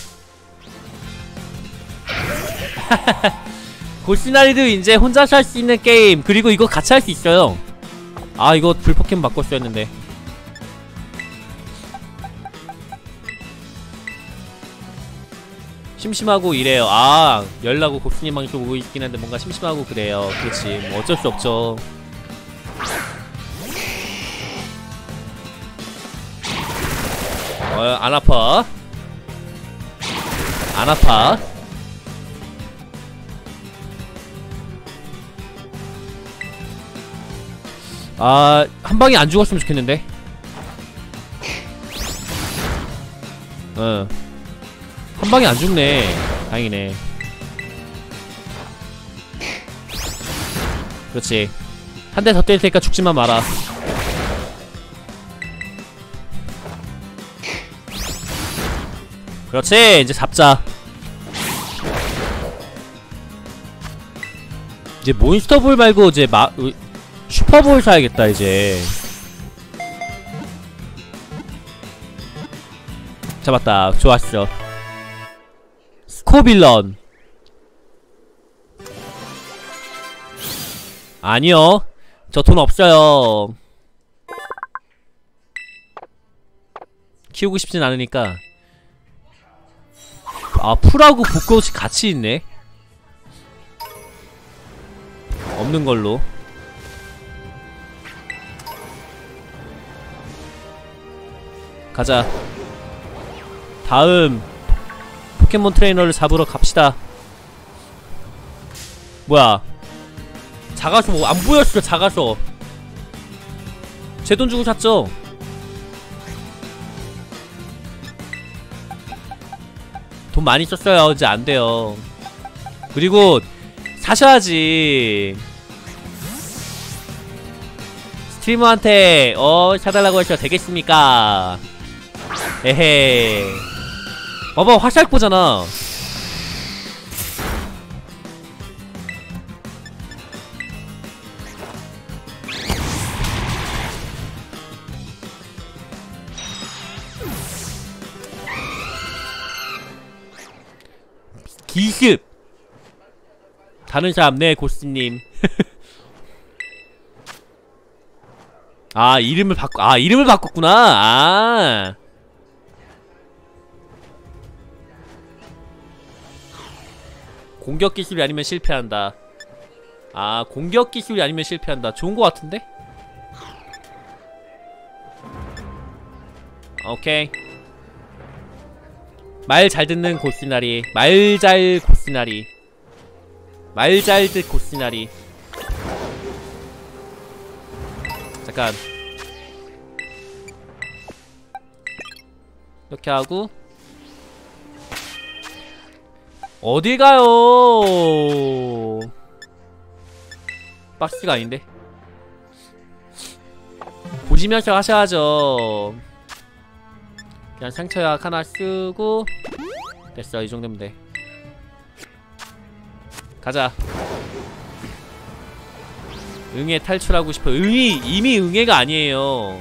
골시나리도 이제 혼자서 할 수 있는 게임. 그리고 이거 같이 할 수 있어요. 아, 이거 불포켓몬 바꿨어야 했는데. 심심하고 이래요. 아, 열나고 곡순이 방송 오고 있긴 한데 뭔가 심심하고 그래요. 그렇지, 뭐 어쩔 수 없죠. 안 아파. 안 아파. 아, 한 방에 안 죽었으면 좋겠는데. 한 방에 안 죽네. 다행이네. 그렇지. 한 대 더 때릴 테니까 죽지만 마라. 그렇지. 이제 잡자. 이제 몬스터볼 말고 이제 슈퍼볼 사야겠다 이제. 잡았다. 좋았어. 스코빌런. 아니요. 저 돈 없어요. 키우고 싶진 않으니까. 아, 풀하고 붓꽃이 같이 있네. 없는 걸로. 가자. 다음 포켓몬 트레이너를 잡으러 갑시다. 뭐야? 작아서 뭐 안 보였어. 작아서. 제 돈 주고 샀죠. 돈 많이 썼어요. 이제 안 돼요. 그리고 사셔야지. 스트리머한테 사달라고 하셔도 되겠습니까? 에헤. 봐봐, 화살표잖아. 기습. 다른 사람, 네, 고스님. 아, 이름을 바꿨구나. 아. 공격 기술이 아니면 실패한다. 아, 공격 기술이 아니면 실패한다. 좋은 거 같은데? 오케이. 말 잘 듣는 고스나리. 말 잘 고스나리. 말 잘 듣 고스나리. 잠깐. 이렇게 하고. 어딜 가요? 박스가 아닌데. 보시면서 하셔야죠. 그냥 상처약 하나 쓰고. 됐어, 이 정도면 돼. 가자. 응애 탈출하고 싶어. 이미 응애가 아니에요.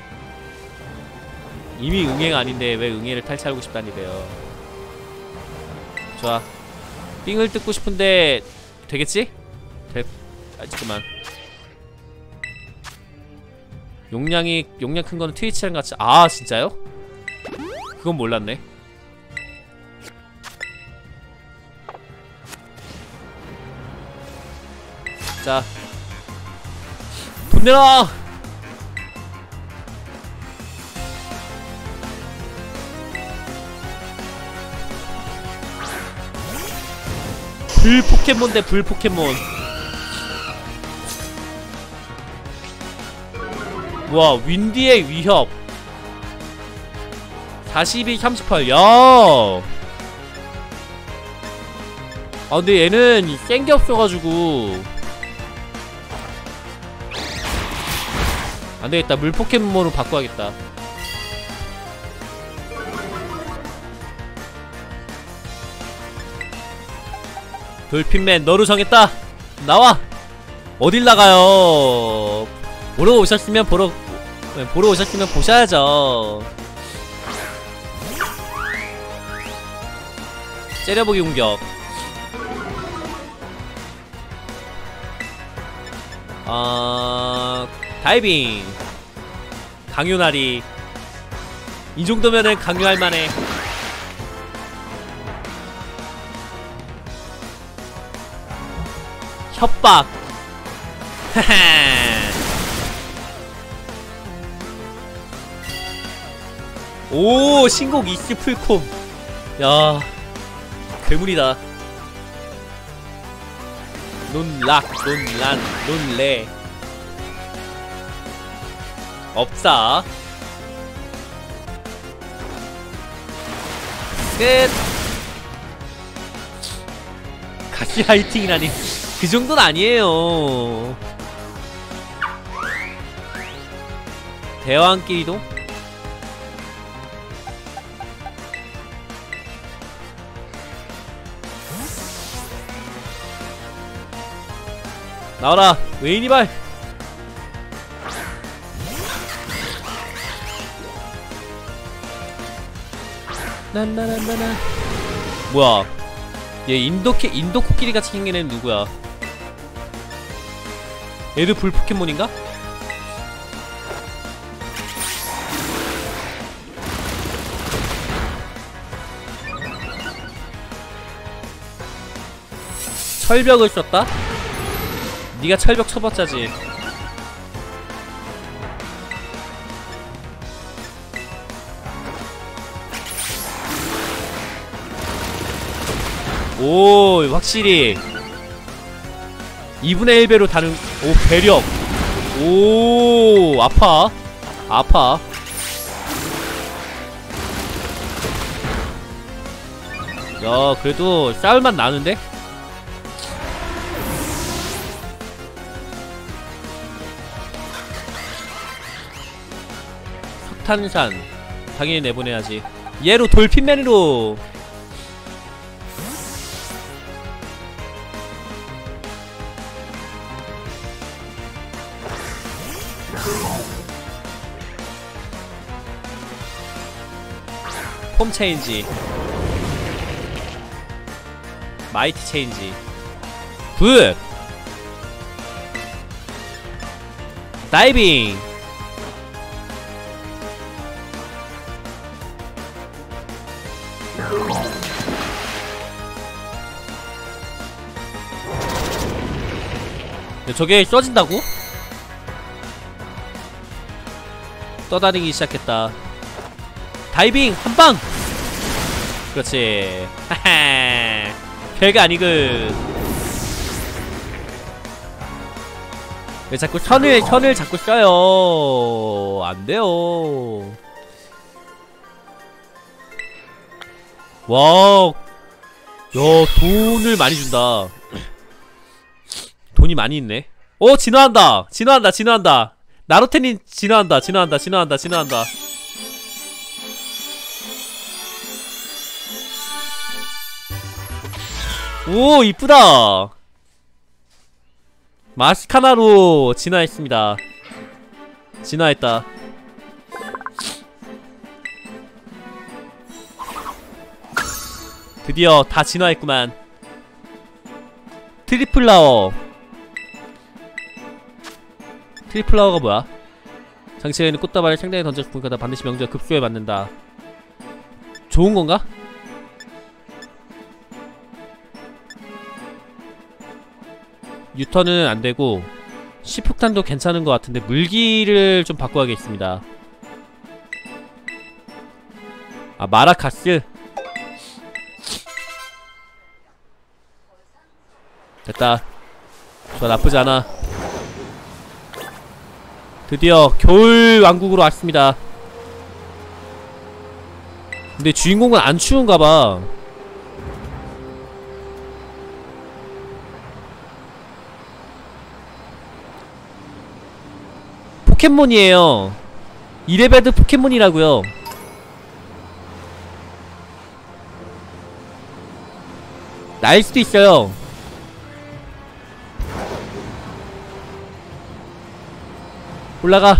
이미 응애가 아닌데 왜 응애를 탈출하고 싶다니래요. 좋아. 삥을 뜯고 싶은데 되겠지? 잠깐만. 용량 큰 거는 트위치랑 같이. 아, 진짜요? 그건 몰랐네. 자, 돈 내놔! 불 포켓몬 대 불 포켓몬. 와, 윈디의 위협 42, 38. 야. 아, 근데 얘는 센 게 없어가지고 안되겠다. 물 포켓몬으로 바꿔야겠다. 돌핀맨, 너로 정했다. 나와. 어딜 나가요? 보러 오셨으면 보러 오셨으면 보셔야죠. 째려보기 공격. 다이빙. 강요나리. 이 정도면은 강요할 만해. 협박. 오, 신곡 이스 풀콤. 야, 괴물이다. 논락, 논란, 논레. 업사. 끝. 가스라이팅이라니 그 정도는 아니에요. 대왕끼리도 나와라 웨이니발. 난나난나나. 뭐야 얘 인도 코끼리 같이 생긴 애는 누구야? 얘도 불 포켓몬인가? 철벽을 썼다? 니가 철벽 쳐봤자지. 오 확실히 2분의 1배로 다른. 오 배력. 오 아파 아파. 야 그래도 싸울맛 나는데? 석탄산 당연히 내보내야지. 얘로 돌핀맨으로. 폼 체인지 마이티 체인지 굿 다이빙. 저게 써진다고? 떠다니기 시작했다. 다이빙 한방. 그렇지. 하하 별거 아니군. 왜 자꾸 선을 자꾸 써요. 안돼요. 와, 야 돈을 많이 준다. 돈이 많이 있네. 오 진화한다. 진화한다. 나루테닌 진화한다. 진화한다. 오 이쁘다. 마스카나로 진화했습니다. 진화했다. 드디어 다 진화했구만. 트리플라워가 뭐야? 장치에 있는 꽃다발을 상대에 던져서 보니까 반드시 명중과 급소에 맞는다. 좋은건가? 유턴은 안되고 시폭탄도 괜찮은 것 같은데 물기를 좀 바꿔야겠습니다. 아 마라카스? 됐다. 좋아 나쁘지 않아. 드디어 겨울 왕국으로 왔습니다. 근데 주인공은 안 추운가봐. 포켓몬이에요. 이레베드 포켓몬이라고요. 날 수도 있어요. 올라가.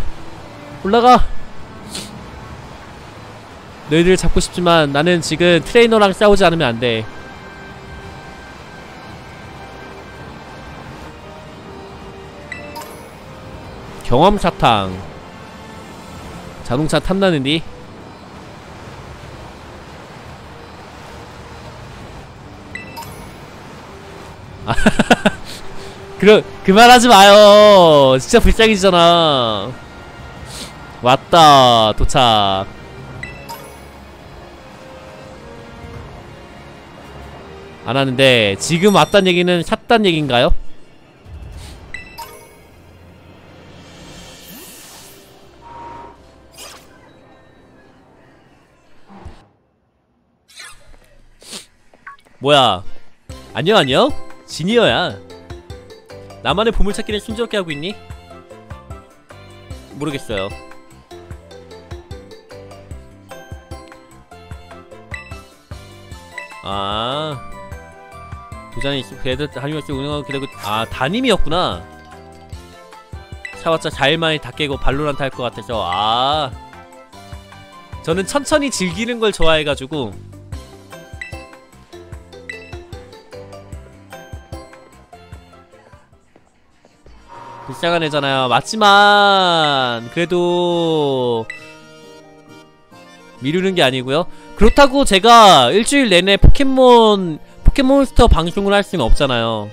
너희들 잡고 싶지만 나는 지금 트레이너랑 싸우지 않으면 안돼. 경험사탕. 자동차 탐나는디? 그만하지 마요. 진짜 불쌍해지잖아. 왔다. 도착. 안 하는데 지금 왔단 얘기는 샀단 얘긴가요? 뭐야? 안녕 안녕? 지니어야. 나만의 보물찾기를 순조롭게 하고 있니? 모르겠어요. 아, 도전이 그래도 담임없이 운영하고 기다리고. 아, 담임이었구나. 사봤자 4일 만에 다 깨고 발로란트 할 것 같아서. 아, 저는 천천히 즐기는 걸 좋아해가지고. 불쌍한 애잖아요. 맞지만 그래도 미루는 게 아니고요. 그렇다고 제가 일주일 내내 포켓몬스터 방송을 할 수는 없잖아요.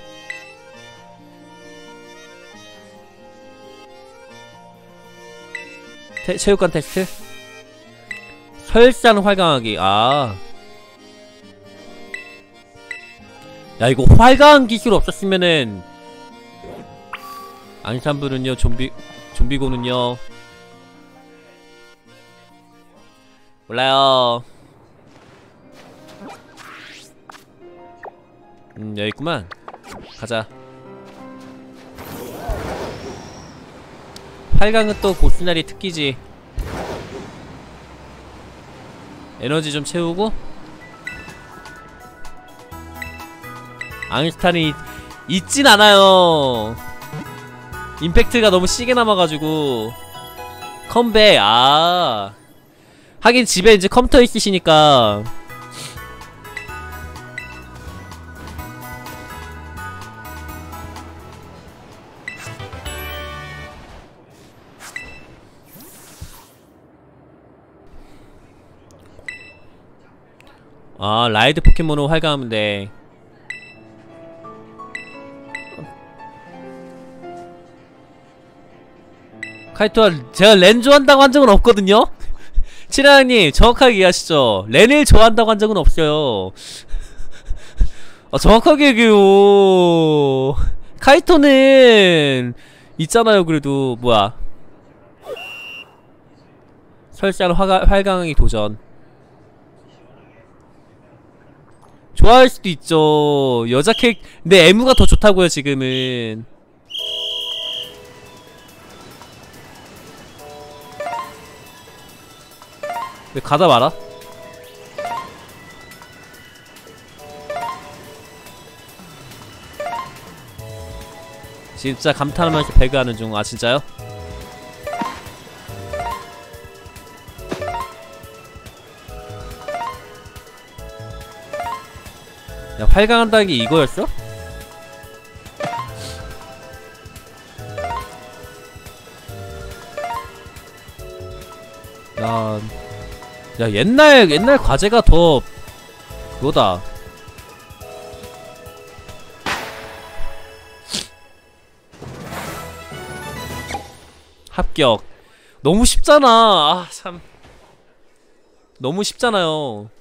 체육관 테스트? 설산 활강하기. 아, 야, 이거 활강 기술 없었으면은 앙산부는요, 좀비고는요 몰라요. 여기 있구만. 가자. 활강은 또 보스날이 특기지. 에너지 좀 채우고. 앙스탄이 있진 않아요. 임팩트가 너무 시게 남아가지고. 컴백. 아, 하긴 집에 이제 컴퓨터 있으시니까. 아, 라이드 포켓몬으로 활강하면 돼. 카이토가 제가 렌 좋아한다고 한 적은 없거든요? 치라님 정확하게 이해하시죠? 렌을 좋아한다고 한 적은 없어요. 아, 정확하게 얘기해요. 카이토는 있잖아요. 그래도 뭐야, 설산 활강하기 도전. 좋아할 수도 있죠. 여자 근데 에무가 더 좋다고요 지금은. 왜 가다 말아? 진짜 감탄하면서 배그하는 중. 아, 진짜요? 야, 활강한다는 게 이거였어? 야, 옛날 과제가 더 그거다. 합격. 너무 쉽잖아. 아, 참. 너무 쉽잖아요.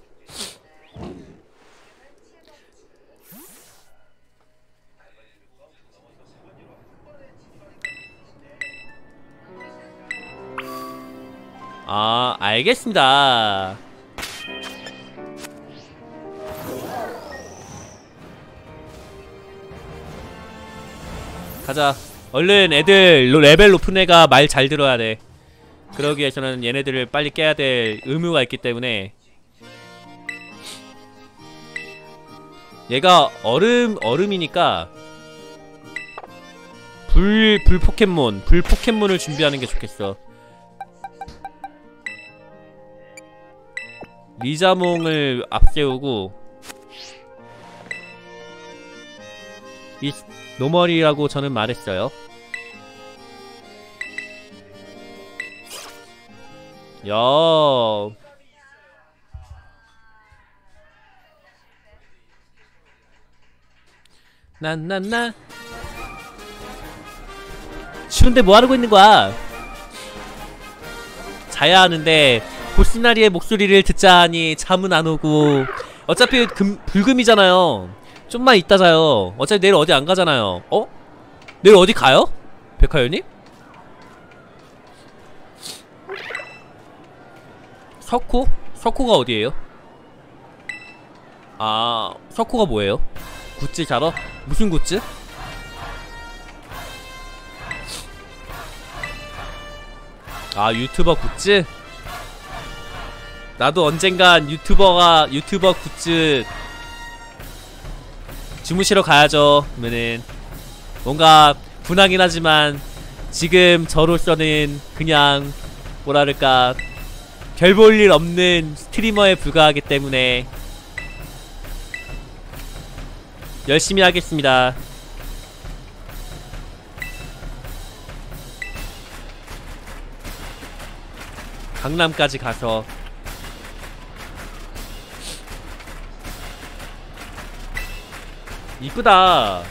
아, 알겠습니다. 가자. 얼른 애들 레벨 높은 애가 말 잘 들어야 돼. 그러기 위해서는 얘네들을 빨리 깨야 될 의무가 있기 때문에. 얘가 얼음이니까 불 포켓몬을 준비하는 게 좋겠어. 리자몽을 앞세우고. 이 노멀이라고 저는 말했어요. 야, 난난나 추운데 뭐하고 있는 거야? 자야 하는데 보스나리의 목소리를 듣자 하니 잠은 안 오고. 어차피 불금이잖아요. 좀만 이따 자요. 어차피 내일 어디 안 가잖아요. 어? 내일 어디 가요? 백화연님? 석호? 석호가 어디에요? 아, 셔코가 뭐예요? 굿즈 사러? 무슨 굿즈? 아, 유튜버 굿즈? 나도 언젠간 유튜버 굿즈 주무시러 가야죠. 그러면은 뭔가 분하긴 하지만 지금 저로서는 그냥 뭐랄까 별 볼 일 없는 스트리머에 불과하기 때문에 열심히 하겠습니다. 강남까지 가서 이쁘다.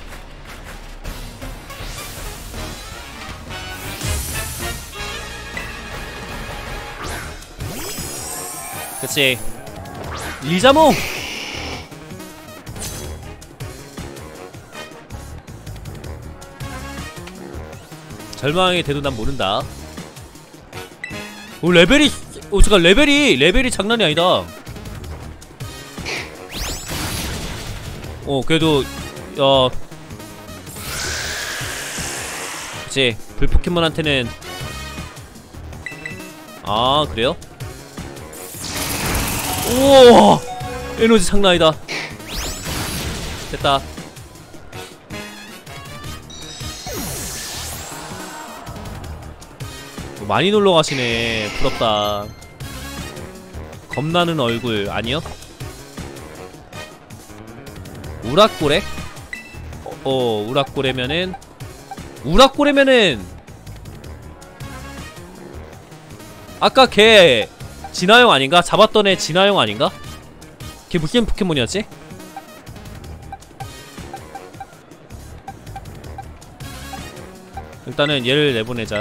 그치. 리자몽! 절망의 대도 난 모른다. 오, 레벨이, 오, 잠깐, 레벨이 장난이 아니다. 그래도, 그치. 불포켓몬한테는, 아, 그래요? 우와! 에너지 장난 아니다. 됐다. 많이 놀러 가시네. 부럽다. 겁나는 얼굴 아니요? 우락고래? 우락고래면은 아까 걔 진화형 아닌가? 잡았던 애 진화형 아닌가? 걔 무슨 포켓몬이었지? 일단은 얘를 내보내자.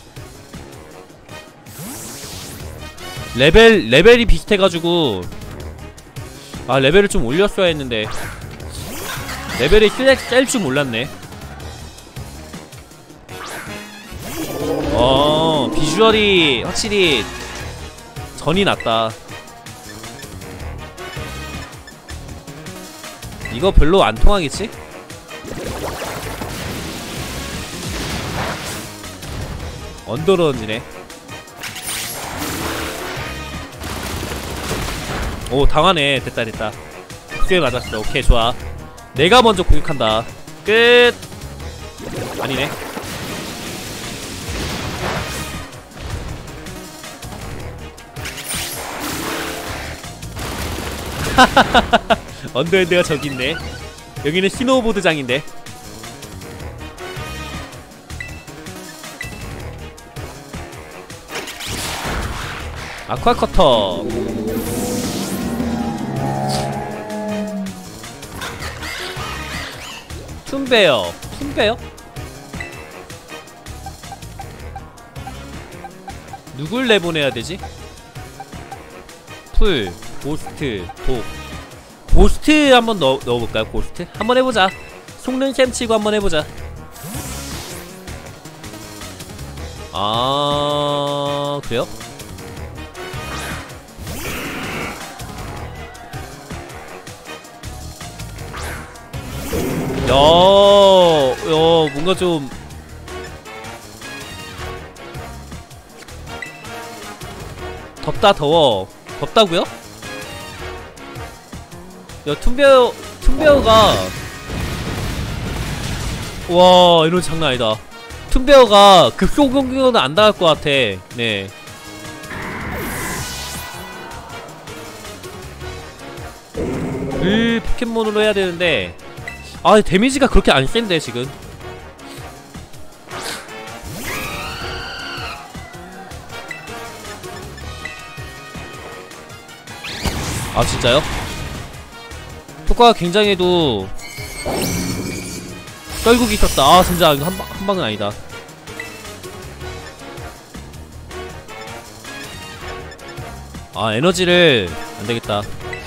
레벨이 비슷해가지고 아, 레벨을 좀 올렸어야 했는데 레벨이 셀 줄 몰랐네. 비주얼이 확실히 전이 낫다. 이거 별로 안 통하겠지? 언더런지네. 오, 당하네. 됐다. 꽤 맞았어. 오케이, 좋아. 내가 먼저 공격한다. 끝. 아니네. 언더핸드가 저기 있네. 여기는 스노우보드장인데. 아쿠아커터. 툰베어. 누굴 내보내야 되지? 풀, 고스트, 독. 고스트 한번 넣어볼까요? 고스트? 한번 해보자. 속는 셈 치고 한번 해보자. 아, 그래요? 야, 뭔가 좀 더워. 덥다고요? 야, 툰베어가 와, 에너지 장난 아니다. 툰베어가 급속 공격은 안 당할 것 같아. 네. 그 포켓몬으로 해야 되는데 아, 데미지가 그렇게 안 센데 지금. 아, 진짜요? 효과가 굉장해도 떨국이 있었다. 아, 진짜 이거 한 방은 아니다. 아, 에너지를 안되겠다.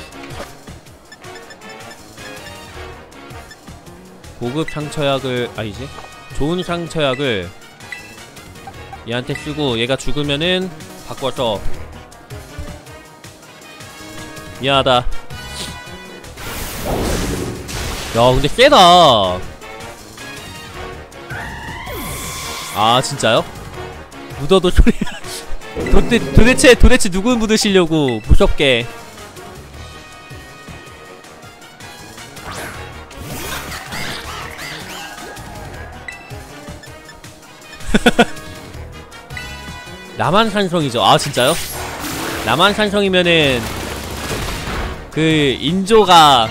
고급 상처약을 아니지? 좋은 상처약을 얘한테 쓰고 얘가 죽으면은 바꿔서. 미안하다. 근데 세다. 아 진짜요? 묻어도 소리 도대체 누구 묻으시려고 무섭게. 남한산성이죠. 아 진짜요? 남한산성이면은 그 인조가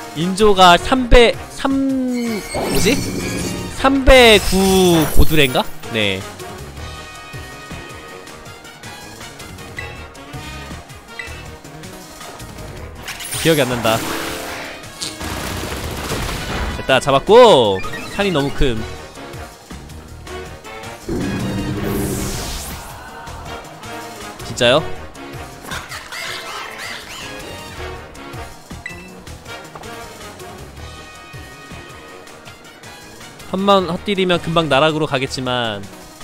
309 고드레인가? 네. 기억이 안 난다. 됐다, 잡았고. 산이 너무 큼. 진짜요? 한번 헛디디면 금방 나락으로 가겠지만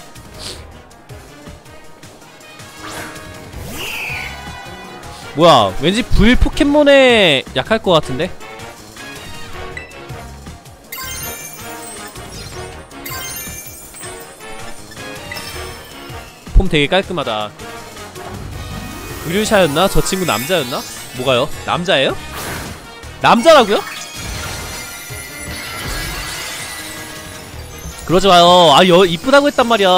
뭐야, 왠지 불 포켓몬에 약할 것 같은데? 폼 되게 깔끔하다. 의류샤였나? 저 친구 남자였나? 뭐가요? 남자예요? 남자라고요? 그러지 마요. 아, 이쁘다고 했단 말이야.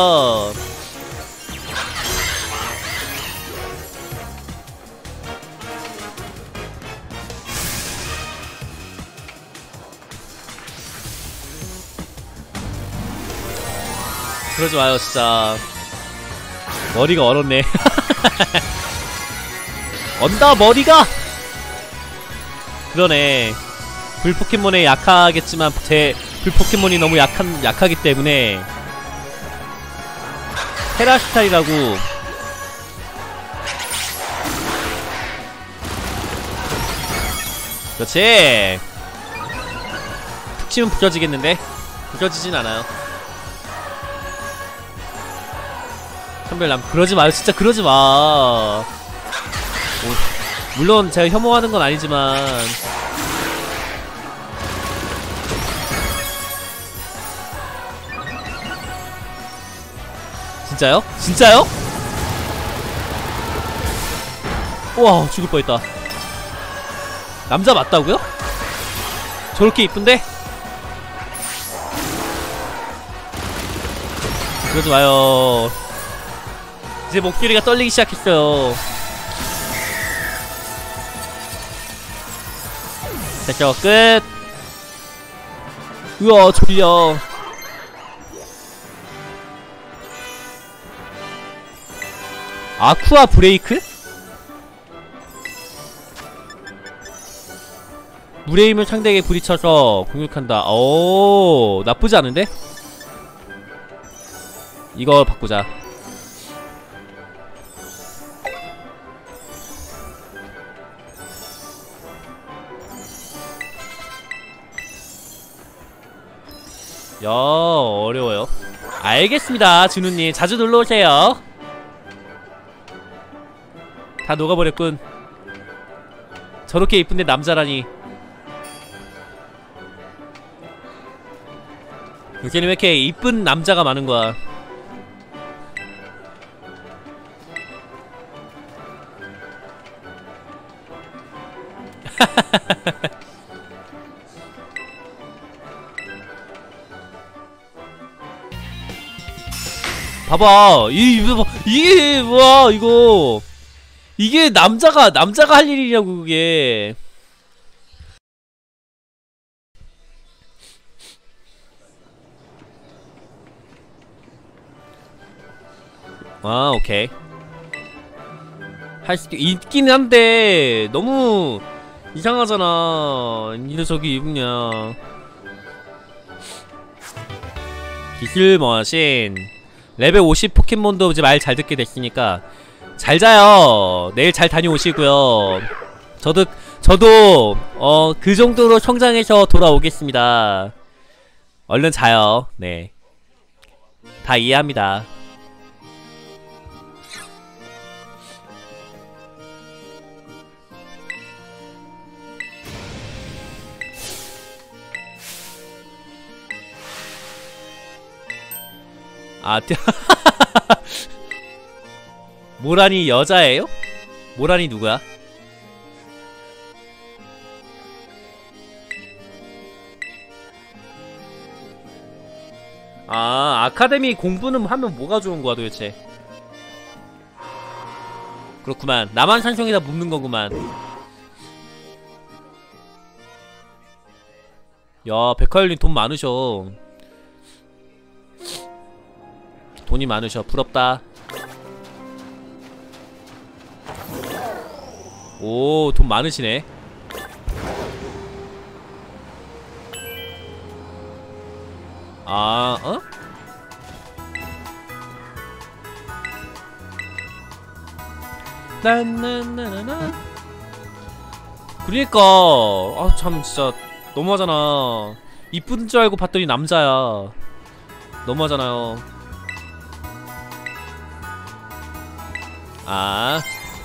그러지 마요, 진짜. 머리가 얼었네. 언다, 머리가! 그러네. 불 포켓몬에 약하겠지만, 불 포켓몬이 너무 약하기 때문에. 테라스타일이라고. 그렇지! 툭 치면 부서지겠는데? 부서지진 않아요. 천별남, 그러지 마요. 진짜 그러지 마. 물론 제가 혐오하는 건 아니지만. 진짜요? 진짜요? 우와, 죽을 뻔했다. 남자 맞다고요? 저렇게 이쁜데? 그러지 마요. 이제 목소리가 떨리기 시작했어요. 됐죠, 끝. 우와, 졸려. 아쿠아 브레이크? 물의 힘을 상대에게 부딪혀서 공격한다. 오, 나쁘지 않은데? 이거 바꾸자. 야, 어려워요. 알겠습니다, 준우님. 자주 놀러오세요. 다 녹아버렸군. 저렇게 이쁜데 남자라니. 요새는 왜 이렇게 이쁜 남자가 많은거야. 봐봐, 이게 뭐야 이거. 이게 남자가 할 일이냐고, 그게. 아, 오케이. 할 수도 있긴 한데 너무 이상하잖아. 이 녀석이 입으냐. 기술 머신 레벨 50 포켓몬도 이제 말 잘 듣게 됐으니까 잘 자요. 내일 잘 다녀오시고요. 저도 그 정도로 성장해서 돌아오겠습니다. 얼른 자요. 네, 다 이해합니다. 아, 모란이 여자예요? 모란이 누구야? 아, 아카데미 공부는 하면 뭐가 좋은 거야 도대체? 그렇구만. 나만 산성에다 묻는 거구만. 야, 백화열린 돈 많으셔. 돈이 많으셔. 부럽다. 오, 돈 많으시네. 아, 어? 나나나나나. 그러니까 아 참 진짜 너무하잖아. 이쁜 줄 알고 봤더니 남자야. 너무하잖아요. 아,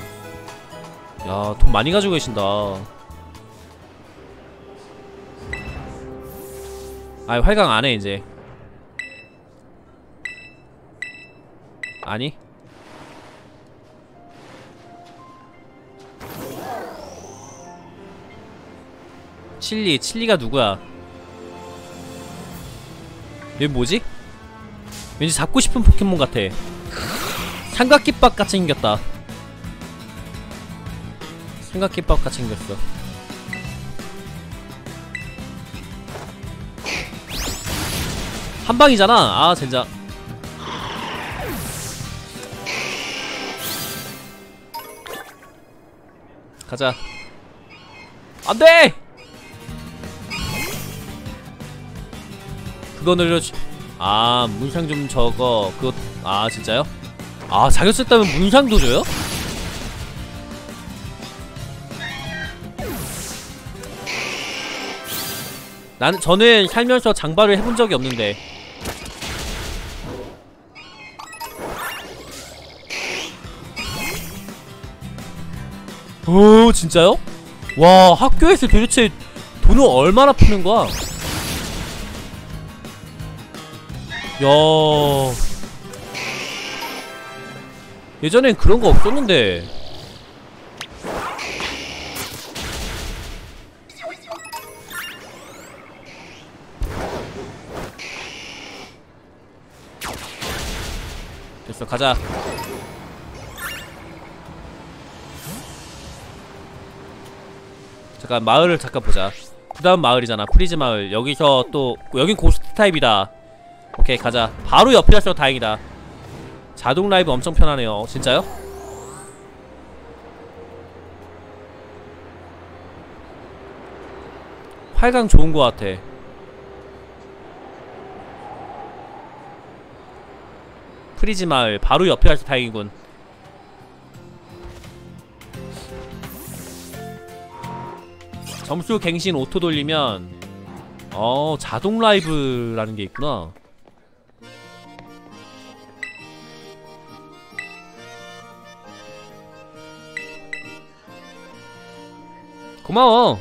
야, 돈 많이 가지고 계신다. 아, 활강 안 해 이제. 아니? 칠리가 누구야? 얘 뭐지? 왠지 잡고 싶은 포켓몬 같아. 삼각김밥 같이 생겼다. 삼각김밥 같이 생겼어. 한방이잖아. 아 젠장. 가자. 안돼! 그거 늘려주. 아, 문상 좀 저거 그거. 아 진짜요? 아, 자격 썼다면 문상도 줘요? 저는 살면서 장발을 해본 적이 없는데. 오, 진짜요? 와, 학교에서 도대체 돈을 얼마나 푸는 거야? 야, 예전엔 그런 거 없었는데. 됐어, 가자. 잠깐 마을을 잠깐 보자. 그 다음 마을이잖아, 프리즈 마을. 여기서 또 여긴 고스트 타입이다. 오케이, 가자. 바로 옆이라서 다행이다. 자동 라이브 엄청 편하네요. 진짜요? 활강 좋은 거 같아. 프리즈 마을 바로 옆이라서 다행이군. 점수 갱신 오토 돌리면 자동 라이브라는 게 있구나. 고마워.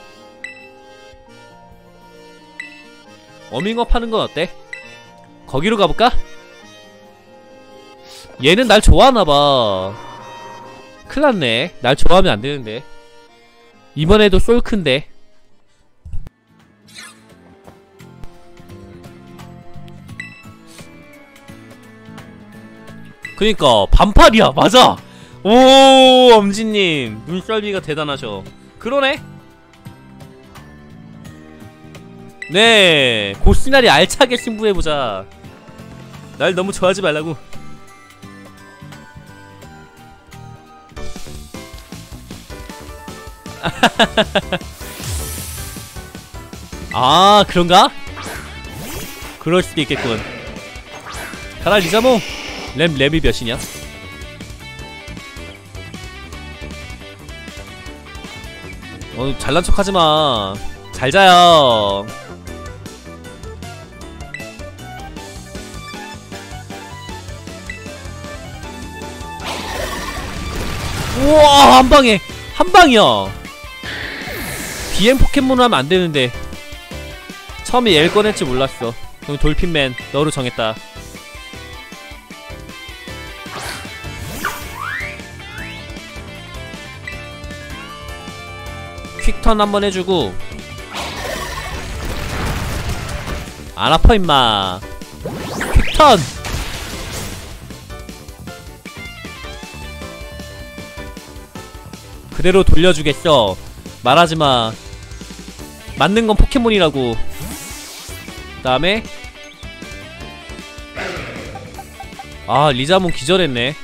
워밍업 하는 건 어때? 거기로 가볼까? 얘는 날 좋아하나봐. 큰일났네. 날 좋아하면 안되는데. 이번에도 솔큰데. 그니까 반팔이야. 맞아. 오, 엄지님 눈썰미가 대단하셔. 그러네. 네, 고시나리 알차게 승부해보자. 날 너무 좋아하지 말라고. 아, 그런가? 그럴 수도 있겠군. 가라 리자몽. 램이 몇이냐? 잘난 척 하지마. 잘 자요. 우와, 한방에 한방이야. BM 포켓몬을 하면 안되는데. 처음에 얘를 꺼낼지 몰랐어. 그럼 돌핀맨 너로 정했다. 퀵턴 한번 해주고. 안 아파 임마. 퀵턴. 그대로 돌려주겠어. 말하지마. 맞는 건 포켓몬이라고. 그 다음에 아, 리자몽 기절했네.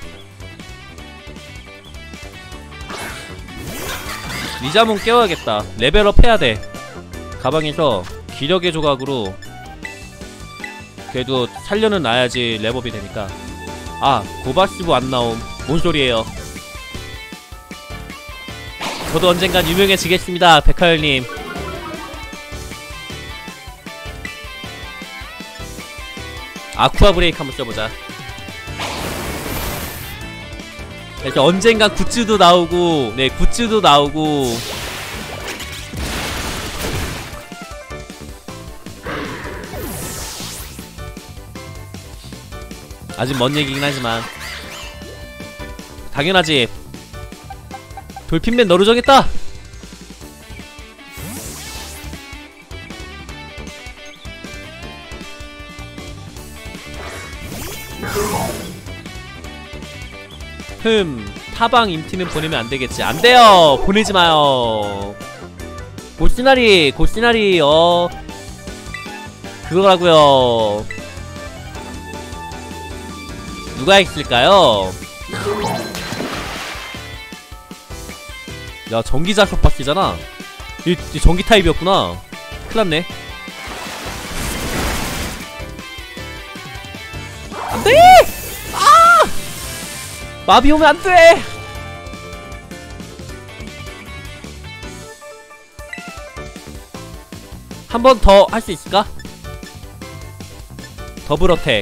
리자몽 깨워야겠다. 레벨업 해야돼. 가방에서 기력의 조각으로 그래도 살려는 놔야지 랩업이 되니까. 아, 고바시브 안 나옴. 뭔 소리예요. 저도 언젠간 유명해지겠습니다, 백하열님. 아쿠아 브레이크 한번 써보자. 이렇게 언젠간 굿즈도 나오고, 네, 굿즈도 나오고. 아직 먼 얘기긴 하지만 당연하지. 돌핀맨 너로 정했다. 타방 인티는 보내면 안되겠지. 안돼요. 보내지마요. 고시나리 그거라고요. 누가 있을까요? 야, 전기자석 바뀌잖아. 이 전기 타입이었구나. 큰일났네. 안돼! 아! 마비 오면 안돼! 한 번 더 할 수 있을까? 더블 어택.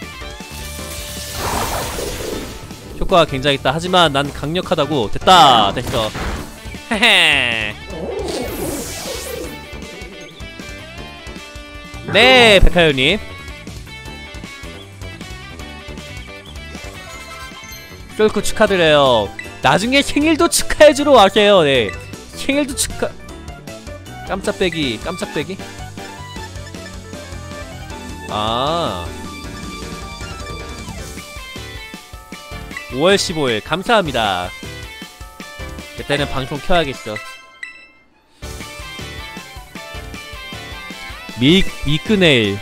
효과가 굉장히 있다. 하지만 난 강력하다고. 됐다. 됐어. 헤헤. 네, 백하연님. 쫄코 축하드려요. 나중에 생일도 축하해주러 와세요. 네, 생일도 축하. 깜짝배기. 아, 5월 15일 감사합니다. 그때는 방송 켜야겠어. 미끄네일.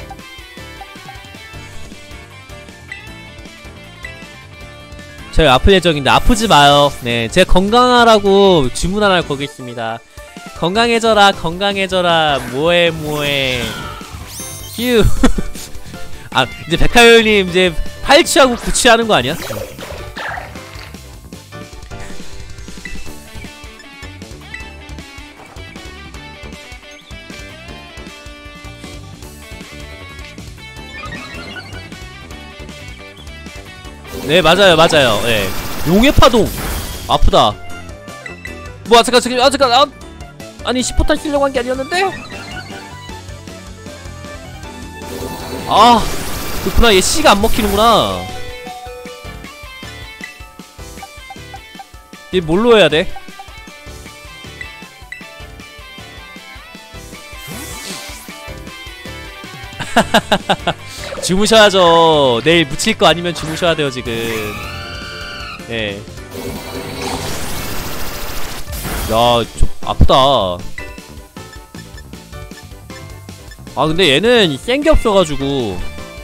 저희 아플 예정인데 아프지 마요. 네, 제 건강하라고 주문 하나 거겠습니다. 건강해져라, 건강해져라. 뭐해 휴. 아, 이제 백하열님 이제 8취하고 9취하는 거 아니야? 네, 맞아요. 네. 용의 파동. 아프다. 뭐, 잠깐. 아니, 10포탄 쓰려고 한 게 아니었는데? 아, 그렇구나. 얘 C가 안 먹히는구나. 얘 뭘로 해야 돼? 주무셔야죠. 내일 묻힐 거 아니면 주무셔야 돼요, 지금. 예. 야, 좀 아프다. 아, 근데 얘는 센 게 없어가지고.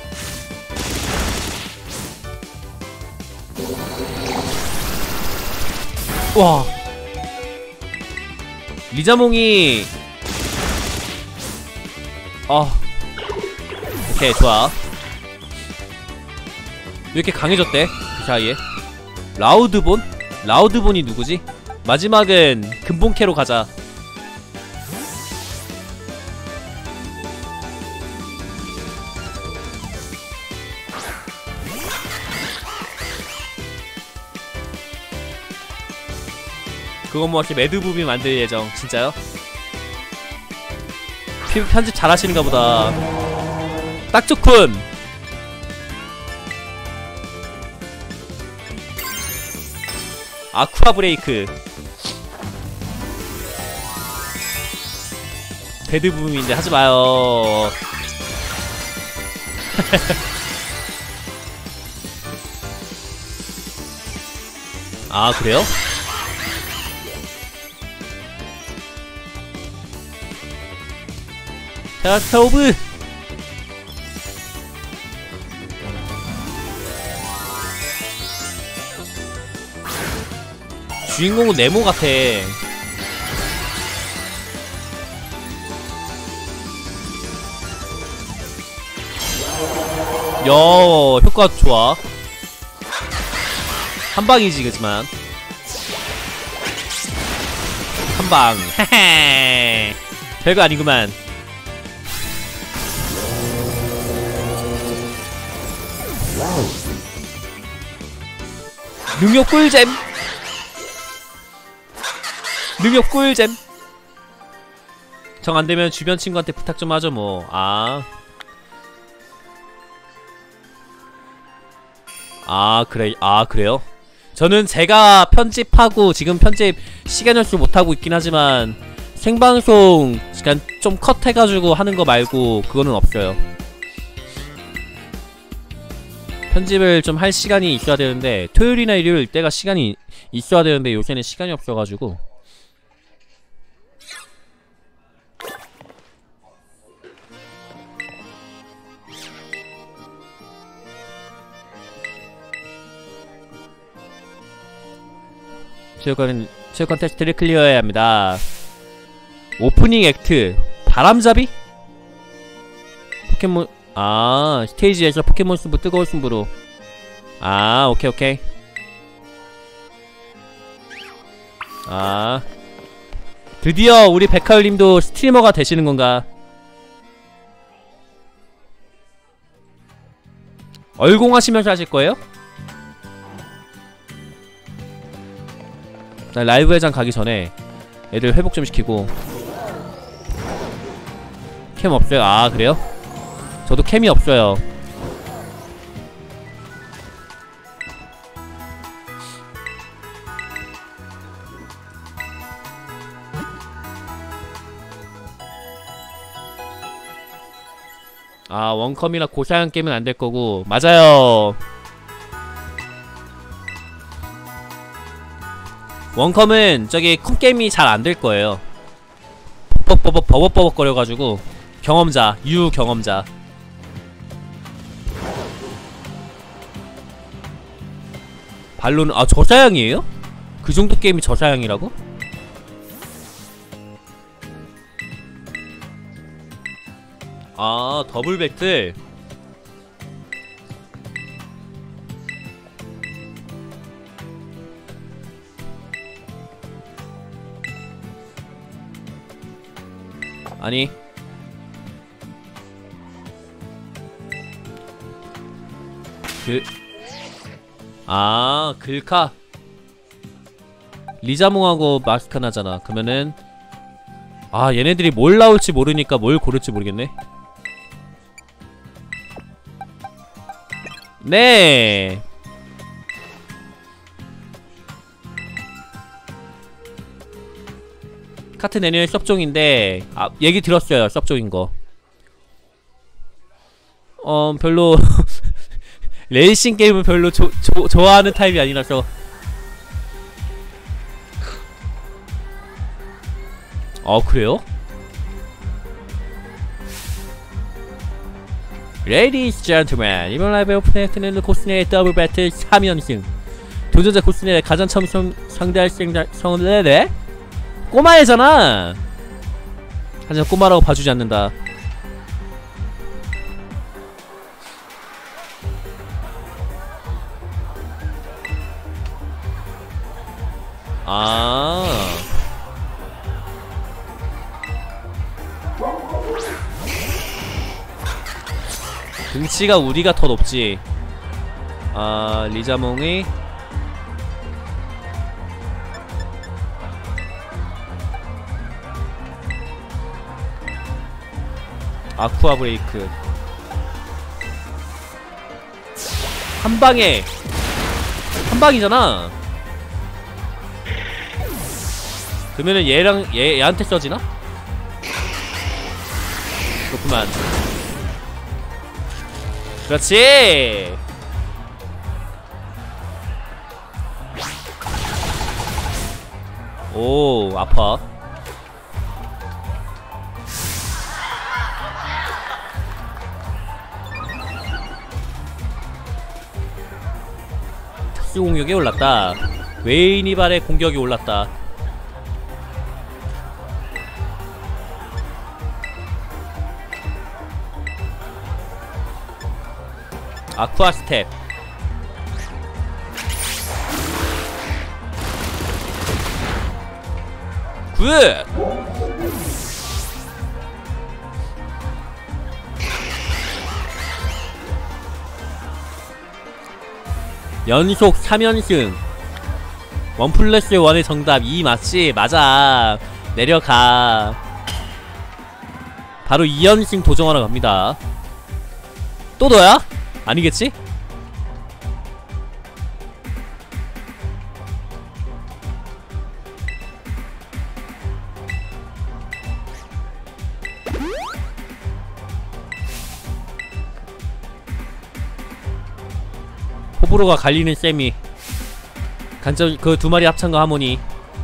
와. 리자몽이. 아. 오케이, 좋아. 왜 이렇게 강해졌대? 그 사이에. 라우드본? 라우드본이 누구지? 마지막은 근본캐로 가자. 그건 뭐 이렇게 매드부비 만들 예정. 진짜요? 편집 잘하시는가 보다. 딱좋군. 아쿠아 브레이크. 배드붐인데 하지마요. 아 그래요? 자 스토브. 주인공은 네모 같아. 야 효과 좋아. 한방이지 그지만 한방. 헤헤 별거 아니구만. 능력 꿀잼. 능력 꿀잼. 정 안되면 주변 친구한테 부탁 좀 하죠 뭐. 그래. 그래요? 저는 제가 편집하고 지금 편집 시간 연수 못하고 있긴 하지만 생방송 그냥 좀 컷해가지고 하는 거 말고 그거는 없어요. 편집을 좀 할 시간이 있어야 되는데 토요일이나 일요일 때가 시간이 있어야 되는데 요새는 시간이 없어가지고. 체육관 테스트를 클리어해야 합니다. 오프닝 액트 바람잡이? 포켓몬 스테이지에서 포켓몬 승부 뜨거운 승부로. 오케이. 드디어 우리 백하율님도 스트리머가 되시는 건가? 얼공하시면서 하실 거예요? 나 라이브 회장 가기 전에 애들 회복 좀 시키고. 캠 없어요? 그래요? 저도 캠이 없어요. 원컴이나 고사양 게임은 안 될 거고. 맞아요. 원컴은 저기 컴게임이 잘 안 될 거예요. 버벅버벅 거려가지고. 경험자, 유경험자. 발로는 저사양이에요? 그 정도 게임이 저사양이라고? 더블 배틀. 아니 글카 리자몽하고 마스카나잖아. 그러면은 얘네들이 뭘 나올지 모르니까 뭘 고를지 모르겠네. 네. 카트 내년에 섭종인데 얘기 들었어요. 섭종인거. 별로 레이싱 게임은 별로 좋아하는 타입이 아니라서. 그래요? Ladies, gentlemen, 이번 라이브에 오픈했는 코스네의 더블 배틀 3연승. 도전자 코스네를 가장 처음 상대할 성대네? 꼬마애잖아! 하지만 꼬마라고 봐주지 않는다. 등치가 우리가 더 높지. 리자몽이 아쿠아 브레이크 한방에 한방이잖아. 그러면은 얘한테 써지나? 좋구만. 그렇지. 오, 아파. 특수 공격이 올랐다. 웨이니발의 공격이 올랐다. 아쿠아 스텝. 굿! 연속 3연승. 원 플러스 원의 정답 2 맞지? 맞아. 내려가. 바로 2연승 도전하러 갑니다. 또 너야? 아니겠지? 호불호가 갈리는 셈이. 간접 그 두 마리 합창과 하모니.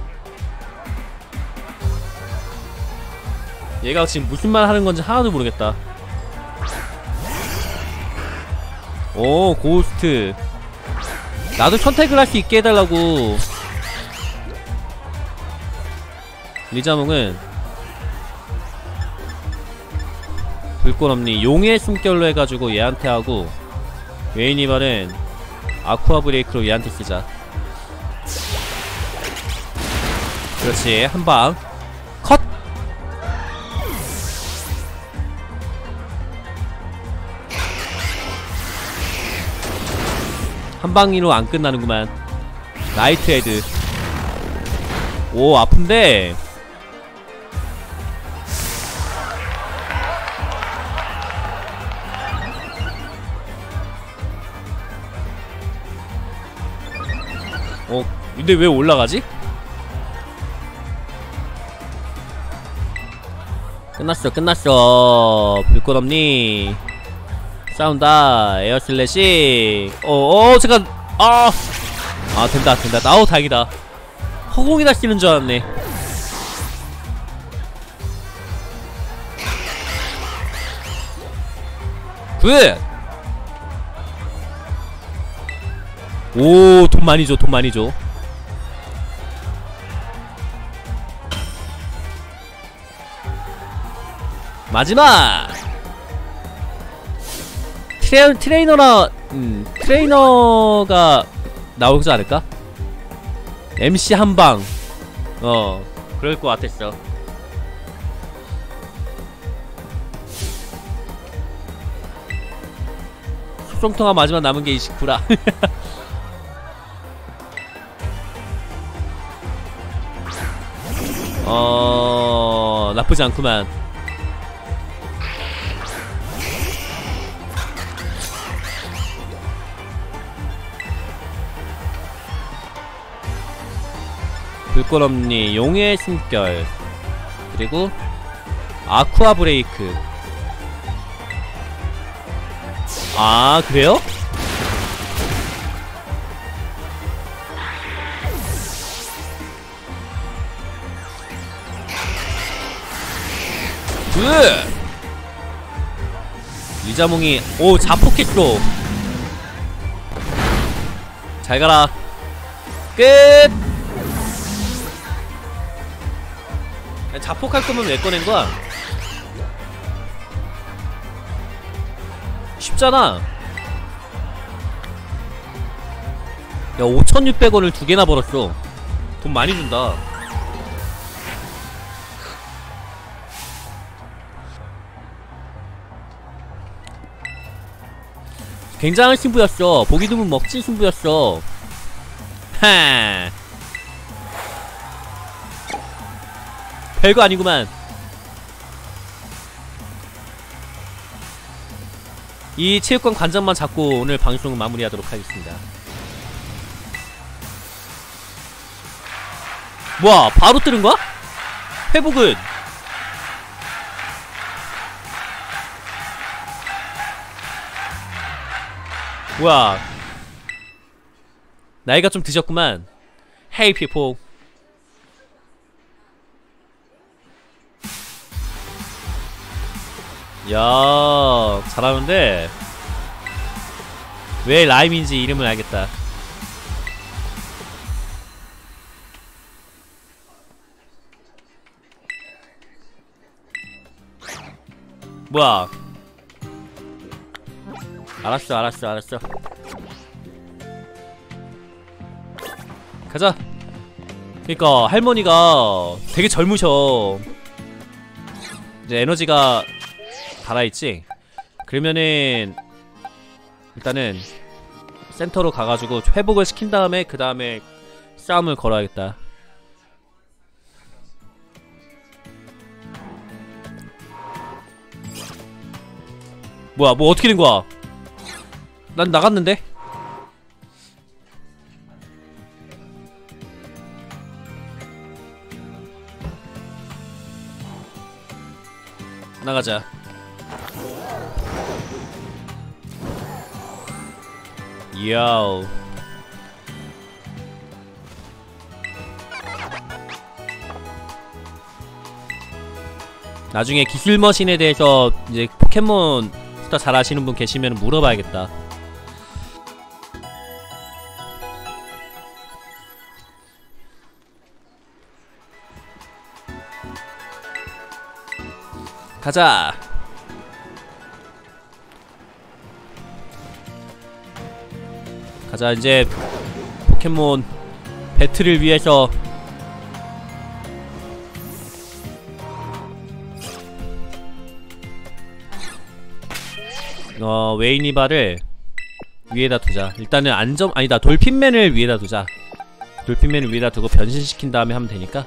얘가 지금 무슨 말 하는 건지 하나도 모르겠다. 오, 고스트. 나도 선택을 할 수 있게 해달라고. 리자몽은 불꽃 없니 용의 숨결로 해가지고 얘한테 하고, 웨이니발은 아쿠아 브레이크로 얘한테 쓰자. 그렇지. 한방 컷! 한방이로 안 끝나는구만. 나이트 헤드. 오, 아픈데. 근데 왜 올라가지? 끝났어, 끝났어. 불꽃 없니? 싸운다. 에어 슬래시. 잠깐. 된다, 된다. 아우, 다행이다. 허공이다 쓰는 줄 알았네. 굿! 오, 돈 많이 줘, 돈 많이 줘. 마지막! 트레이너가 나오지 않을까? MC 한방. 그럴 것 같았어. 소송통화 마지막 남은 게 29라. 나쁘지 않구만. 불꽃 없니 용의 숨결. 그리고 아쿠아 브레이크. 아, 그래요? 굿! 리자몽이 자폭했어. 잘 가라. 끝! 자폭할 거면 왜 꺼낸 거야? 쉽잖아. 야, 5,600원을 2개나 벌었어. 돈 많이 준다. 굉장한 승부였어. 보기 드문 멋진 승부였어. 하. 별거 아니구만. 이 체육관 관장만 잡고 오늘 방송을 마무리하도록 하겠습니다. 뭐야, 바로 뜨는 거야? 회복은 뭐야, 나이가 좀 드셨구만. Hey people. 야, 잘하는데 왜 라임인지 이름을 알겠다. 뭐야. 알았어. 가자. 그니까 할머니가 되게 젊으셔. 이제 에너지가 달아있지? 그러면은 일단은 센터로 가가지고 회복을 시킨 다음에 그 다음에 싸움을 걸어야겠다. 뭐야, 뭐 어떻게 된거야? 난 나갔는데? 나가자. 야오. 나중에 기술 머신에 대해서 이제 포켓몬 스타 잘 아시는 분 계시면 물어봐야겠다. 가자. 가자. 이제 포켓몬 배틀을 위해서 웨이니바를 위에다 두자. 일단은 아니다, 돌핀맨을 위에다 두자. 돌핀맨을 위에다 두고 변신시킨 다음에 하면 되니까.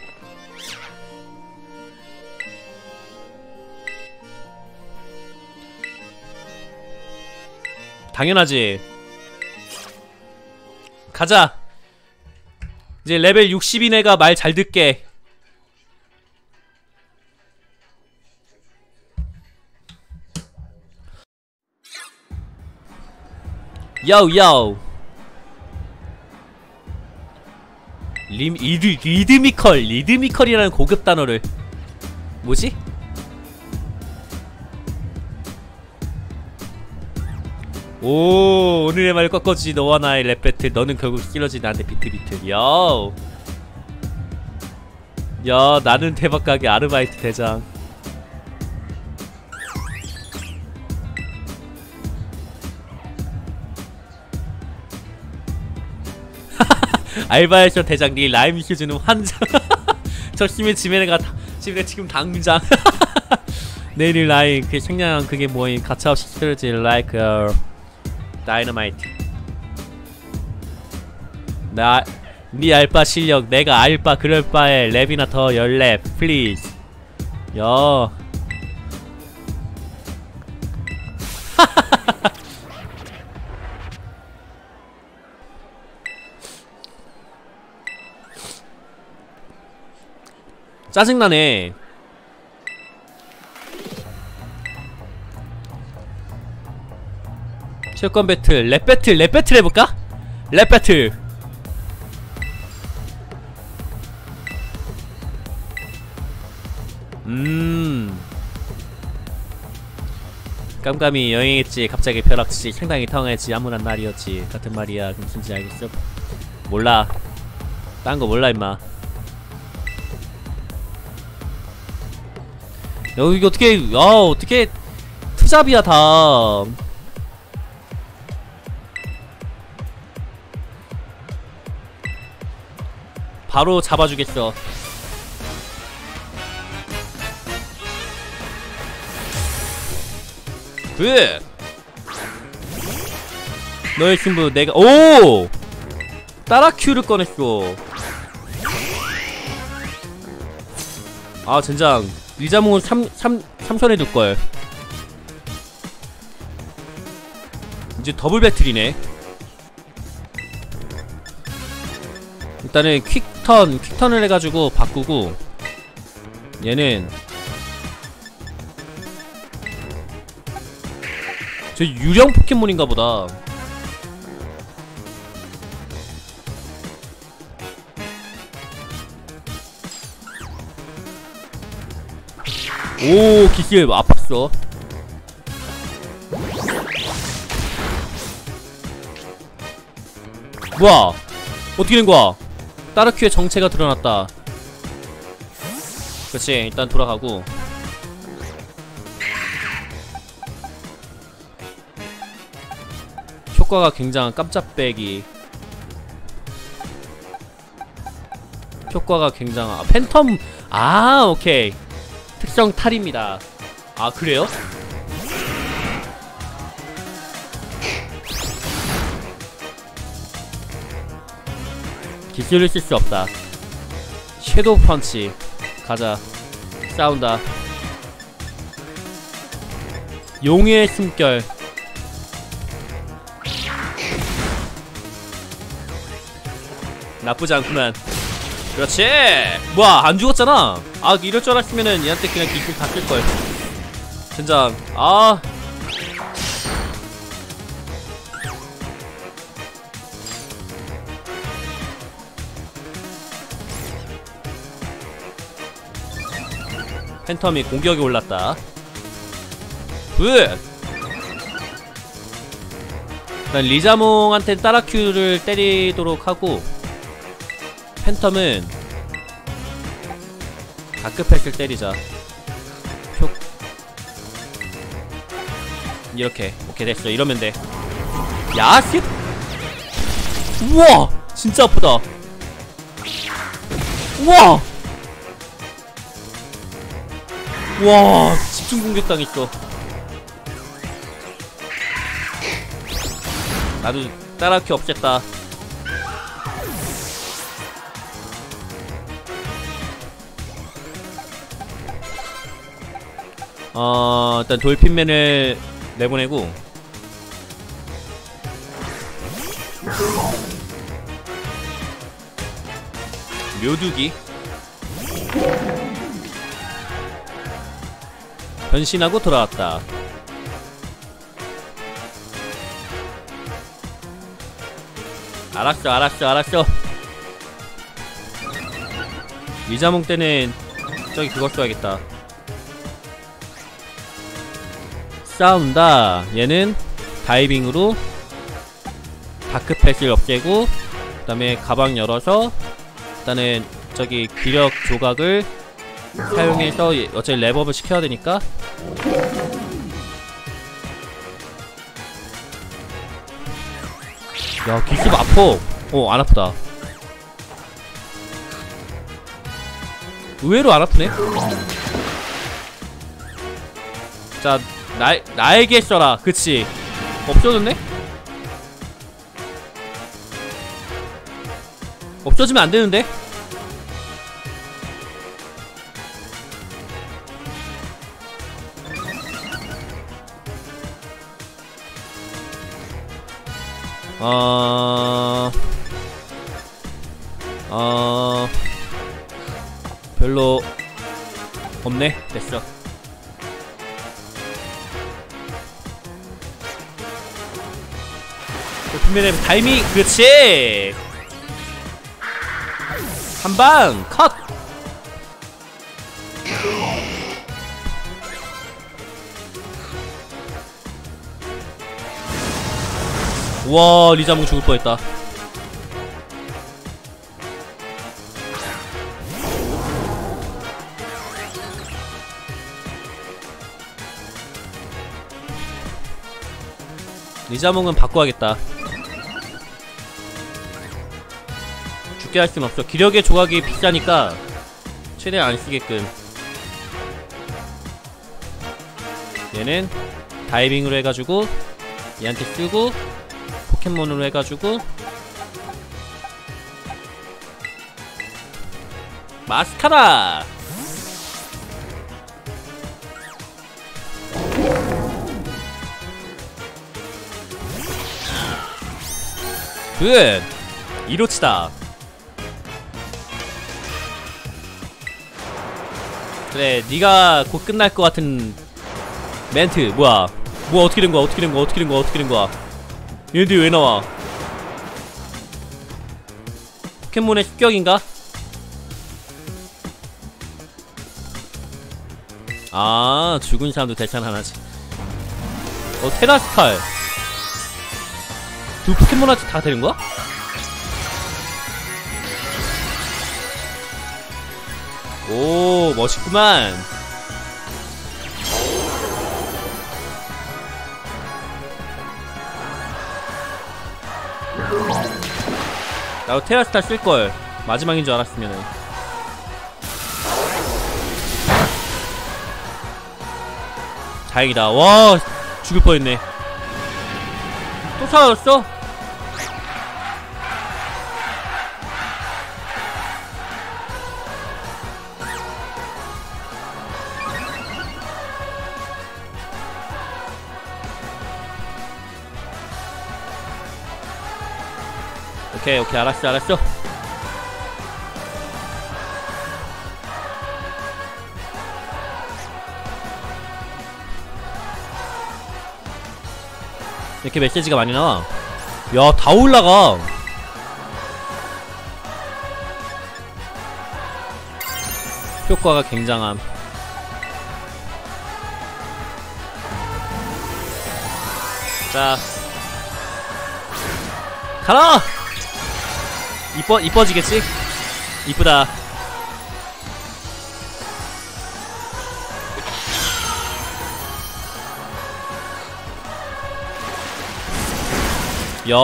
당연하지. 가자. 이제 레벨 60인 애가 말 잘 듣게. 야우. 리드미컬이라는 고급 단어를. 뭐지? 오, 오늘의 말 꺾어주지. 너와 나의 랩 배틀. 너는 결국 찔러지 나한테 비틀비틀. 야우. 야, 나는 대박가게 아르바이트 대장. 알바에서 대장 니 라임 휴즈는 환장. 저 심해 지메네가 지금 당장. 내일 라임 그 생략한 그게 뭐임. 가차없이 쓰러질 like 다이너마이트. 니 알바 실력 내가 알바 그럴 바에 랩이나 더 열랩 플리즈. 야. 짜증나네. 체육관 배틀, 랩 배틀 해볼까? 랩 배틀. 깜깜이 여행했지. 갑자기 벼락치지. 상당히 당황했지. 암울한 날이었지. 같은 말이야. 무슨지 알겠어? 몰라. 딴 거 몰라 임마. 여기 어떻게, 어떻게 투잡이야 다. 바로 잡아주겠어. 굿. 너의 승부 내가. 오! 따라큐를 꺼냈어. 아 젠장. 리자몽은 3선에 둘걸. 이제 더블 배틀이네. 일단은 퀵턴을 해가지고 바꾸고. 얘는 저 유령 포켓몬인가 보다. 오 기술 아팠어. 뭐야 어떻게 된거야. 따르큐의 정체가 드러났다. 그렇지 일단 돌아가고. 효과가 굉장한 깜짝배기. 효과가 굉장한 팬텀. 아 오케이 특성 탈입니다. 아 그래요? 기술을 쓸 수 없다. 섀도우 펀치 가자. 싸운다. 용의 숨결. 나쁘지 않구만. 그렇지. 뭐야 안 죽었잖아. 아 이럴 줄 알았으면은 얘한테 그냥 기술 다 쓸걸. 젠장. 아 팬텀이 공격이 올랐다. 굿! 일단 리자몽한테 따라큐를 때리도록 하고 팬텀은 다크패스를 때리자. 표... 이렇게 오케이 됐어. 이러면 돼. 야스! 우와! 진짜 아프다. 우와! 와 집중 공격 당했어. 나도 따라큐 없앴다. 일단 돌핀맨을 내보내고 묘두기 변신하고 돌아왔다. 알았어. 리자몽 때는 저기 그거 써야겠다. 싸운다. 얘는 다이빙으로 다크패스를 없애고 그 다음에 가방 열어서 일단은 저기 기력 조각을 사용해서 어차피 랩업을 시켜야 되니까 야 기습 아파. 안 아프다. 의외로 안 아프네. 자 나에게 써라. 그치 없어졌네? 없어지면 안 되는데? 별로 없네. 됐어. 분명히 타이밍. 그렇지. 한방 컷. 우와 리자몽 죽을 뻔했다. 리자몽은 바꿔야겠다. 죽게 할 순 없어. 기력의 조각이 비싸니까 최대한 안 쓰게끔. 얘는 다이빙으로 해가지고 얘한테 쓰고 포켓몬으로 해가지고 마스카라! 굿! 이로치다. 그래 니가 곧 끝날 것 같은 멘트. 뭐야 어떻게 된 거야. 얘네들이 왜 나와? 포켓몬의 습격인가? 아, 죽은 사람도 대찬 하나지. 테라스칼. 두 포켓몬한테 다 되는 거야? 오, 멋있구만. 나도 테라스칼 쓸걸. 마지막인 줄 알았으면은. 다행이다. 와, 죽을 뻔했네. 또 사라졌어? 오케이, 오케이, 알았어, 알았어. 이렇게 메시지가 많이 나와. 야, 다 올라가. 효과가 굉장함. 자, 가라! 이뻐지겠지? 이쁘다. 야,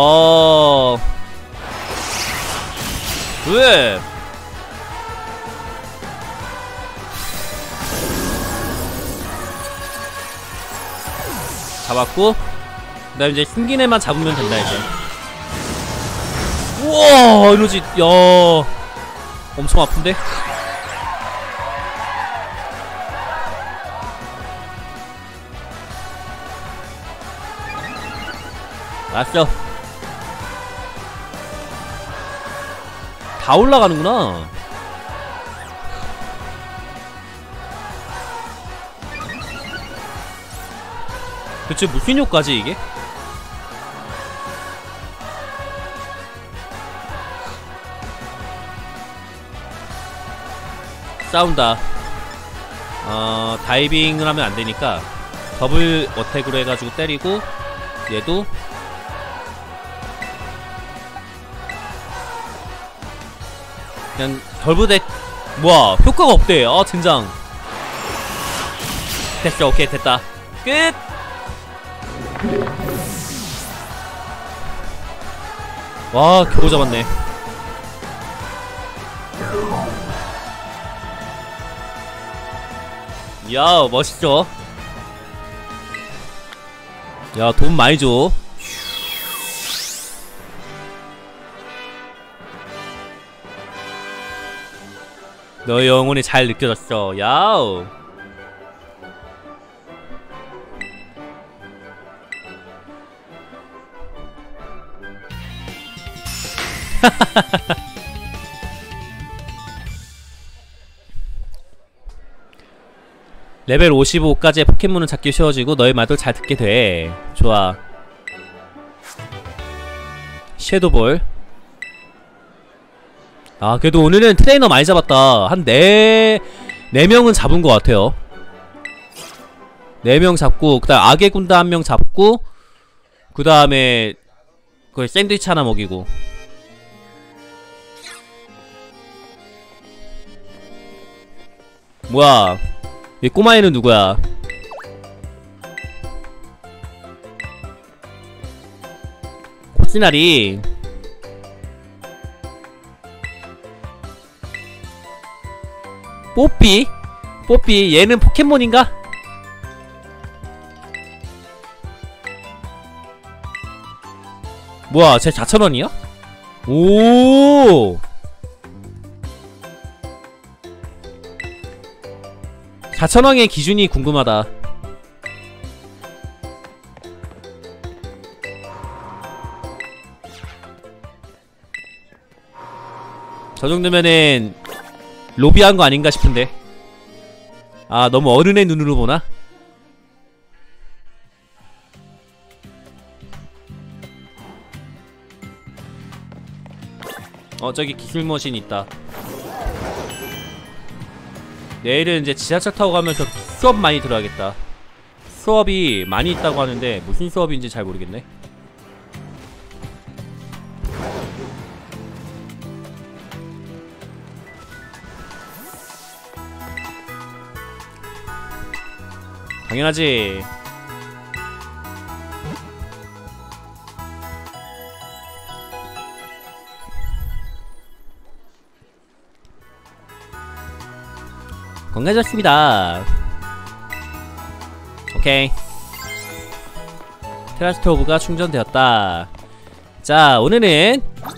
왜? 잡았고, 나 이제 숨긴 애만 잡으면 된다 이제. 우와, 에너지, 야, 엄청 아픈데? 알았어. 다 올라가는구나. 대체 무슨 효과지 이게? 싸운다. 다이빙을 하면 안되니까 더블 어택으로 해가지고 때리고, 얘도 그냥 결부대. 뭐야, 효과가 없대. 아, 젠장. 됐어. 오케이, 됐다. 끝. 와, 겨우 잡았네. 야, 멋있죠? 야, 돈 많이 줘. 너의 영혼이 잘 느껴졌어. 야우. 레벨 55까지의 포켓몬은 잡기 쉬워지고 너의 말도 잘 듣게 돼. 좋아. 섀도볼. 아, 그래도 오늘은 트레이너 많이 잡았다. 한 4명은 잡은 것 같아요. 4명 잡고, 그 다음 악의 군단 1명 잡고, 그 다음에 그 샌드위치 하나 먹이고. 뭐야, 이 꼬마애는 누구야? 코치나리. 뽀삐? 뽀삐, 얘는 포켓몬인가? 뭐야, 쟤 4,000원이야? 오! 4,000원의 기준이 궁금하다. 저 정도면은 로비한 거 아닌가 싶은데. 아, 너무 어른의 눈으로 보나? 저기 기술머신 있다. 내일은 이제 지하철 타고 가면서 수업 많이 들어야겠다. 수업이 많이 있다고 하는데 무슨 수업인지 잘 모르겠네. 당연하지. 건강해졌습니다. 오케이. 테라스토브가 충전되었다. 자, 오늘은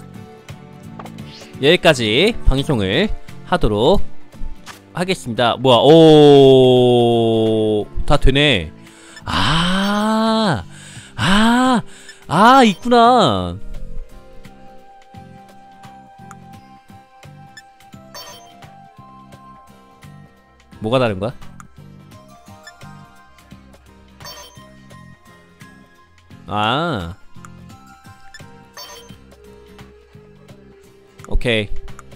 여기까지 방송을 하도록 하겠습니다. 뭐야, 오, 다 되네. 있구나. 뭐가 다른 거야? 오케이.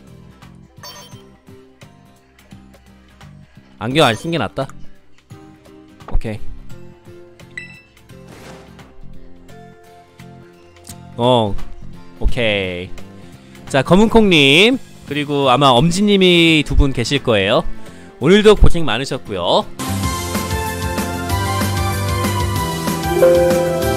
안경 안 쓴 게 낫다. 오케이. 오케이. 자, 검은콩님 그리고 아마 엄지님이 두 분 계실 거예요. 오늘도 고생 많으셨고요.